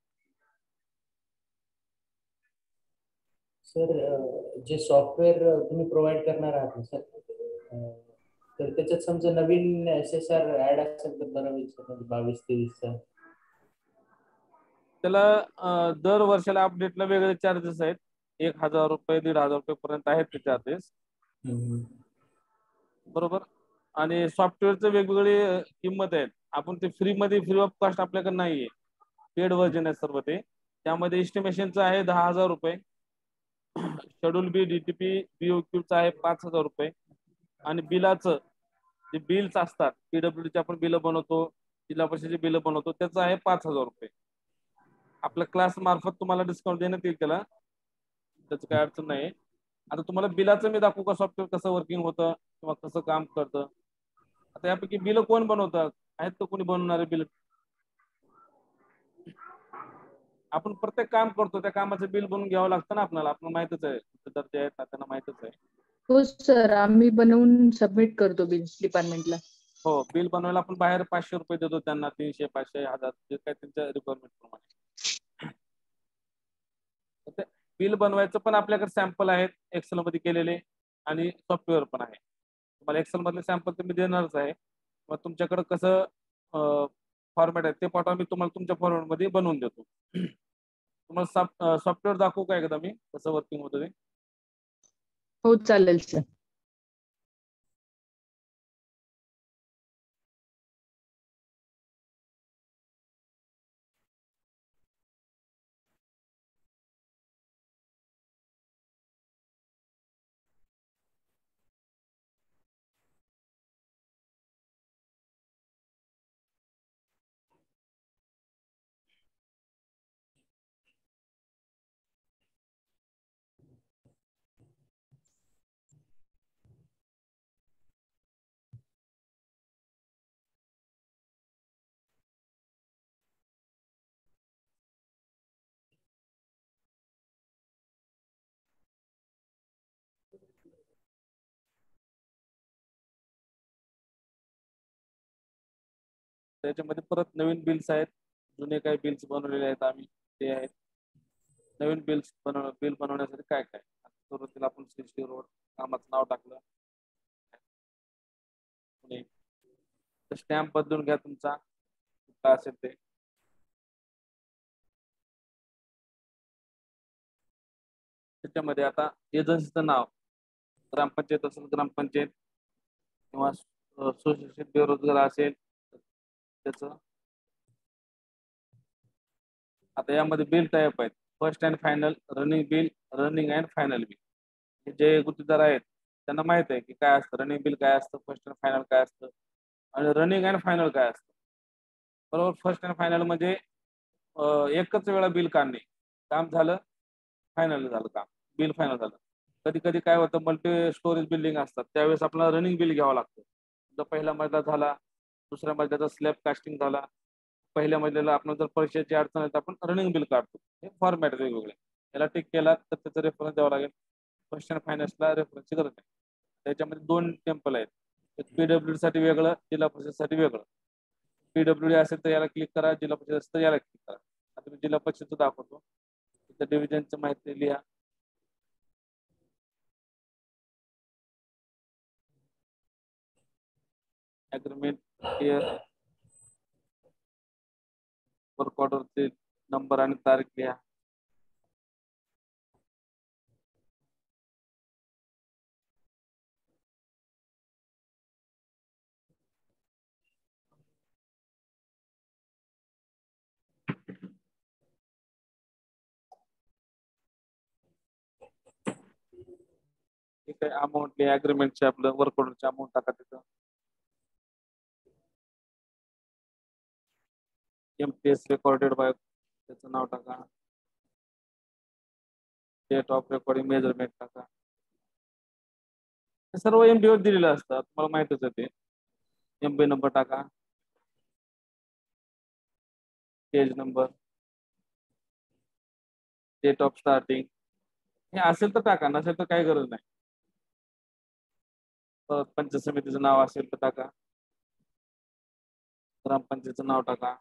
सर जे सॉफ्टवेअर तुम्ही प्रोव्हाइड करणार आहात ना सर, तर त्याच्यात समजा नवीन एस एस आर ऍड असेल तर बरं होईल सर, म्हणजे बावीस तेवीसचा. त्याला अं, दर वर्षाला अपडेटला वेगळे चार्जेस आहेत. एक हजार रुपये दीड हजार रुपये पर्यंत आहेत ते चार्जेस. बरोबर. आणि सॉफ्टवेअरचे वेगवेगळी किंमत आहेत. आपण ते फ्री मध्ये, फ्री ऑफ कॉस्ट आपल्याकडे नाहीये, पेड व्हर्जन आहे सर्व ते. त्यामध्ये एस्टिमेशनचं आहे दहा हजार रुपये, शेड्यूल बी, डीटीपी, बीओक्यूचा आहे पाच हजार रुपये, आणि बिलाचं जे बिल्स असतात, पीडब्ल्यूडीचे आपण बिल बनवतो, जिल्हा परिषदेचे बिल बनवतो, त्याचं आहे पाच हजार रुपये. आपल्या क्लास मार्फत तुम्हाला डिस्काउंट देण्यात येईल त्याला, त्याचं काय अडचण नाही. आता तुम्हाला बिलाचं मी दाखवू का सॉफ्टवेअर कसं वर्किंग होतं किंवा कसं काम करतं? आता यापैकी बिल कोण बनवतात? आहेत तर कोणी बनवणारे बिल? आपण प्रत्येक काम करतो त्या कामाचं बिल बनवून घ्यावं लागतं ना आपल्याला, आपल्याला माहितच आहे, दर्जे आहेत ना त्यांना माहितच आहे. हो सर, आम्ही बनवून सबमिट करतो बिल डिपार्टमेंटला. हो, बिल बनवायला आपण बाहेर पाचशे रुपये देतो त्यांना, तीनशे पाचशे हजार जे काय त्यांच्या रिक्वायरमेंट प्रमाणे. बिल बनवायचं पण आपल्याकडे सॅम्पल आहेत एक्सेल मध्ये केलेले आणि सॉफ्टवेअर पण आहे. तुम्हाला एक्सेल मधले सॅम्पल तर मी देणारच आहे, मग तुमच्याकडे कसं फॉर्मॅट आहे ते पाठवा, मी तुम्हाला तुमच्या फॉर्मॅट मध्ये बनवून देतो. तुम्हाला सॉफ्टवेअर दाखवू का एकदा मी कसं वर्किंग होतं ते? हो चालेल सर. त्याच्यामध्ये परत नवीन बिल्स आहेत, जुने काही बिल्स बनवलेले आहेत आम्ही ते आहेत. नवीन बिल्स बनव बिल बनवण्यासाठी काय काय सुरुवातीला आपण सीसी रोड कामाचं नाव टाकलं, स्टॅम्प बदलून घ्या तुमचा काय असेल ते. त्याच्यामध्ये आता एजन्सीचं नाव, ग्रामपंचायत असेल ग्रामपंचायत किंवा सुशिक्षित बेरोजगार असेल त्याचं. आता यामध्ये बिल टाईप आहेत, first and final, running bill, running and final bill. जे गुत्तेदार आहेत त्यांना माहित आहे की काय असतं रनिंग बिल, काय असतं फर्स्ट अँड फायनल काय असतं आणि रनिंग अँड फायनल काय असतं. बरोबर, फर्स्ट अँड फायनल म्हणजे एकच वेळा बिल काढणे, काम झालं फायनल झालं काम, बिल फायनल झालं. कधी कधी काय होतं, मल्टी स्टोरेज बिल्डिंग असतात त्यावेळेस आपल्याला रनिंग बिल घ्यावं लागतं. जर पहिला मजला झाला, दुसऱ्या मजल्याचा स्लॅब कास्टिंग झाला, पहिल्या मजल्याला आपण जर पैशाची अडचण आहे तर आपण रनिंग बिल काढतो. हे फॉर्मॅट वेगवेगळे, याला टिक केला तर त्याचं रेफरन्स द्यावं लागेल. फर्स्ट अँड फायनान्सला रेफरन्सची गरज नाही. त्याच्यामध्ये दोन टेम्पल आहेत, एक पीडब्ल्यूडी साठी वेगळं, जिल्हा परिषदेसाठी वेगळं. पीडब्ल्यूडी असेल तर याला क्लिक करा, जिल्हा परिषद असेल तर याला क्लिक करा. आता मी जिल्हा परिषदचं दाखवतो, तिथं डिव्हिजनचं माहिती लिहा. अग्रीमेंट क्लिअर, वर्क ऑर्डरचे नंबर आणि तारीख लिहा. ठीक आहे, अमाऊंट लिहा, अग्रीमेंटचे आपलं वर्क ऑर्डरचे अमाऊंट टाका तिथं. एमपीएस रेकॉर्डेड बाय त्याचं नाव टाका. डेट ऑफ रेकॉर्डिंग मेजरमेंट टाका. हे सर्व एमबी वर दिलेलं असतं, तुम्हाला माहितच आहे ते. एमबी नंबर टाका, page number, date of starting. हे असेल तर टाका, नसेल तर काही गरज नाही. परत पंचायत समितीचं नाव असेल तर टाका, ग्रामपंचायतचं नाव टाका.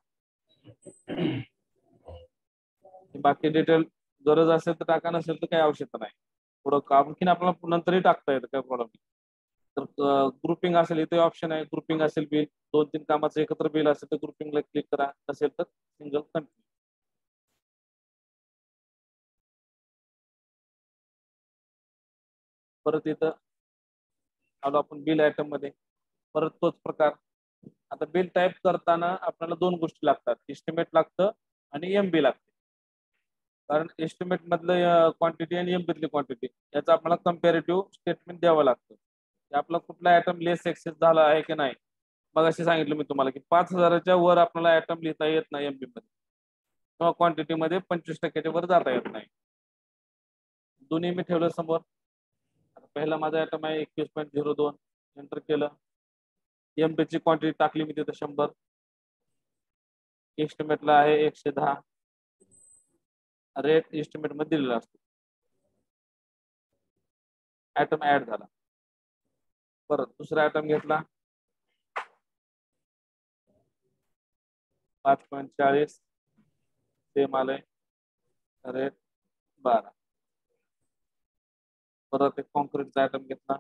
बाकी डिटेल गरज असेल तर टाका, नसेल तर काही आवश्यकता नाही. पुढं आणखीन आपल्याला नंतरही टाकता येतं, काही प्रॉब्लेम नाही. तर ग्रुपिंग असेल इथे ऑप्शन आहे, ग्रुपिंग असेल बिल, दोन तीन कामाचं एकत्र बिल असेल तर ग्रुपिंगला क्लिक करा, नसेल तर सिंगल कंटिन्यू. परत इथं आलो आपण बिल आयटम मध्ये, परत तोच प्रकार. आता बिल टाईप करताना आपल्याला दोन गोष्टी लागतात, एस्टिमेट लागतं आणि एमबी लागते. कारण एस्टिमेट मधलं क्वांटिटी आणि एमबीतली क्वांटिटी याचा आपल्याला कम्पॅरेटिव्ह स्टेटमेंट द्यावं लागतं. की आपला कुठला ऍटम लेस एक्सेस झाला आहे की नाही. मग असे सांगितलं मी तुम्हाला की पाच हजाराच्या वर आपल्याला ऍटम लिहिता येत नाही एमबी मध्ये किंवा क्वांटिटी मध्ये पंचवीस टक्क्याच्या वर जाता येत नाही. दोन्ही मी ठेवलं समोर. आता पहिला माझा ऍटम आहे एकवीस पॉईंट झिरो दोन, एंटर केलं. एमबी ची क्वांटिटी टाकली मी तिथं शंभर, एस्टिमेटला आहे एकशे दहा, रेट एस्टिमेट मध्ये दिलेला असतो. ऍटम ऍड झाला. परत दुसरा ऍटम घेतला पाच पॉईंट चाळीस, सेम आलंय, रेट बारा. परत एक कॉन्क्रीटचा ऍटम घेतला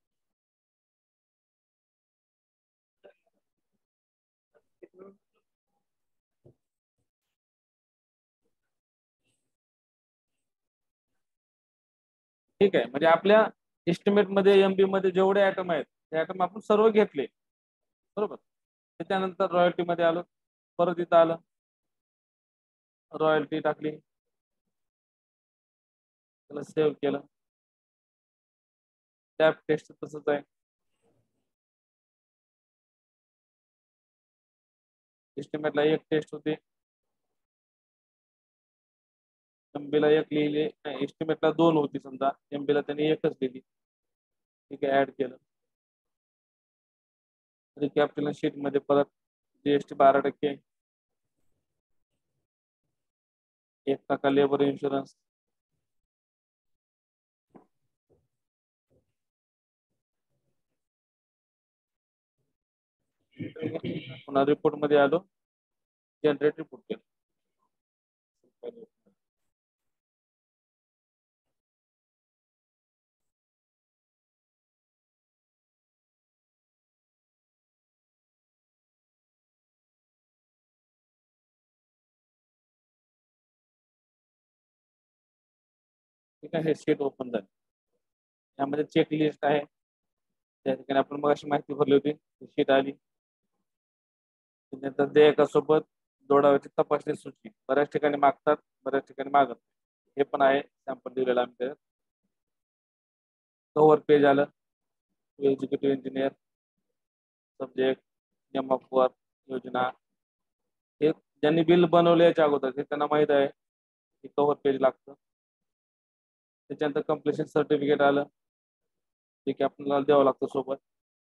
ठीक आहे. म्हणजे आपल्या एस्टिमेट मध्ये एमबी मध्ये जेवढे ऍटम आहेत ते ऍटम आपण सर्व घेतले बरोबर. त्याच्यानंतर रॉयल्टी मध्ये आलो, परत इथं आलं, रॉयल्टी टाकली, त्याला सेव्ह केलं. टॅप टेस्ट तसंच आहे. एस्टिमेटला एक टेस्ट होती, एमबीला एक लिहिली, एस्टिमेटला दोन होती समजा, एमबीला त्यांनी एकच लिहिली. ठीक आहे, ऍड केलं. रिकॅपिटल शीट मध्ये परत जीएसटी बारा टक्के, एक टक्का लेबर इन्शुरन्स, पुन्हा रिपोर्ट मध्ये आलो, जनरेट रिपोर्ट केलं. ठीक आहे, हे शीट ओपन झालं. यामध्ये चेक लिस्ट आहे, त्या ठिकाणी आपण मग अशी माहिती भरली होती, शीट आली. त्यानंतर देयकासोबत जोडाव्याची तपासणी सूची बऱ्याच ठिकाणी मागतात, बऱ्याच ठिकाणी मागत नाही. हे पण आहे सॅम्पल दिलेला आम्ही त्यात. कव्हर पेज आलं, executive engineer, subject, name of work, योजना. हे ज्यांनी बिल बनवले याच्या अगोदर हे त्यांना माहित आहे की कव्हर पेज लागतं. त्याच्यानंतर कम्प्लिशन सर्टिफिकेट आलं, ठीक आहे, आपल्याला द्यावं लागतं सोबत.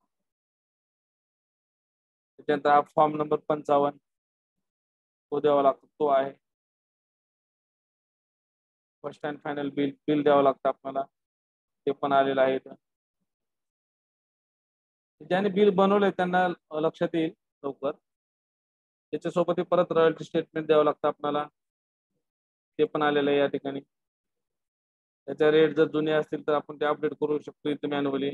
त्याच्यानंतर हा फॉर्म नंबर पंचावन्न तो द्यावा लागतो, तो आहे. First and final bill bill द्यावं लागतं आपल्याला, ते पण आलेलं आहे. ज्यांनी बिल बनवलंय त्यांना लक्षात येईल लवकर. त्याच्यासोबत परत रॉयल्टी स्टेटमेंट द्यावं लागतं आपल्याला, ते पण आलेलं आहे या ठिकाणी. त्याच्या रेट जर जुने असतील तर आपण ते अपडेट करू शकतो इथे मॅन्युअली.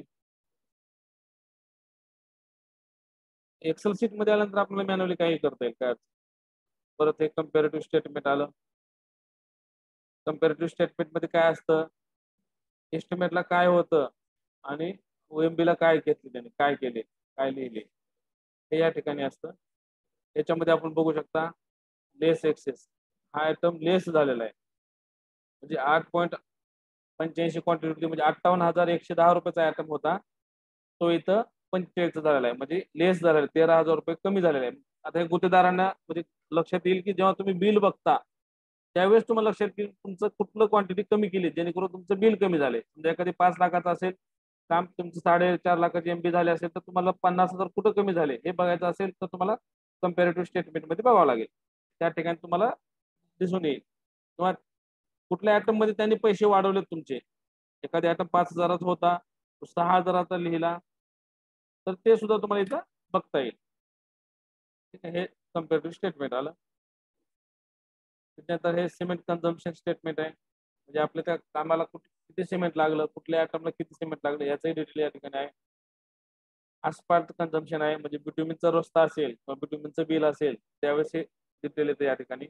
एक्सेल शीट मध्ये आल्यानंतर आपल्याला मॅन्युअली काही करता येईल काय. परत एक कम्पॅरेटिव्ह स्टेटमेंट आलं. कम्पॅरेटिव्ह स्टेटमेंट मध्ये काय असतं, एस्टिमेटला काय होतं आणि ओएमबी ला काय घेतले, त्याने काय केले, काय लिहिले, हे या ठिकाणी असतं. याच्यामध्ये आपण बघू शकता लेस एक्सेस, हा आयटम लेस झालेला आहे. म्हणजे आठ पॉईंट पंच्याऐंशी क्वांटिटी म्हणजे अठ्ठावन्न हजार एकशे दहा रुपयाचा आयटम होता, तो इथं पंचेचाळीस झालेला आहे, म्हणजे लेस झालेला आहे, तेरा हजार रुपये कमी झालेला आहे. आता हे गुत्तेदारांना म्हणजे लक्षात येईल की जेव्हा तुम्ही बिल बघता त्यावेळेस तुम्हाला लक्षात येईल तुमचं कुठलं क्वांटिटी कमी केली जेणेकरून तुमचं बिल कमी झाले. समजा एखादी पाच लाखाचं असेल काम, तुमचं साडेचार लाखाची एमबी झाले असेल तर तुम्हाला पन्नास हजार कुठं कमी झाले हे बघायचं असेल तर तुम्हाला कम्पॅरेटिव्ह स्टेटमेंट मध्ये बघावं लागेल. त्या ठिकाणी तुम्हाला दिसून येईल. किंवा कुठल्या आयटम मध्ये त्यांनी पैसे वाढवले तुमचे, एखादी आयटम पाच हजाराचा होता तो सहा हजाराचा लिहिला तर ते सुद्धा तुम्हाला इथं बघता येईल. ठीक आहे, हे कम्पॅरेटिव्ह स्टेटमेंट आलं. त्याच्यानंतर हे सिमेंट कन्झम्पशन स्टेटमेंट आहे, म्हणजे आपल्या त्या कामाला कुठे किती सिमेंट लागलं, कुठल्या आयटमला किती सिमेंट लागलं याचंही डिटेल या ठिकाणी आहे. आस्फाल्ट कन्झम्पशन आहे, म्हणजे बिट्युमिनचा रस्ता असेल किंवा बिट्युमिनचं बिल असेल त्यावेळेस हे डिटेल येते या ठिकाणी.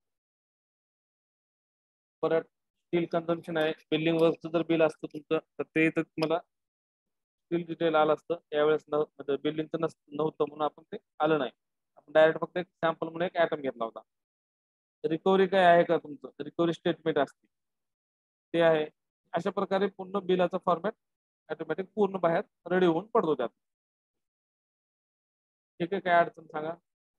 परत स्टील कन्झम्पशन आहे, बिल्डिंग वर्कचं जर बिल असतं तुमचं तर ते इथं तुम्हाला स्टील डिटेल आलं असतं. यावेळेस न बिल्डिंगचं नस नव्हतं म्हणून आपण ते आलं नाही, आपण डायरेक्ट फक्त एक सॅम्पल म्हणून एक आयटम घेतला होता. रिकव्हरी काय आहे का तुमचं, रिकव्हरी स्टेटमेंट असते ते आहे. अशा प्रकारे पूर्ण बिलाचा फॉर्मॅट ऑटोमॅटिक पूर्ण बाहेर रेडी होऊन पडतो त्यात. ठीक आहे, काय अडचण सांगा.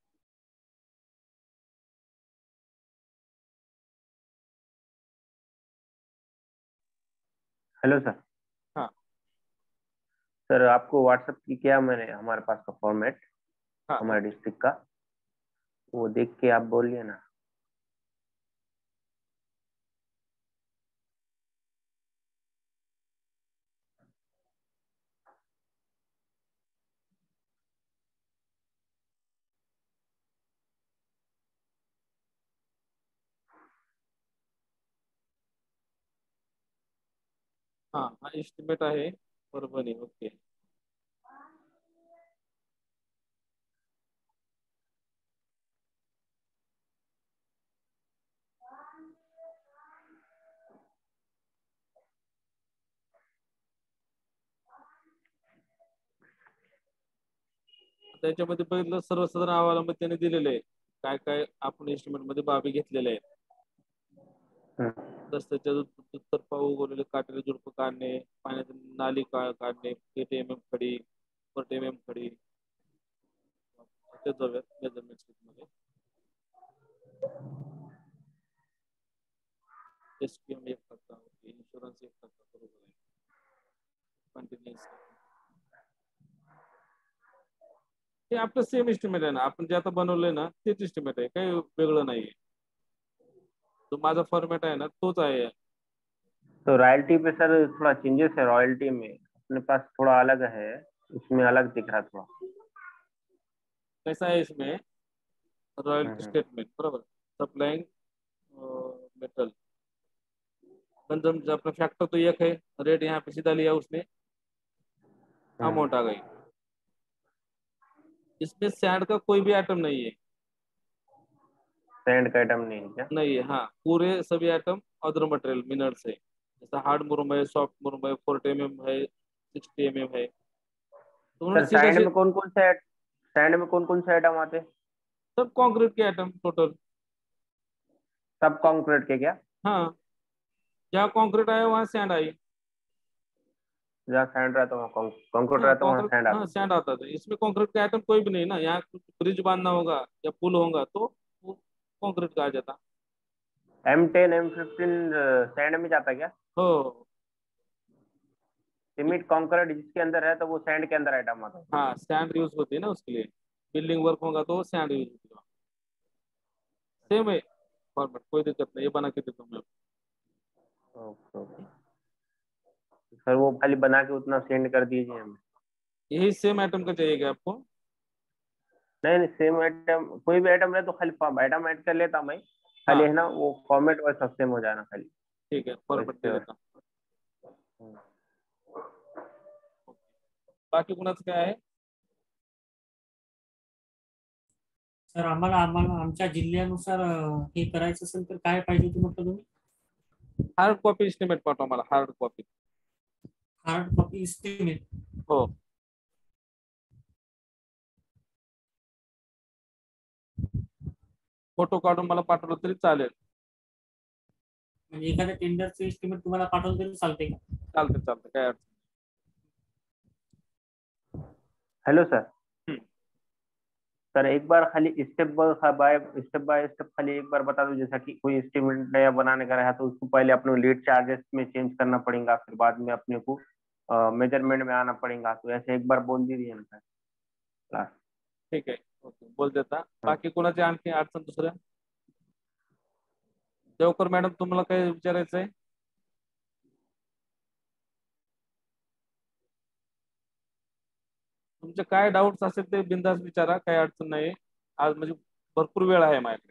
Hello sir. हाँ. सर आपको व्हाट्सएप की किया मैंने हमारे पास का फॉर्मेट हाँ हमारे डिस्ट्रिक्ट का, वो देख के आप बोलिए ना. हाँ हा एस्टिमेट आहे परभणी. ओके. त्याच्यामध्ये बघितलं सर्वसाधारण अहवालामध्ये त्याने दिलेले आहे काय काय आपण एस्टिमेट मध्ये बाबी घेतलेल्या आहेत. हम्म. रस्त्याच्या दुतर्फा उगवलेले काटेरी झुडपं काढणे, पाण्याची नाली का काढणे, एट एम एम खडी, फोर्टी एम एम खडी. त्याच्यात जाऊयात मेजरमेंट शीट मध्ये. एस पी एम एक टक्का, ओके. इन्शुरन्स एक टक्का, बरोबर आहे. कंटिन्युअस हे आपलं सेम एस्टिमेट आहे ना, आपण जे आता बनवलंय ना तेच एस्टिमेट आहे, काही वेगळं नाहीये. जो माझा फॉर्मॅट आहे ना तोच आहे. तो रॉयल्टी पे सर थोड़ा चेंजेस है, रॉयल्टी में अपने पास थोड़ा अलग है, इसमें अलग दिख रहा थोड़ा. कैसा है इसमें रॉयल्टी हम्म. स्टेटमेंट, बराबर. सप्लाइंग मेटल कंजम्पशन अपना फैक्टर तो एक है, रेट यहाँ पे सीधा लिया उसने, अमाउंट आ गई. इसमें सैंड का कोई भी आइटम नहीं है. सैंड का आइटम नहीं है क्या? नहीं है, हाँ. पूरे सभी आइटम अदर मटेरियल मिनरल्स है, जैसा हार्ड मुरुम है, सॉफ्ट मुरुम है, फोर्टी एम एम है, सिक्सटी एम एम है. तो उन्होंने सर सीधा सैंड से में कौन कौन से सैंड में कौन कौन से आइटम आते हैं? सब कंक्रीट के आइटम टोटल. सब कंक्रीट के क्या? हाँ, जहाँ कंक्रीट आया वहाँ सैंड आई. जहाँ सैंड रहता है वहाँ कंक्रीट हाँ रहता है, वहाँ कंक्रीट, सैंड हाँ आता सैंड आता था. इसमें कंक्रीट का आइटम कोई भी नहीं ना. यहाँ कुछ ब्रिज बांधना होगा या पुल होगा तो वो कंक्रीट का आ जाता. है. M ten M fifteen sand में जाता है क्या? हो. सीमेंट कंक्रीट जिसके अंदर है तो वो सैंड के अंदर आइटम आता है. हाँ सैंड यूज होती है ना उसके लिए. बिल्डिंग वर्क होगा तो सैंड यूज होती है. सेम है फॉर्मेट, कोई दिक्कत नहीं, ये बना के देता हूँ मैं. ओके ओके सर, वो खाली बना के उतना सेंड कर दीजिए हमें. यही सेम आइटम का चाहिए क्या आपको? नहीं नहीं, सेम आइटम कोई भी आइटम रहे तो खाली आइटम ऐड कर लेता मैं, खाली हाँ है ना वो फॉर्मेट वैसा सेम हो जाना खाली. ठीक है, फॉर्मेट दे देता. बाकी कुणाचं काय आहे? सर आम्हाला आम्हाला आमच्या जिल्ह्यानुसार अं, हे करायचं असेल तर काय पाहिजे होतं म्हटलं तुम्ही? हार्ड कॉपी एस्टिमेट पाठवा मला, hard copy. Hard copy estimate. हो. फोटो काढून मला पाठवलं तरी चालेल. म्हणजे एखाद्या टेंडरचं इस्टिमेट तुम्हाला पाठवलं तरी चालते का? चालते चालते, काय अडचण. Hello sir. हम्म. सर एक बार खाली step by step by step खाली एक बार बता दो, जैसा कि कोई एस्टिमेट नया बनाने का रहा तो उसको पहले अपने लीड चार्जेस में चेंज करना पड़ेगा, फिर बाद में अपने को मेजरमेंट में आना पड़ेगा, तो ऐसे एक बार बोल दीजिए ना सर. ठीक आहे, ओके, बोल देता. बाकी कोणाची आणखी अडचण दुसऱ्या? देवकर मॅडम तुम्हाला काय विचारायचं आहे? तुमचे काय डाऊट्स असेल ते बिंदास विचारा, काही अडचण नाही. आज म्हणजे भरपूर वेळ आहे माझ्याकडे.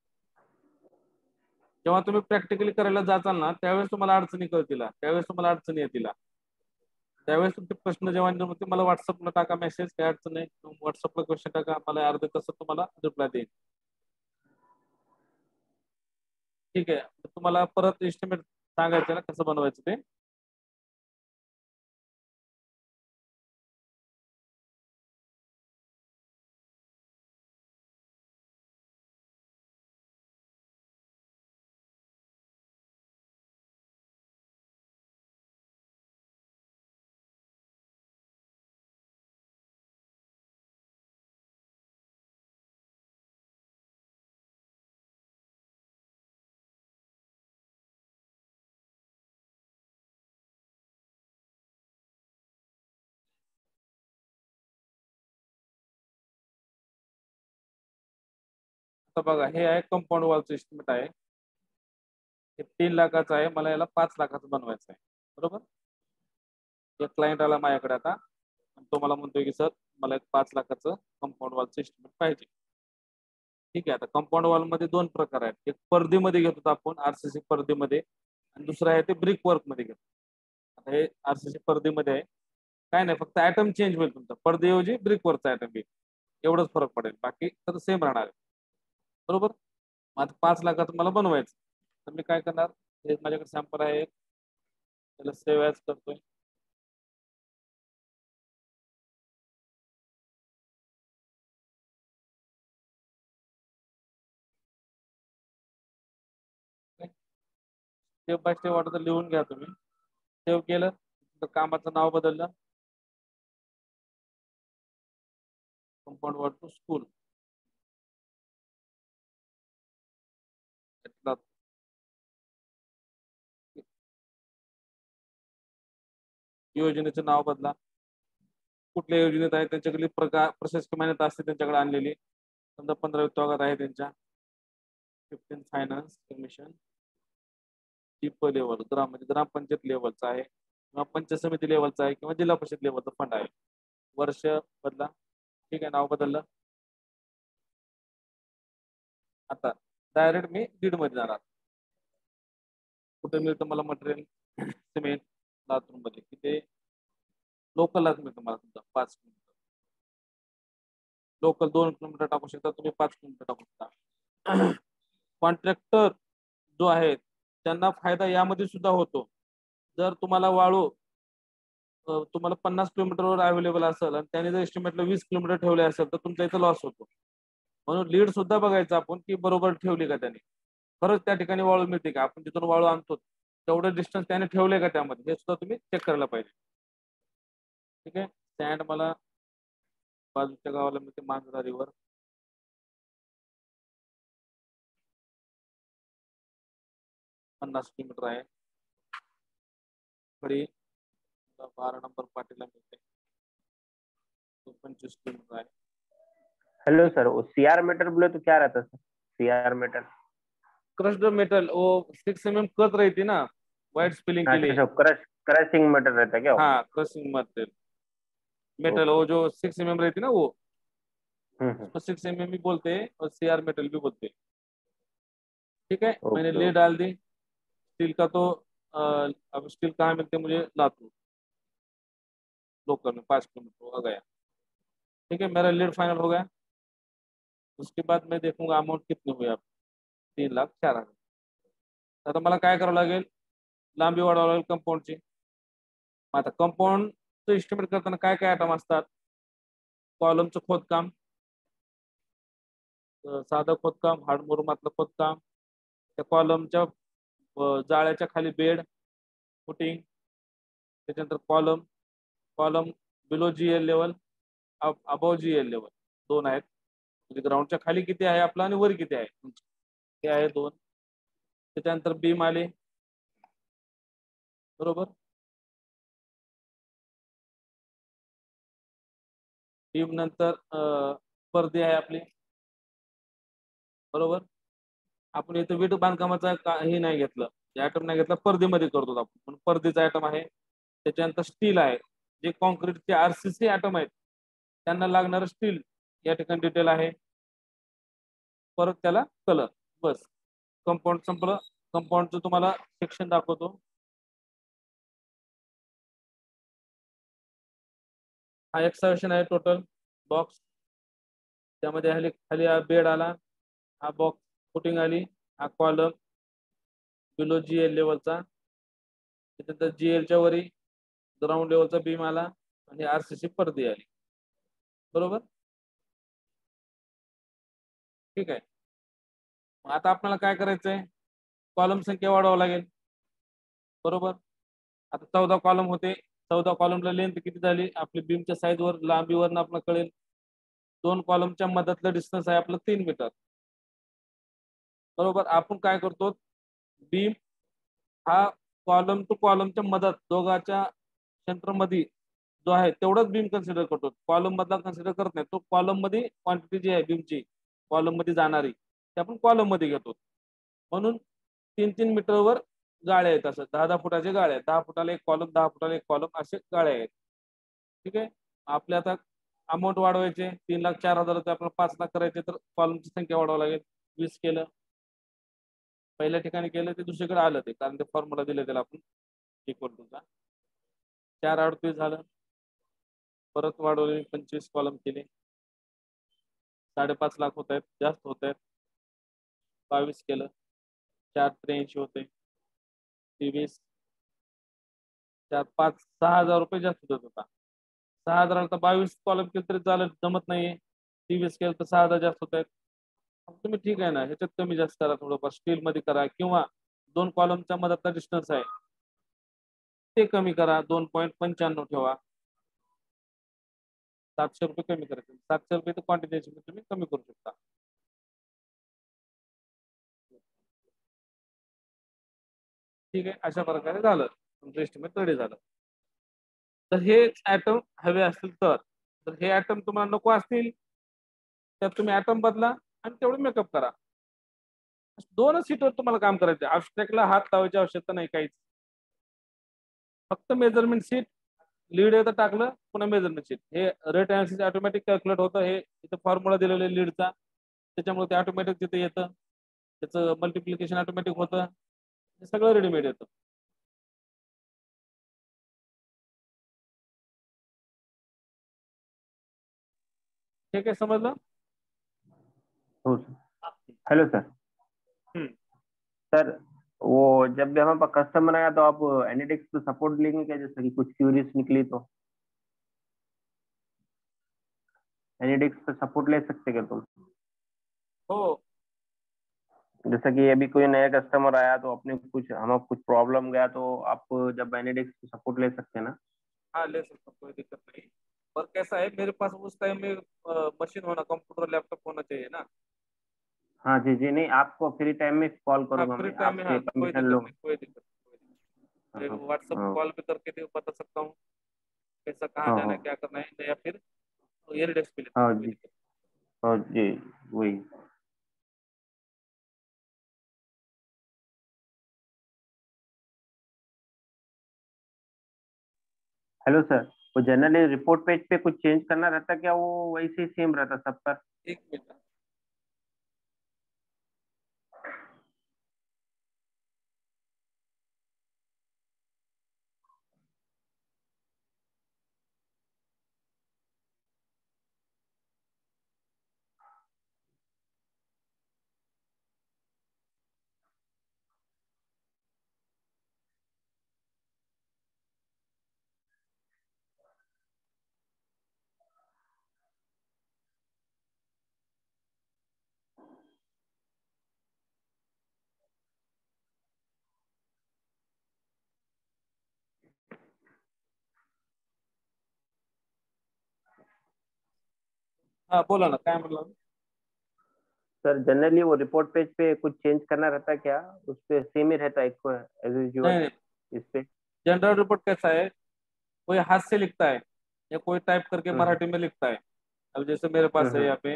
जेव्हा तुम्ही प्रॅक्टिकली करायला जाचाल ना त्यावेळेस तुम्हाला अडचणी कळतील, त्यावेळेस तुम्हाला अडचणी येतील. त्यावेळेस तुमचे प्रश्न जेव्हा होते मला व्हॉट्सअपला टाका मेसेज, काय अडचण नाही. व्हॉट्सअपला क्वेश्चन टाका, मला अर्ध्या तासात तुम्हाला रिप्लाय देईन. ठीक आहे, तुम्हाला परत एस्टिमेट सांगायचं ना कसं बनवायचं ते. आता बघा हे आहे कंपाऊंड वॉलचं एस्टिमेट आहे, हे तीन लाखाचं आहे, मला याला पाच लाखाचं बनवायचं आहे. बरोबर, एक क्लायंट आला माझ्याकडे आता आणि तो मला म्हणतोय की सर मला एक पाच लाखाचं कंपाऊंड वॉलचं एस्टिमेट पाहिजे. ठीक आहे, आता कंपाऊंड वॉल मध्ये दोन प्रकार आहेत, एक पर्दीमध्ये घेतो आपण आरसीसी पर्दीमध्ये, आणि दुसरं आहे ते ब्रिक वर्क मध्ये घेतो. आता हे आरसीसी पर्दीमध्ये आहे, काय नाही फक्त ऍटम चेंज होईल तुमचा, पर्देऐवजी ब्रिक वर्कचा ऍटम येईल, एवढंच फरक पडेल, बाकी तर सेम राहणार आहे. बरोबर, आता पाच लाखाचं मला बनवायचं, तर मी काय करणार, हे माझ्याकडे सॅम्पल आहे, त्याला सेव्ह ॲज करतोय. स्टेप बाय स्टेप वाटत लिहून घ्या तुम्ही. सेव्ह केलं तर कामाचं नाव बदललं, कंपाऊंड वॉल टू स्कूल. योजनेचं नाव बदला, कुठल्या योजनेत आहे त्यांच्याकडे प्रकार प्रशासकीय मान्यता असते त्यांच्याकडे आणलेली, समजा पंधरा विभागात आहे त्यांच्या, fifteen finance commission, depot level ग्राम म्हणजे ग्रामपंचायत लेवलचा आहे किंवा पंचायत समिती लेवलचा आहे किंवा जिल्हा परिषद लेवलचा फंड आहे. वर्ष बदला, ठीक आहे, नाव बदललं. आता डायरेक्ट मी डीड मध्ये जाणार, कुठे मिळतं मला मटेरियल, सिमेंट लातूर मध्ये, तिथे लोकललाच मिळतं मला तुमचा पाच किलोमीटर, लोकल दोन किलोमीटर टाकू शकता तुम्ही, पाच किलोमीटर टाकू शकता. कॉन्ट्रॅक्टर जो आहे त्यांना फायदा यामध्ये सुद्धा होतो, जर तुम्हाला वाळू तुम्हाला पन्नास किलोमीटरवर अवेलेबल असेल आणि त्याने जर एस्टिमेटला वीस किलोमीटर ठेवले असेल तर तुमचा इथं लॉस होतो. म्हणून लीड सुद्धा बघायचं आपण की बरोबर ठेवली का त्याने, खरंच त्या ठिकाणी वाळू मिळते का, आपण जिथून वाळू आणतो तेवढं डिस्टन्स त्याने ठेवले का त्यामध्ये, हे सुद्धा तुम्ही चेक करायला पाहिजे. ठीक आहे, सँड मला बाजूच्या गावाला मिळते मांजरा रिव्हर, पन्नास किलोमीटर आहे. खडी बारा नंबर पाटीला मिळते, पंचवीस किलोमीटर आहे. हेलो सर, वो सीआर मेटल बोले तो क्या रहता है sir? CR metal crushed metal, वो सिक्स एम एम कत रही थी ना वाइट स्पिलिंग के लिए, क्रश क्रशिंग मेटल रहता है क्या? हाँ क्रशिंग मटेरियल मेटल, वो जो सिक्स एम एम रहती ना वो उसको सिक्स एम एम भी बोलते हैं और सी आर मेटल भी बोलते हैं. ठीक है, मैंने ले डाल दी. स्टील का तो आ, अब स्टील कहाँ मिलते मुझे, लातूर लोकल में पाँच किलोमीटर हो गया. ठीक है, मेरा लीड फाइनल हो गया. उसके बाद मैं देखूंगा अमाउंट कितनी हुई, आप तीन लाख चार हजार. आता मला काय करावं लागेल, लांबी वाढवावं लागेल कंपाऊंडची. आता कंपाऊंडचं एस्टिमेट करताना काय काय आयटम असतात, कॉलमचं खोदकाम, साधं खोदकाम, हाडमुरुमातलं खोदकाम, त्या कॉलमच्या जाळ्याच्या खाली बेड फुटिंग, त्याच्यानंतर column column below G L level, above G L level, दोन आहेत, म्हणजे ग्राउंडच्या खाली किती आहे आपला आणि वर किती आहे, ते आहे दोन. त्याच्यानंतर बीम आले, बरोबर, बीम नंतर पडदे आहे आपले, बरोबर. आपण इथं वीट बांधकामाचा काही नाही घेतलं, आयटम नाही घेतला, पर्दीमध्ये करतो आपण, पण पर्दीचा आयटम आहे. त्याच्यानंतर स्टील आहे, जे कॉन्क्रीटचे आरसीसी आयटम आहेत त्यांना लागणारं स्टील या ठिकाणी डिटेल आहे. परत त्याला कलर, बस कंपाऊंड संपलं. कंपाऊंडचं तुम्हाला सेक्शन दाखवतो. हा एक्सकॅव्हेशन आहे टोटल बॉक्स, त्यामध्ये खाली खाली बेड आला, हा बॉक्स फुटिंग आली, हा कॉलम बिलो जी एल लेवलचा, त्याच्यानंतर जी एलच्या वरी ग्राउंड लेवलचा बीम आला आणि आरसीसी पडदी आली, बरोबर. ठीक आहे, आता आपल्याला काय करायचंय, कॉलम संख्या वाढवावं लागेल, बरोबर. आता चौदा कॉलम होते, चौदा कॉलमला लेंथ किती झाली आपली, बीमच्या साईजवर लांबीवरनं आपल्याला कळेल. दोन कॉलमच्या मधातलं डिस्टन्स आहे आपलं तीन मीटर, बरोबर. आपण काय करतो, बीम हा कॉलम टू कॉलमच्या मधात दोघांच्या सेंटर मध्ये जो आहे तेवढाच बीम कन्सिडर करतो, कॉलम मधला कन्सिडर करत नाही. तो कॉलम मध्ये क्वांटिटी जी आहे बीमची कॉलम मध्ये जाणारी ते आपण कॉलम मध्ये घेतो. म्हणून तीन तीन मीटरवर गाळे आहेत, असं दहा दहा फुटाचे गाळे आहेत. दहा फुटाला एक कॉलम, दहा फुटाला एक कॉलम, असे गाळे आहेत. ठीक आहे. आपले आता अमाऊंट वाढवायचे, तीन लाख चार हजार आपल्याला पाच लाख करायचे, तर कॉलमची संख्या वाढवावी लागेल. वीस केलं, पहिल्या ठिकाणी केलं ते दुसरीकडे आलं ते, कारण ते फॉर्म्युला दिले त्याला आपण इक्वल टूचा. चार अडतीस झालं, परत वाढवले, पंचवीस कॉलम केले, साडेपाच लाख होत आहेत, जास्त होत आहेत. बावीस केलं, चार त्र्याऐंशी होते, तेवीस, चार पाच सहा हजार रुपये जास्त होत होता. सहा हजाराला तर बावीस कॉलम केलं तरी चालेल, जमत नाहीये. तेवीस केलं तर सहा हजार जास्त होत आहेत. तुम्ही ठीक आहे ना, ह्याच्यात कमी जास्त करा, थोडंफार स्टील मध्ये करा, किंवा दोन कॉलमच्या मधातला डिस्टन्स आहे ते कमी करा, दोन पॉईंट पंच्याण्णव ठेवा. सातशे रुपये कमी करायचे, सातशे रुपये तर क्वांटिटी तुम्ही कमी करू शकता. ठीक आहे, अशा प्रकारे झालं, तुमचं एस्टिमेट रेडी झालं. तर हे ऍटम हवे असतील तर तर हे ऍटम तुम्हाला नको असतील तर तुम्ही ऍटम बदला आणि तेवढं मेकअप करा. दोनच सीटवर तुम्हाला काम करायचं. अब्स्ट्रॅक्टला हात लावायची आवश्यकता नाही काहीच. फक्त मेजरमेंट सीट, लीड एकदा टाकलं पुन्हा मेजरमेंट सीट. हे रेट अनालिसिस ऑटोमॅटिक कॅल्क्युलेट होतं. हे इथं फॉर्म्युला दिलेला आहे लीडचा, त्याच्यामुळे ते ऑटोमॅटिक तिथे येतं. त्याचं मल्टिप्लिकेशन ऑटोमॅटिक होतं. हे सगळं रेडीमेड येतं. ठीक है, समझ लो. Hello sir. सर वो जब भी हमारे पास कस्टमर आया तो आप एनालिटिक्स को सपोर्ट लेंगे क्या, जैसे कि कुछ क्यूरीज निकली तो एनालिटिक्स पे सपोर्ट ले सकते क्या तुम? हो, जैसा कि अभी कोई नया कस्टमर आया तो अपने कुछ हमें कुछ प्रॉब्लम गया तो आप जब एनालिटिक्स को सपोर्ट ले सकते हैं ना? हाँ ले सकता हूँ, कोई दिक्कत नहीं. पर कैसा है, मेरे पास उस टाइम में मशीन होना, कंप्यूटर लैपटॉप होना चाहिए ना. हाँ जी जी, नहीं आपको फ्री टाइम में कॉल हाँ, करूंगा फ्री मैं, टाइम में, हाँ, आपसे कोई परमिशन दिक्कत लूंगा. नहीं, कोई दिक्कत नहीं. हाँ व्हाट्सएप हाँ कॉल पे करके भी बता सकता हूँ कैसा, कहाँ हाँ जाना है, हाँ क्या करना है, या फिर एनालिटिक्स पे लेते हैं, हाँ कोई जी दिक्कत हाँ जी वही. हेलो सर, वो जनरली रिपोर्ट पेज पे कुछ चेंज करना रहता क्या, वो वैसे ही सेम रहता सब पर? नहीं. एक मिनट. हाँ बोला ना, काय म्हणला. सर जनरली वो रिपोर्ट पेज पे कुछ चेंज करना रहता क्या, उस पे सेम ही रहता है एज यूजुअल नहीं, इस पे? जनरल रिपोर्ट कैसा है, कोई हाथ से लिखता है या कोई टाइप करके हम्म मराठी में लिखता है. अब जैसे मेरे पास है हम्म यहाँ पे,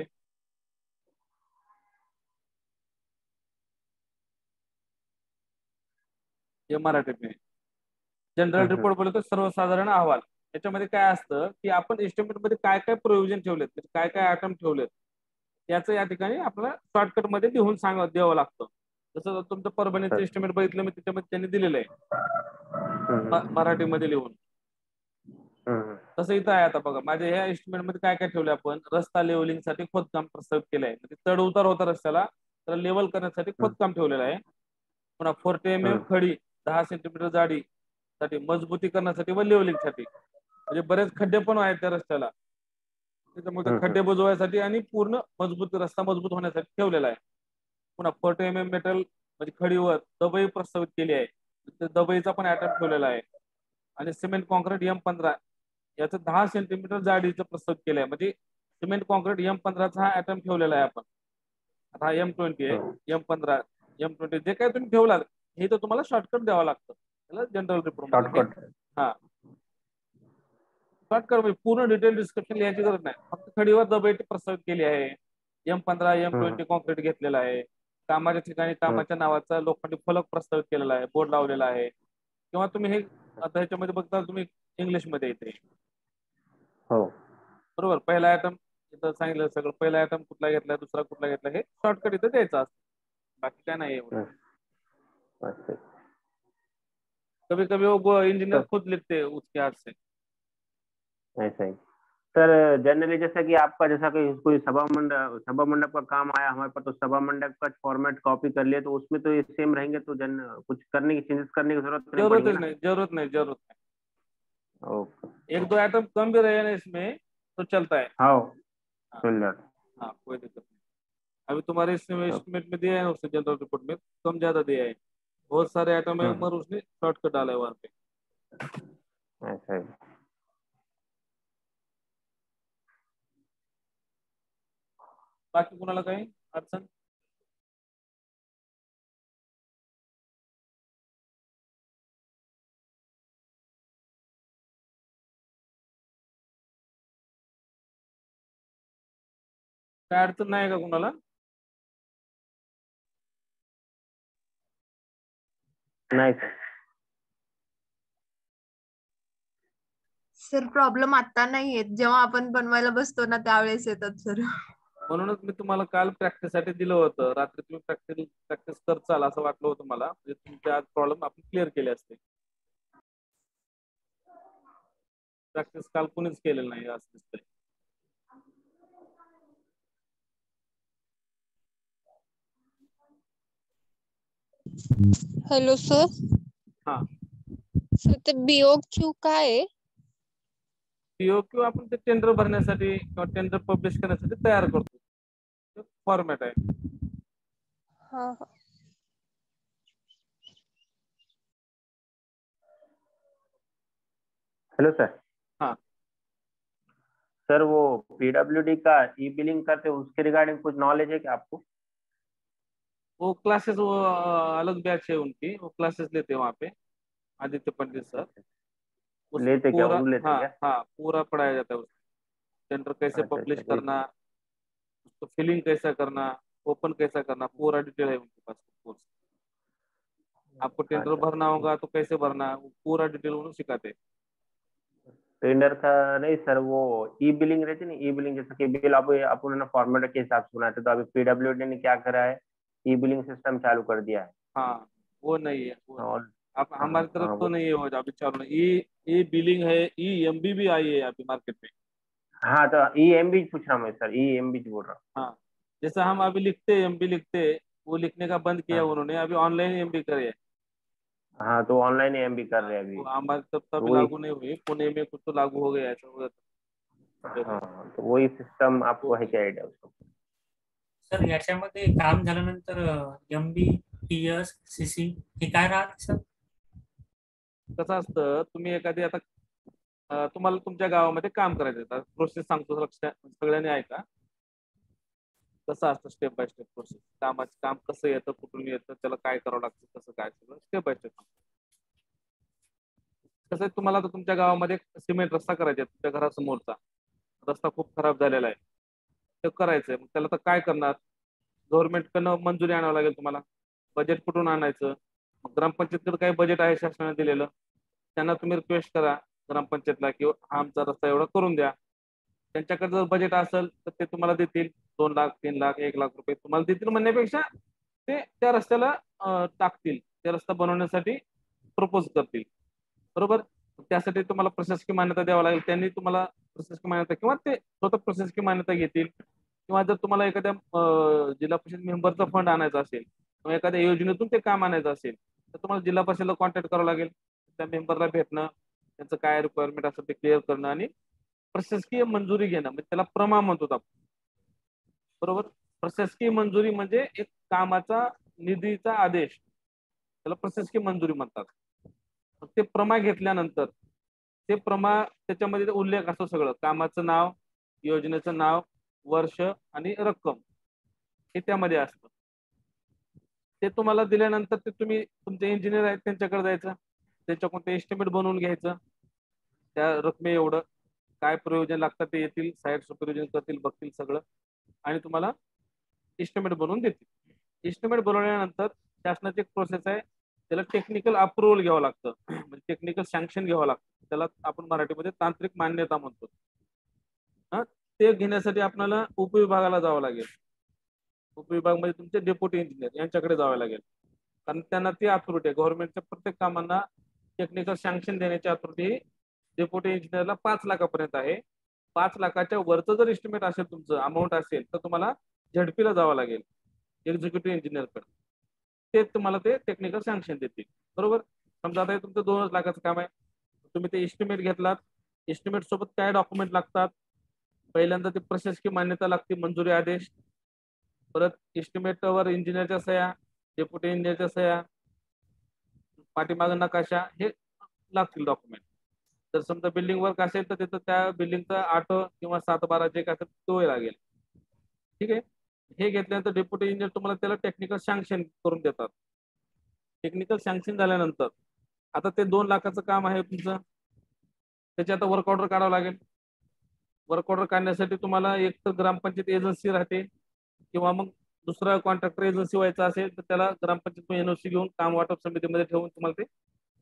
ये मराठी में जनरल हम्म रिपोर्ट बोलतो तर सर्वसाधारण अहवाल. याच्यामध्ये काय असतं की आपण एस्टिमेट मध्ये काय काय प्रोव्हिजन ठेवलेत, म्हणजे काय काय आयटम ठेवलेत, याचं या ठिकाणी आपल्याला शॉर्टकट मध्ये लिहून सांग द्यावं लागतं. जसं तुमचं परभणीचं सर एस्टिमेट बघितलं मी, त्याच्यामध्ये त्यांनी दिलेलं आहे हम्म मराठीमध्ये लिहून. हम्म तसं इथं आहे. आता बघा माझ्या ह्या एस्टिमेट मध्ये काय काय ठेवलं आपण, रस्ता लेवलिंग साठी खोदकाम प्रस्तावित केलंय, म्हणजे चढ उतार होता रस्त्याला, तर लेवल करण्यासाठी हम्म खोदकाम ठेवलेलं आहे. पुन्हा फोर्टी एम एम हम्म खडी, दहा सेंटीमीटर जाडी साठी, मजबूती करण्यासाठी व लेवलिंग साठी, म्हणजे बरेच खड्डे पण आहेत त्या रस्त्याला, त्याच्यामुळे ते हम्म खड्डे बुजवायसाठी आणि पूर्ण मजबूत रस्ता मजबूत होण्यासाठी ठेवलेला आहे. पुन्हा फोर्टी एम एम मेटल म्हणजे खडीवर दबई प्रस्तावित केली आहे, तर दबईचा पण आयटम ठेवलेला आहे. आणि सिमेंट कॉन्क्रीट एम पंधरा याचं दहा सेंटीमीटर जाडीचं प्रस्तावित केलं आहे, म्हणजे सिमेंट कॉन्क्रीट एम पंधराचा हा आयटम ठेवलेला आहे आपण. आता हा एम ट्वेंटी आहे, हम्म एम पंधरा, एम ट्वेंटी जे काय तुम्ही ठेवलात हे तर तुम्हाला शॉर्टकट द्यावं लागतं त्याला जनरल रिपोर्ट मध्ये. शॉर्टकट. हा शॉर्टकट म्हणजे पूर्ण डिटेल डिस्क्रिप्शन लिहायची गरज नाही, फक्त खडीवर दबाई प्रस्तावित केली आहे, एम पंधरा एम हम्म. ट्वेंटी कॉन्क्रीट घेतलेला आहे. कामाच्या ठिकाणी कामाच्या नावाचा लोखंडी फलक प्रस्तावित केलेला आहे, बोर्ड लावलेला आहे. किंवा तुम्ही हे आता ह्याच्यामध्ये बघता तुम्ही इंग्लिशमध्ये येते हो बरोबर. पहिला आयटम इथं सांगितलं सगळं, पहिला आयटम कुठला घेतला, दुसरा कुठला घेतला, हे शॉर्टकट इथं द्यायचं असतं, बाकी काय नाही एवढं. अच्छा. कभी कभी वो इंजीनियर तो- खुद लिखते हैं उसके हाथ से. ऐसा ही सर, जनरली जैसा कि आपका जैसा कि कोई सभा मंडप सभा मंडप का काम आया हमारे पास, तो सभा मंडप का फॉर्मेट कॉपी कर लिए तो उसमें तो ये सेम रहेंगे, तो जन कुछ करने की चेंजेस करने की जरूरत नहीं जरूरत पड़ेगी ही ना? नहीं, जरूरत नहीं, जरूरत नहीं. ओके. एक दो आइटम कम भी रहे ना इसमें तो चलता है. हाँ हाँ. चल जाता. हाँ कोई दिक्कत नहीं. अभी तुम्हारे इसमें एस्टिमेट में दिया है, उससे जनरल रिपोर्ट में कम ज्यादा दिया है, बहुत सारे आइटम है हम्म. मगर उसने शॉर्टकट डाला है वहाँ पे. ऐसा ही. बाकी कुणाला काही अडचण? काय अडचण नाही का कुणाला? नाही सर. सर प्रॉब्लेम आता नाही येत, जेव्हा आपण बनवायला बसतो ना त्यावेळेस येतात सर. म्हणूनच मी तुम्हाला काल प्रॅक्टिससाठी दिलं होतं, रात्री तुम्ही प्रॅक्टिस प्रॅक्टिस करचाल असं वाटलं होतं मला, म्हणजे तुमचे आज प्रॉब्लेम आपण क्लिअर केले असते. प्रॅक्टिस काल कोणीच केलेलं नाही असं दिसतंय. Hello sir. हा. सर ते बीओक्यू काय आहे? पीओक्यू आपण ते टेंडर भरण्यासाठी किंवा टेंडर पब्लिश करण्यासाठी तयार करतो, फॉर्मॅट आहे. हा हा. Hello sir. हाँ. सर वो पीडब्ल्यूडी का ई बिलिंग करते हैं, उसके रिगार्डिंग कुछ नॉलेज है क्या आपको? वो क्लासेस वो अ, अलग बैच है उनकी, वो क्लासेस लेते हैं वहाँ पे आदित्य पंडित सर. उसमें लेते क्या पूरा वो लेते हाँ क्या? हाँ पूरा पढ़ाया जाता है उसमें. टेंडर कैसे अच्छा पब्लिश अच्छा. करना, उसको फिलिंग कैसा करना, ओपन कैसा करना, पूरा डिटेल है उनके पास कोर्स. आपको टेंडर अच्छा. भरना होगा तो कैसे भरना, वो पूरा डिटेल उन्होंने सिखाते हैं. टेंडर का नहीं सर, वो ई बिलिंग रहती है ना, ई बिलिंग जैसे कि बिल आप अपन ना फॉर्मेट के हिसाब से बनाते, तो अभी पीडब्ल्यूडी ने क्या करा है, ई बिलिंग सिस्टम चालू कर दिया है. हाँ वो नहीं है, वो नहीं. और आप हाँ हमारी तरफ हाँ तो वो नहीं है वो अभी चालू नहीं. ई ई बिलिंग है, ई एमबी भी आई है अभी मार्केट में. हाँ तो ई एम बी पूछ रहा हूँ मैं सर, ई एम बी बोल रहा हूँ. हाँ जैसा हम अभी लिखते हैं एमबी लिखते हैं, वो लिखने का बंद किया हाँ उन्होंने, अभी ऑनलाइन एमबी करे. हाँ तो ऑनलाइन एम बी कर हाँ, रहे हैं अभी. वो हमारी तरफ तो अभी वही. लागू नहीं हुई, पुणे में कुछ तो लागू हो गया ऐसा हुआ था. हाँ तो वही सिस्टम आपको है क्या आइडिया उसका? सर याच्यामध्ये काम झाल्यानंतर एम बी टीएस सीसी हे काय राहते सर? कसं असतं, तुम्ही एखादी आता अं, तुम्हाला तुमच्या गावामध्ये काम करायचं आहे, प्रोसेस सांगतो लक्ष सगळ्यांनी ऐका. कसं असतं स्टेप बाय स्टेप प्रोसेस, कामाचं काम कसं येतं, कुठून येतं, त्याला काय करावं लागतं, कसं काय सगळं स्टेप बाय स्टेप. कसं आहे, तुम्हाला तर तुमच्या गावामध्ये सिमेंट रस्ता करायचा आहे, तुमच्या घरासमोरचा रस्ता खूप खराब झालेला आहे, ते करायचं आहे. मग त्याला तर काय करणार, गव्हर्नमेंटकडनं मंजुरी आणावं लागेल तुम्हाला. बजेट कुठून आणायचं, मग ग्रामपंचायतकडे काही बजेट आहे शासनाने दिलेलं, त्यांना तुम्ही रिक्वेस्ट करा ग्रामपंचायतला की हा आमचा रस्ता एवढा करून द्या. त्यांच्याकडे जर बजेट असेल तर ते तुम्हाला देतील, दोन लाख तीन लाख एक लाख रुपये तुम्हाला देतील म्हणण्यापेक्षा ते त्या रस्त्याला अं, टाकतील, त्या रस्ता बनवण्यासाठी प्रपोज करतील. बरोबर. त्यासाठी तुम्हाला प्रशासकीय मान्यता द्यावा लागेल, त्यांनी तुम्हाला प्रशासकीय मान्यता किंवा ते स्वतः प्रशासकीय मान्यता घेतील. किंवा जर तुम्हाला एखाद्या अं, जिल्हा परिषद मेंबरचा फंड आणायचा असेल किंवा एखाद्या योजनेतून ते काम आणायचं असेल तर तुम्हाला जिल्हा परिषदला कॉन्टॅक्ट करावं लागेल, त्या मेंबरला भेटणं, त्यांचं काय रिक्वायरमेंट असेल ते क्लिअर करणं आणि प्रशासकीय मंजुरी घेणं, म्हणजे त्याला प्रमा म्हणतो आपण. बरोबर. प्रशासकीय मंजुरी म्हणजे एक कामाचा निधीचा आदेश, त्याला प्रशासकीय मंजुरी म्हणतात. ते प्रमा घेतल्यानंतर ते प्रमा त्याच्यामध्ये उल्लेख असतो सगळं, कामाचं नाव, योजनेचं नाव, वर्ष आणि रक्कम हे त्यामध्ये असतं. ते तुम्हाला दिल्यानंतर ते तुम्ही तुमचे इंजिनियर आहेत त्यांच्याकडे जायचं, त्यांच्याकडून ते एस्टिमेट बनवून घ्यायचं, त्या रकमे एवढं काय प्रयोजन लागतं ते येतील, साईट सुपरविजन करतील, बघतील सगळं आणि तुम्हाला एस्टिमेट बनवून देतील. एस्टिमेट बनवल्यानंतर शासनाची एक प्रोसेस आहे, त्याला टेक्निकल अप्रुव्हल घ्यावं लागतं, म्हणजे टेक्निकल सँक्शन घ्यावं लागतं, त्याला आपण मराठीमध्ये तांत्रिक मान्यता म्हणतो. हा, ते घेण्यासाठी आपल्याला उपविभागाला जावं लागेल. उपविभाग म्हणजे तुमचे डेप्युटी इंजिनियर यांच्याकडे जावं लागेल, कारण त्यांना ती अथॉरिटी आहे. गव्हर्नमेंटच्या प्रत्येक कामांना टेक्निकल सँक्शन देण्याची अथॉरिटी डेप्युटी इंजिनियरला पाच लाखापर्यंत आहे. पाच लाखाच्या वरचं जर एस्टिमेट असेल, तुमचं अमाऊंट असेल, तर तुम्हाला झडपीला जावं लागेल, एक्झिक्युटिव्ह इंजिनियरकडे. ते तुम्हाला ते टेक्निकल सँक्शन देतील. बरोबर. समजा आता हे तुमचं दोनच लाखाचं काम आहे, तुम्ही ते एस्टिमेट घेतलात. एस्टिमेट सोबत काय डॉक्युमेंट लागतात? पहिल्यांदा ते प्रशासकीय मान्यता लागते, मंजुरी आदेश. परत एस्टिमेटवर इंजिनियरच्या सह्या, डेप्युटी इंजिनियरच्या सह्या, पाठीमागं नकाशा, हे लागतील डॉक्युमेंट. जर समजा बिल्डिंग वर्क असेल तर तिथं त्या बिल्डिंगचा आठ किंवा सात बारा जे काय असेल तो लागेल. ठीक आहे. हे घेतल्यानंतर डेप्युटी इंजिनियर तुम्हाला त्याला टेक्निकल सँक्शन करून देतात. टेक्निकल सँक्शन झाल्यानंतर आता ते दोन लाखाचं काम आहे तुमचं, त्याची आता वर्क ऑर्डर काढावं लागेल. वर्क ऑर्डर काढण्यासाठी तुम्हाला एक तर ग्रामपंचायत एजन्सी राहते, किंवा मग दुसरा कॉन्ट्रॅक्टर एजन्सी व्हायचा असेल तर त्याला ग्रामपंचायत एनओसी घेऊन काम वाटप समितीमध्ये ठेवून तुम्हाला ते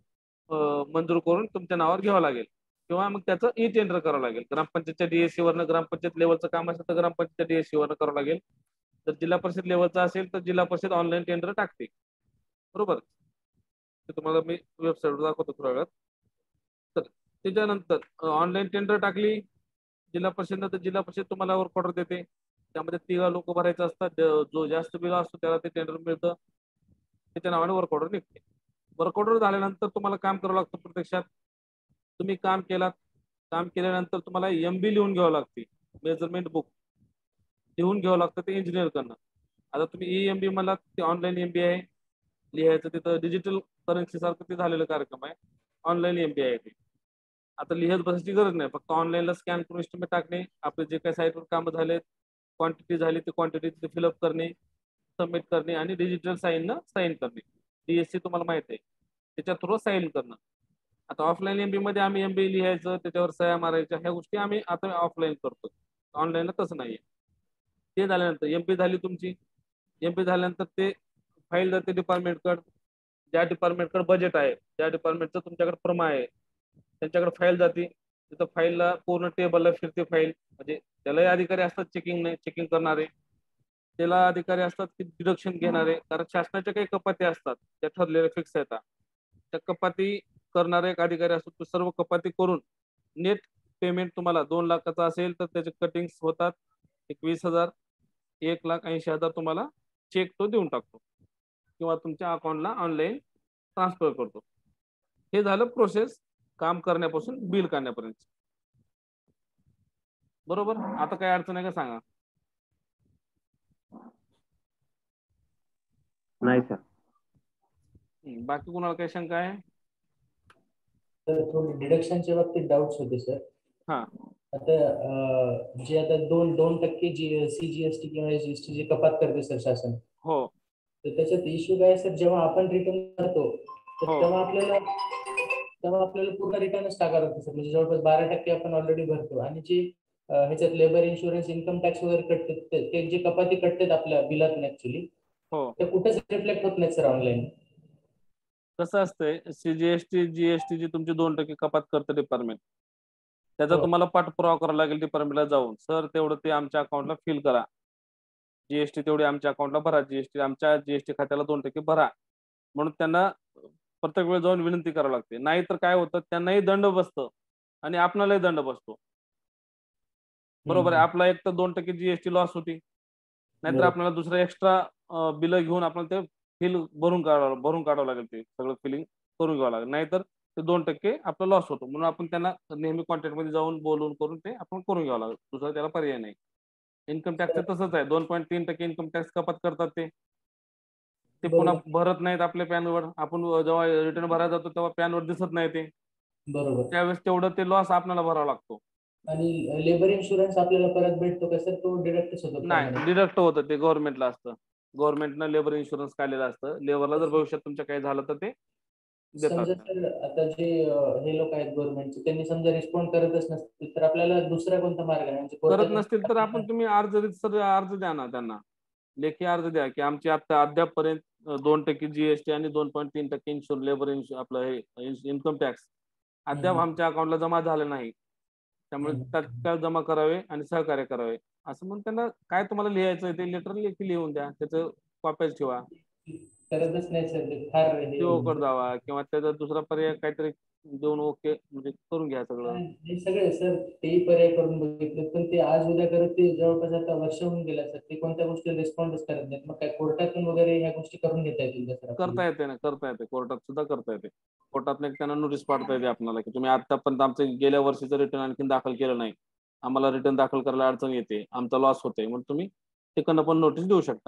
मंजूर करून तुमच्या नावावर घ्यावं लागेल, किंवा मग त्याचं ई टेंडर करावं लागेल. ग्रामपंचायतच्या डीएससी वरनं, ग्रामपंचायत लेवलचं काम असेल तर ग्रामपंचायतच्या डीएससी वरनं करावं लागेल. जर जिल्हा परिषद लेवलचं असेल तर जिल्हा परिषद ऑनलाईन टेंडर टाकते. बरोबर. ते तुम्हाला मी वेबसाईटवर दाखवतो थोड्या वेळात. तर त्याच्यानंतर ऑनलाईन टेंडर टाकली जिल्हा परिषदनं, तर जिल्हा परिषद तुम्हाला वर्क ऑर्डर देते. त्यामध्ये तिघा लोक भरायचं असतात, जो जास्त बिल असतो त्याला ते टेंडर मिळतं, त्याच्या नावाने वर्क ऑर्डर निघते. वर्क ऑर्डर झाल्यानंतर तुम्हाला काम करावं लागतं. प्रत्यक्षात तुम्ही काम केलात, काम केल्यानंतर तुम्हाला एमबी लिहून घ्यावं लागते, मेजरमेंट बुक लिहून घ्यावं लागतं ते इंजिनियरकडनं. आता तुम्ही ई एमबी मला ते ऑनलाईन एमबी आहे लिहायचं, तिथं डिजिटल करन्सी सारखं ते झालेलं कार्यक्रम आहे, ऑनलाईन एमबी आहे ते. आता लिहित बसायची गरज नाही, फक्त ऑनलाईनला स्कॅन करून एस्टिमेट टाकणे, आपले जे काही साईटवर कामं झाले, क्वांटिटी झाली ते क्वांटिटी तिथे फिलअप करणे, सबमिट करणे, आणि डिजिटल साईननं साईन करणे. डीएससी तुम्हाला माहिती आहे, त्याच्या थ्रू साईन करणं. आता ऑफलाईन एमबी मध्ये आम्ही एमबी लिहायचं, त्याच्यावर सह्या मारायच्या, ह्या गोष्टी आम्ही आता ऑफलाईन करतो, ऑनलाईनला तसं नाहीये. ते झाल्यानंतर एमपी झाली तुमची. एमपी झाल्यानंतर ते फाईल जाते डिपार्टमेंटकडे. ज्या डिपार्टमेंटकडे बजेट आहे, ज्या डिपार्टमेंटचं तुमच्याकडे प्रमा आहे, त्यांच्याकडे फाईल जाते. तिथं फाईलला पूर्ण टेबलला फिरते फाईल, म्हणजे त्यालाही अधिकारी असतात चेकिंग नाही चेकिंग करणारे, त्याला अधिकारी असतात की डिडक्शन घेणारे, कारण शासनाच्या काही कपाती असतात त्या ठरलेल्या फिक्स आहेत. त्या कपाती करणारे एक अधिकारी असतो, तो सर्व कपाती करून नेट पेमेंट तुम्हाला दोन लाखाचा असेल तर त्याचे कटिंग्स होतात एकवीस हजार, एक लाख ऐंशी हजार तुम्हाला चेक तो देऊन टाकतो, किंवा तुमच्या अकाउंटला ऑनलाईन ट्रान्सफर करतो. हे झालं प्रोसेस काम करण्यापासून बिल काढण्यापर्यंत. बरोबर. आता काय अडचण आहे का सांगा. नाही सर. बाकी कोणाला काही शंका आहे? तर थोडी डिडक्शनच्या बाबतीत डाऊट्स होते सर. हा. आता जे आता दोन दोन टक्के जी सीजीएसटी किंवा एसजीएसटी जी कपात करते सर शासन, हो, तर त्याच्यात इश्यू काय सर, जेव्हा आपण रिटर्न करतो तर तेव्हा आपल्याला तेव्हा आपल्याला पूर्ण रिटर्नच टाकावं लागतं सर, म्हणजे जवळपास बारा टक्के आपण ऑलरेडी भरतो, आणि जे ह्याच्यात लेबर इन्शुरन्स, इन्कम टॅक्स वगैरे कटते, ते जे कपाती कटतात आपल्या बिलातून ऍक्च्युली, हो, ते कुठेच रिफ्लेक्ट होत नाही सर ऑनलाईन. कसं असतंय, सीजीएसटी जीएसटी जी तुमची दोन टक्के कपात करतं डिपार्टमेंट, त्याचा तुम्हाला पाठपुरावा करावा लागेल डिपार्टमेंटला जाऊन, सर तेवढं ते आमच्या अकाउंटला फिल करा, जीएसटी तेवढी आमच्या अकाउंटला भरा, जीएसटी आमच्या जीएसटी खात्याला दोन टक्के भरा, म्हणून त्यांना प्रत्येक वेळ जाऊन विनंती करावी लागते. नाहीतर काय होतं, त्यांनाही दंड बसतं आणि आपणालाही दंड बसतो. बरोबर आहे. आपला एक तर दोन टक्के जीएसटी लॉस होती, नाहीतर आपल्याला दुसरं एक्स्ट्रा बिल घेऊन आपल्याला ते फिल भरून काढावं भरून काढावं लागेल, ते सगळं फिलिंग करून घ्यावं लागेल, नाहीतर ते दोन टक्के आपला लॉस होतो. म्हणून आपण त्यांना नेहमी कॉन्टॅक्ट मध्ये जाऊन बोलून करून ते आपण करून घ्यावं लागेल, दुसरा त्याला पर्याय नाही. इन्कम टॅक्सचं तसंच आहे, दोन पॉईंट तीन टक्के इन्कम टॅक्स कपात करतात ते ते पुन्हा भरत नाहीत आपल्या पॅनवर. आपण जेव्हा रिटर्न भरायला जातो तेव्हा पॅनवर दिसत नाही ते, बरोबर, त्यावेळेस तेवढं ते लॉस आपल्याला भरावा लागतो. आणि लेबर इन्शुरन्स आपल्याला परत भेटतो का सर, तो डिडक्टच होतो? नाही, डिडक्ट होतं, ते गव्हर्नमेंटला असतं. गव्हर्नमेंटनं लेबर इन्शुरन्स काढलेलं असतं. लेबरला जर भविष्यात तुमच्या काही झालं तर ते देतात. समजा सर आता जे हे लोक आहेत गव्हर्नमेंटचे, त्यांनी समजा रिस्पॉन्ड करतच नसतील तर आपल्याला दुसरा कोणता मार्ग आहे? म्हणजे करत नसतील तर आपण तुम्ही अर्ज सर अर्ज द्या ना त्यांना, लेखी अर्ज द्या की आमची आता अद्यापपर्यंत दोन टक्के जीएसटी आणि दोन पॉईंट तीन टक्के इन्शुर लेबर आपलं हे इन्कम टॅक्स अद्याप आमच्या अकाउंटला जमा झाले नाही, त्यामुळे तात्काळ जमा करावे आणि सहकार्य करावे असं म्हणून त्यांना काय तुम्हाला लिहायचं ते लेटर लेखी लिहून द्या, त्याचं कॉप्याच ठेवा. करतच नाही सर ते फार हे सीओकडे जावा किंवा त्याचा दुसरा पर्याय काहीतरी देऊन ओके म्हणजे करून घ्या सगळं. हे सगळे सर तेही पर्याय करून बघितले पण ते आज उद्या करत ते जवळपास आता वर्ष होऊन गेला सर, ते कोणत्या गोष्टी रिस्पॉन्डच करत नाहीत. मग काय कोर्टातून वगैरे ह्या गोष्टी करून घेता येतील का सर? करता येते ना, करता येते, कोर्टात सुद्धा करता येते. कोर्टात त्यांना नोटीस पाठवता येते आपल्याला की तुम्ही आतापर्यंत आमचं गेल्या वर्षीचं रिटर्न आणखी दाखल केलं नाही, आम्हाला रिटर्न दाखल करायला अडचण येते, आमचा लॉस होते, म्हणून तुम्ही तिकडनं पण नोटीस देऊ शकता.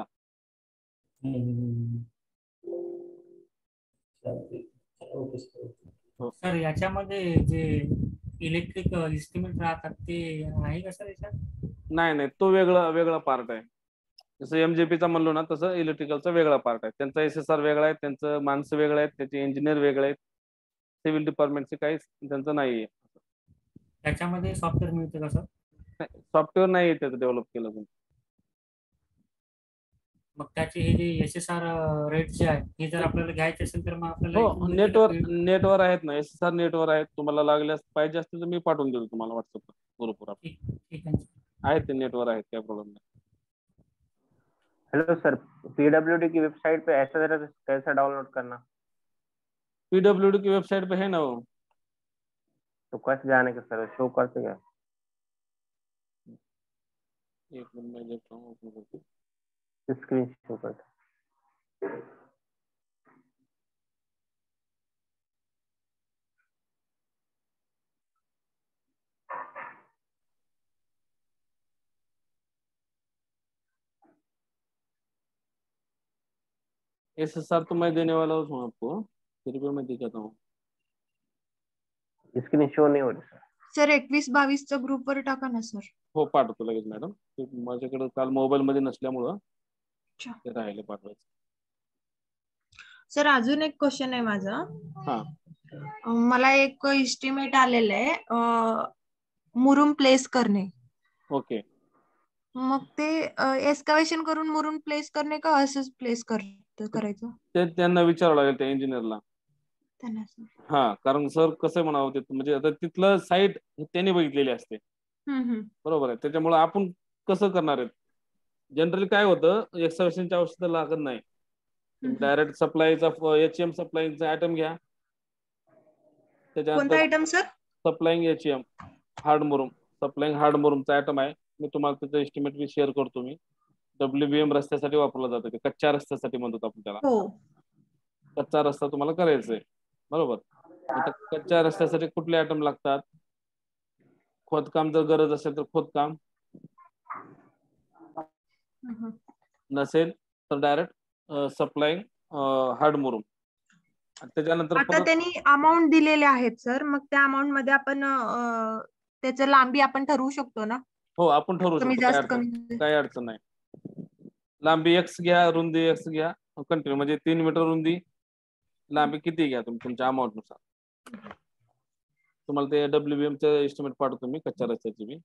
Okay sir. सर याच्यामध्ये जे इलेक्ट्रिक इस्टिमेट राहतात ते आहे का सर याच्यात? नाही नाही, तो वेगळा वेगळा पार्ट आहे. जसं एमजेपीचा म्हणलो ना तसं इलेक्ट्रिकलचा वेगळा पार्ट आहे. त्यांचा एस एस आर वेगळा आहे, त्यांचं माणसं वेगळं आहेत, त्याचे इंजिनियर वेगळे आहेत, सिव्हिल डिपार्टमेंटचे काहीच त्यांचं नाही आहे. त्याच्यामध्ये सॉफ्टवेअर मिळते का सर? सॉफ्टवेअर नाही त्याचं डेव्हलप केलं तुम्ही. मग त्याचे हे जे एस एस आर रेट जे आहे हे जर आपल्याला घ्यायचे असेल तर मग आपल्याला हो, नेटवर नेटवर आहेत ना, एस एस आर नेटवर आहेत. तुम्हाला लागल्यास पाहिजे असतील तर मी पाठवून देतो तुम्हाला व्हॉट्सअपवर ग्रुपवर. ठीक आहे आहेत ते नेटवर आहेत, काय प्रॉब्लेम नाही. हेलो सर, पीडब्ल्यूडी की वेबसाइट पे ऐसा जरा कैसा डाउनलोड करना? पीडब्ल्यूडी की वेबसाइट पे है ना वो, तो कैसे जाने का सर, शो करते क्या? एक मिनट में देखता हूँ, ओपन करके स्क्रीन शो करता. एस एस आर तो मैं देने वाला हूँ आपको, फिर भी मैं दिखाता हूँ. स्क्रीन शो नहीं हो रही सर. सर एकवीस बावीस चा ग्रुपवर टाका ना सर. हो पाठवतो लगेच मॅडम, माझ्याकडे काल मोबाईल मध्ये नसल्यामुळं ते राहिले पाठवायचं. सर अजून एक क्वेश्चन आहे माझा. हा, मला एक इस्टिमेट आलेलं आहे मुरुम प्लेस करणे. ओके. मग ते एस्कावेशन करून मुरुम प्लेस करणे का असंच प्लेस करायचं? ते त्यांना विचारावं लागेल त्या इंजिनियरला. त्यांना सर. हा, कारण सर कसं म्हणावं ते म्हणजे आता तिथलं साईट त्यांनी बघितलेली असते, बरोबर आहे. त्याच्यामुळे आपण कसं करणार आहेत, जनरली काय होतं एक्सकॅव्हेशनची आवश्यकता लागत नाही. डायरेक्ट सप्लायचा एच एम सप्लायचा आयटम घ्या, कोणता item sir? Supplying H M hard मुरुम, सप्लाइंग हार्ड मुरुमचा आयटम आहे. मी तुम्हाला त्याचं एस्टिमेट मी शेअर करतो. मी डब्ल्यू बी एम रस्त्यासाठी वापरला जातं, ते कच्च्या रस्त्यासाठी म्हणतो आपण त्याला. कच्चा रस्ता तुम्हाला करायचा आहे, बरोबर. आता कच्च्या रस्त्यासाठी कुठले आयटम लागतात? खोदकाम जर गरज असेल तर खोदकाम, नसेल तर डायरेक्ट सप्लाइंग हार्ड मुरुम. त्याच्यानंतर आता त्यांनी अमाऊंट दिलेले आहेत सर, मग त्या अमाऊंट मध्ये आपण त्याचं लांबी आपण ठरवू शकतो ना? हो, आपण ठरवू कमी शकतो, जास्त कमी काही अडचण नाही. लांबी एक्स घ्या, रुंदी एक्स घ्या, कंटिन्यू म्हणजे तीन मीटर रुंदी, लांबी किती घ्या तुम्ही तुमच्या अमाऊंट नुसार. तुम्हाला ते डब्ल्यू बी एम चे एस्टिमेट पाठवतो मी कच्च्या रस्त्याची बी.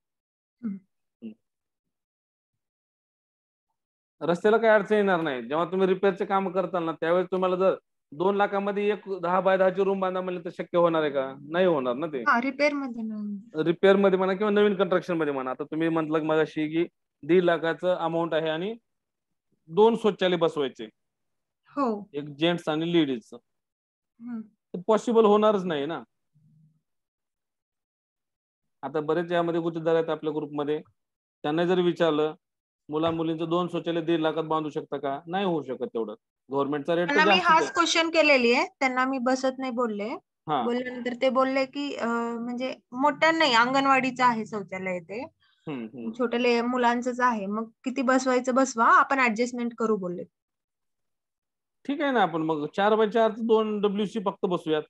रस्त्याला काही अडचण येणार नाही. जेव्हा तुम्ही रिपेअरचे काम करताल ना त्यावेळेस तुम्हाला जर दोन लाखामध्ये एक दहा बाय दहाची रूम बांधा म्हणलं तर शक्य होणार आहे का? नाही होणार ना ते. रिपेअर मध्ये रिपेअर मध्ये म्हणा किंवा नवीन कंस्ट्रक्शन मध्ये म्हणा. आता तुम्ही म्हटलं मगाशी की दीड लाखाचं अमाऊंट आहे आणि दोन शौचालय बसवायचे, हो, एक जेंट्स आणि लेडीजचं, पॉसिबल होणारच नाही ना. आता बरेच यामध्ये गुजरात आहेत आपल्या ग्रुपमध्ये, त्यांना जर विचारलं मुला मुलींचं दोन शौचालय दीड लाखात बांधू शकता का? नाही होऊ शकत तेवढं. गव्हर्नमेंटचा रेट तर त्यांना मी जास्त हाच आहे. क्वेश्चन केलेली आहे, त्यांना मी बसत नाही बोलले. हा, बोलल्यानंतर ते बोलले की म्हणजे मोठ्या नाही, अंगणवाडीचं आहे शौचालय ते, हम्म, हम्म. छोटे मुलांचंच आहे, मग किती बसवायचं बसवा, आपण ऍडजस्टमेंट करू बोलले. ठीक आहे ना, आपण मग चार बाय चार दोन डब्ल्यू सी फक्त बसूयात.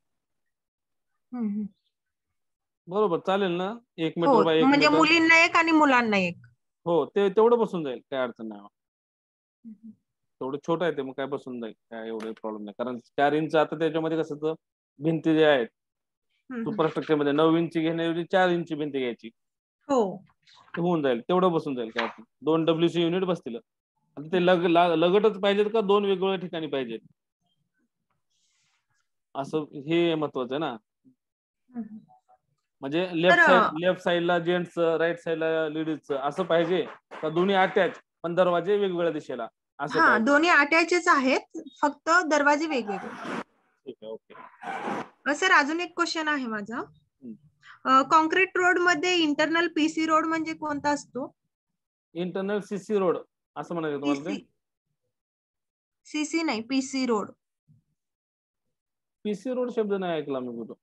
बरोबर, चालेल ना. एक मीटर हो, बाय एक म्हणजे मीटर मुलींना एक आणि मुलांना एक. हो, ते तेवढं बसून जाईल, काय अडचण नाही. तेवढं छोटं आहे ते, मग काय बसून जाईल, काय एवढं प्रॉब्लेम नाही. कारण चार इंच आता त्याच्यामध्ये कसं भिंती जे आहेत सुपरस्ट्रक्चर मध्ये नऊ इंची घेण्याऐवजी चार इंची भिंती घ्यायची, हो, होऊन जाईल, तेवढं बसून जाईल. काय दोन डब्ल्यू सी युनिट बसतील. आता ते लग ला- लगटच पाहिजेत का दोन वेगवेगळ्या ठिकाणी पाहिजेत, असं हे महत्वाचं आहे ना. म्हणजे लेफ्ट तर साइड लेफ्ट साइडला जेंट्सचं, राईट साइडला लेडीजचं असं पाहिजे का दोन्ही अटॅच पण दरवाजे वेगवेगळ्या दिशेला असं हा, पाहिजे? दोन्ही अटॅचेच आहेत, फक्त दरवाजे वेगवेगळे. ठीक आहे, ओके. सर अजून एक क्वेश्चन आहे माझा. हम्म. कॉन्क्रीट रोड मध्ये इंटरनल पीसी रोड म्हणजे कोणता असतो? इंटरनल सीसी रोड असं म्हणायचं तुम्हाला? पीसी ते सीसी नाही, पीसी रोड. पीसी रोड शब्द नाही ऐकला मी कुठं.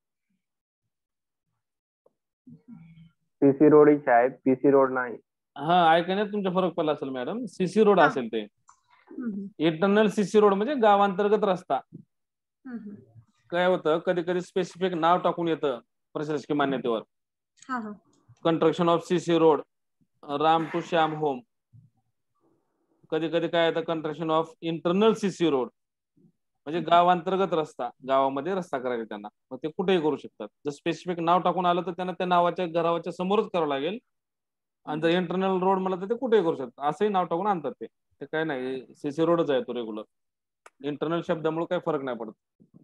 पीसी रोड हीच आहे, पीसी रोड नाही. हा, ऐकण्यात तुमचा फरक पडला असेल मॅडम. सीसी रोड हा. असेल ते. हम्म, इंटरनल सीसी रोड म्हणजे गावांतर्गत रस्ता. हम्म, हम्म. काय होतं, कधी कधी स्पेसिफिक नाव टाकून येतं प्रशासकीय मान्यतेवर, हा हा construction of CC road, Ram to Shyam home. कधी कधी काय येतं, construction of internal CC road म्हणजे गावांतर्गत रस्ता, गावामध्ये रस्ता करायचा त्यांना, मग ते कुठेही करू शकतात. जर स्पेसिफिक नाव टाकून आलं तर त्यांना त्या नावाच्या घराच्या समोरच करावं लागेल, आणि जर इंटरनल रोड म्हणलं तर ते कुठेही करू शकतात. असंही नाव टाकून आणतात ते. ते काय नाही, सीसी रोडच आहे तो रेग्युलर. इंटरनल शब्दामुळे काही फरक नाही पडत.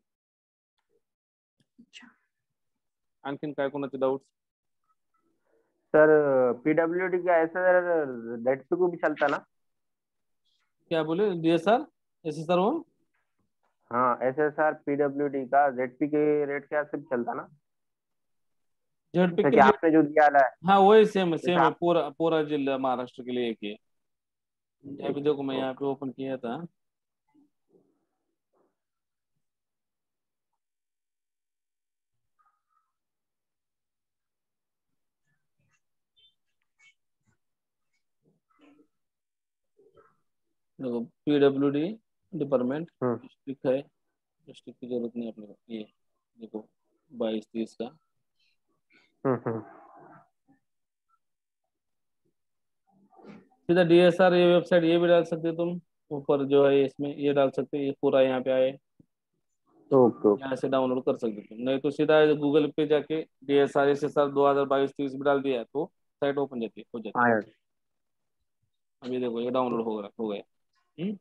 आणखीन काय कोणाचे डाउट? सर पीडब्ल्यूडी का ऐसा जेडपी को भी चलता ना? क्या बोले? डीएसआर एसएसआर वो? हाँ, एसएसआर पीडब्ल्यूडी का जेडपी के रेट के से भी चलता ना? जेडपी जैसे के कि लिए, आपने जो दिया है, हाँ वही सेम है, जैसे सेम है, आप पूरा पूरा जिला महाराष्ट्र के लिए एक ही है। अभी देखो मैं यहाँ पे ओपन किया था, देखो पीडब्ल्यूडी डिपार्टमेंट हम्म, डिस्ट्रिक्ट है, डिस्ट्रिक्ट की जरूरत नहीं अपने को। ये देखो बाईस तीस का, हम्म, हम्म। सीधा डीएसआर ये वेबसाइट ये भी डाल सकते हो तुम, ऊपर जो है इसमें ये डाल सकते हो, ये पूरा यहाँ पे आए, ओके ओके। यहाँ से डाउनलोड कर सकते हो तुम। नहीं तो सीधा गूगल पे जाके डीएसआर एसएसआर दो हजार बाईस तीस भी डाल दिया तो साइट ओपन जाती है, हो जाती है। हाँ यार। अभी देखो ये डाउनलोड हो गया हो गया। हम्म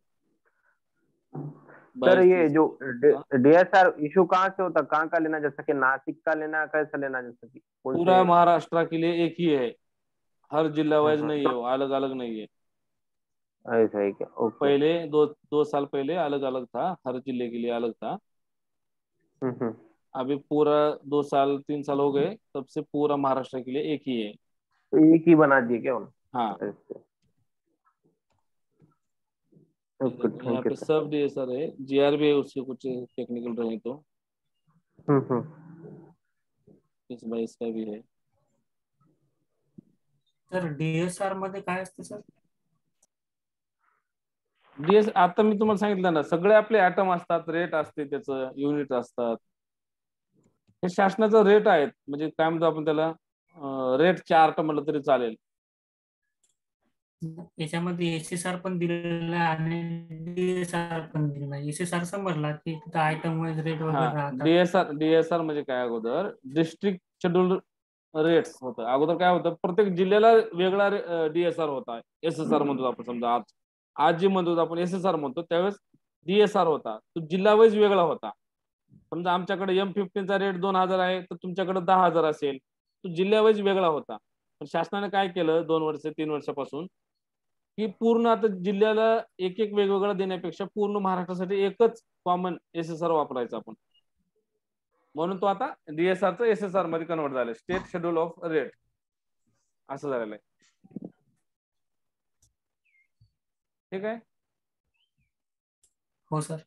सर बाईस ये तीस जो का डीएसआर इशू कहाँ से होता, कहाँ का लेना, जैसे कि नासिक का लेना, कैसे लेना, जैसे कि कौन पूरा से? महाराष्ट्र के लिए एक ही है, हर जिला हाँ वाइज हाँ, नहीं है, वो अलग अलग नहीं है। ऐसा है क्या? ओके। पहले दो दो साल पहले अलग अलग था, हर जिले के लिए अलग था। हम्म हम्म। अभी पूरा दो साल तीन साल हो गए, तब से पूरा महाराष्ट्र के लिए एक ही है। तो एक ही बना दिए क्या उन्होंने? हाँ, ऐसे। ये ओके, देखो यहाँ थैंक यू पे सर। सब डीएसआर है, जीआर भी है उसके कुछ टेक्निकल रहे तो हम्म हम्म। इस बाईस का भी है। तर डीएसआर मध्ये काय असतं सर? डीएस आता मी तुम्हाला सांगितलं ना, सगळे आपले ऍटम असतात, रेट असते, त्याचं युनिट असतात, हे शासनाचं रेट आहेत. म्हणजे काय म्हणतो आपण त्याला, रेट चार्ट म्हटलं तरी चालेल. याच्यामध्ये एसएसआर पण दिलेला आहे आणि डीएसआर पण दिलेला आहे. एसएसआर समजला की तिथं आयटम वाईज रेट हा, वगैरे राहतात. डीएसआर डीएसआर म्हणजे काय, अगोदर डिस्ट्रिक्ट शेड्यूल रेट्स होतं. अगोदर काय होतं, प्रत्येक जिल्ह्याला वेगळा डीएसआर होता, एसएसआर म्हणतो आपण. समजा आज आज जी म्हणतो आपण एसएसआर म्हणतो, त्यावेळेस डीएसआर होता, तो जिल्हा वाईज वेगळा होता. समजा आमच्याकडे एम फिफ्टीनचा रेट दोन हजार आहे, तर तुमच्याकडे दहा हजार असेल, तो जिल्हा वाईज वेगळा होता. पण शासनाने काय केलं दोन वर्ष तीन वर्षापासून, की पूर्ण आता जिल्ह्याला एक एक वेगवेगळा देण्यापेक्षा पूर्ण महाराष्ट्रासाठी एकच कॉमन एसएसआर वापरायचा आपण. म्हणून तो आता डीएसआरचं एसएसआर मध्ये कन्वर्ट झालं, स्टेट शेड्यूल ऑफ रेट असं झालेलं आहे. ठीक आहे. हो सर.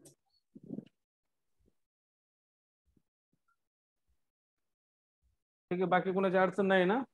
ठीक आहे, बाकी कोणाची अडचण नाही ना?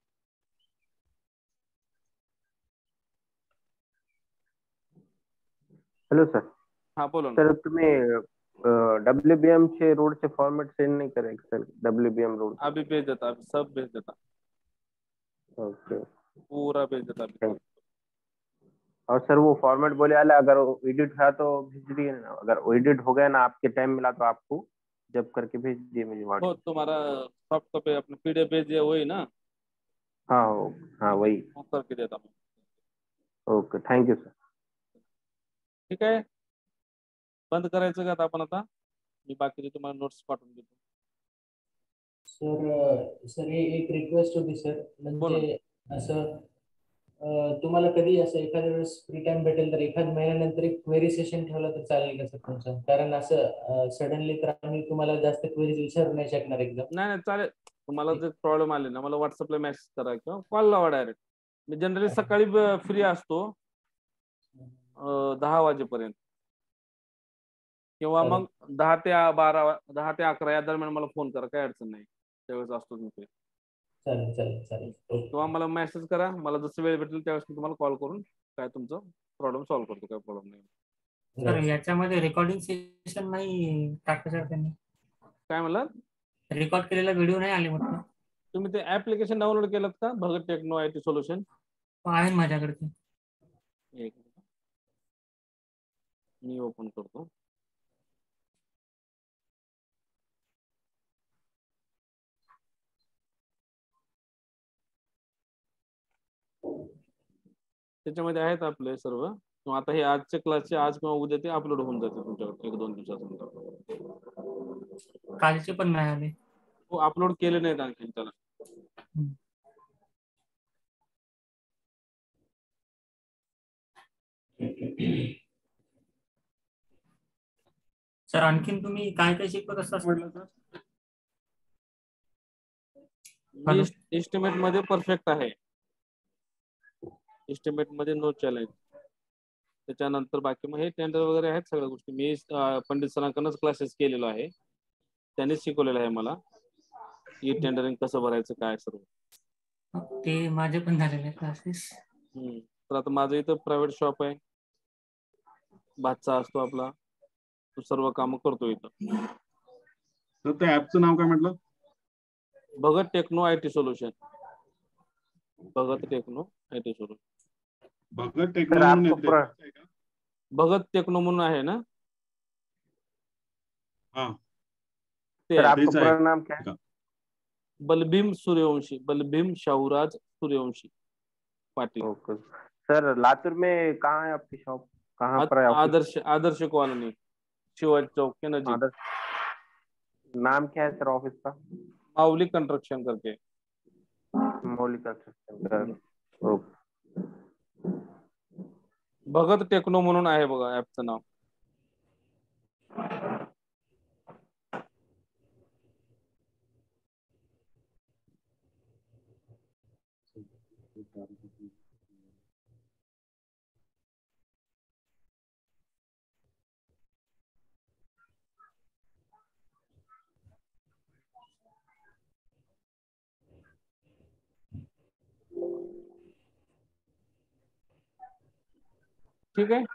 Hello sir. हा बोला ना. सर तुम्ही डब्ल्यूबीएम चे रोडचे फॉर्मेट सेंड नहीं करे सर? डब्ल्यूबीएम रोड अभी भेज देता, अभी सब भेज देता, ओके, पूरा भेज देता अभी। थैंक। और सर वो फॉर्मेट बोले वाला अगर एडिट है तो भेज दिए ना, अगर एडिट हो गया ना, आपके टाइम मिला तो आपको जब करके भेज दिए मुझे हो, व्हाट्सएप। तुम्हारा सॉफ्ट कॉपी अपने पीडीएफ भेज दिया वही ना? हाँ वो- हाँ वही। वो करके देता हूँ। Okay, thank you sir. ठीक आहे, बंद करायचं का आता आपण? आता मी बाकीचे तुम्हाला नोट्स पाठवून देतो. सर सर हे एक रिक्वेस्ट होती सर, बोला. म्हणजे असं अं, तुम्हाला कधी असं एखाद्या वेळेस फ्री टाइम भेटेल तर एखाद महिन्यानंतर एक क्वेरी सेशन ठेवलं तर चालेल का सर तुमचं? कारण असं सडनली तर आम्ही तुम्हाला जास्त क्वेरीज विचारू नाही शकणार एकदम. नाही नाही चालेल, तुम्हाला जर प्रॉब्लेम आले ना मला व्हॉट्सअपला मेसेज करा किंवा कॉल लावा डायरेक्ट. मी जनरली सकाळी फ्री असतो अं, दहा वाजेपर्यंत, किंवा मग दहा ते बारा दहा ते अकरा या दरम्यान मला फोन करा, काही अडचण नाही, त्यावेळेस असतो मी फ्री. चालेल चालेल चालेल. किंवा मला मेसेज करा, मला जसं वेळ भेटेल त्यावेळेस मी तुम्हाला कॉल करून काय तुमचं प्रॉब्लेम सॉल्व्ह करतो, काय प्रॉब्लेम नाही. सर याच्यामध्ये रेकॉर्डिंग सेशन नाही टाकलं सर त्यांनी? काय म्हणलात? रेकॉर्ड केलेला व्हिडिओ नाही आले म्हटलं. तुम्ही ते ऍप्लिकेशन डाउनलोड केलं का, Bhagat techno I T solution? आहे माझ्याकडे ते. एक मिनिट. मी ओपन करतो. त्याच्यामध्ये आहेत आपले सर्व, किंवा आता हे आजच्या क्लासचे आज किंवा उद्या ते अपलोड होऊन जाते तुमच्याकडे एक दोन दिवसात. कालचे पण नाही आले. हो, अपलोड केले नाहीत आणखी त्याला. सर आणखीन तुम्ही काय काय शिकवत असता म्हटलं सर? मी एस्टिमेट मध्ये परफेक्ट आहे, एस्टिमेट मध्ये नो चॅलेंज. त्याच्यानंतर बाकी मग हे टेंडर वगैरे आहेत सगळ्या गोष्टी. मी पंडित सरांकडूनच क्लासेस केलेलो आहे, त्यांनीच शिकवलेलं आहे मला ई टेंडरिंग कसं भरायचं काय सर्व. ते माझे पण झालेले क्लासेस. हम्म. तर आता माझं इथं प्रायव्हेट शॉप आहे, भातचा असतो आपला, तो सर्व काम करतो इथं. तर त्या ऍपचं नाव काय म्हटलं? Bhagat techno I T solution. Bhagat techno I T solution. Bhagat techno म्हणून येते. भगत टेक्नो म्हणून आहे ना? हाँ. ते सर आपका तेच आहे. पूरा नाम क्या है? बलभीम सूर्यवंशी, बलभीम शाहूराज सूर्यवंशी पाटिल. ओके सर, लातूर में कहाँ है आपकी शॉप? कहाँ पर है ऑफिस? आदर्श आदर्श कॉलोनी, शिवाजी चौक के नजीक. आदर्श। नाम क्या है सर ऑफिस का? माऊली कंस्ट्रक्शन करके. मौली कंस्ट्रक्शन का। ओके। भगत टेक्नो म्हणून आहे बघा ऍपचं नाव. ठीक आहे,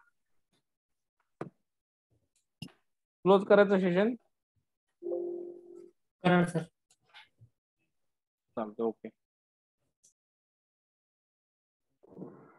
क्लोज करायचं सेशन. करा सर. चालतं, ओके.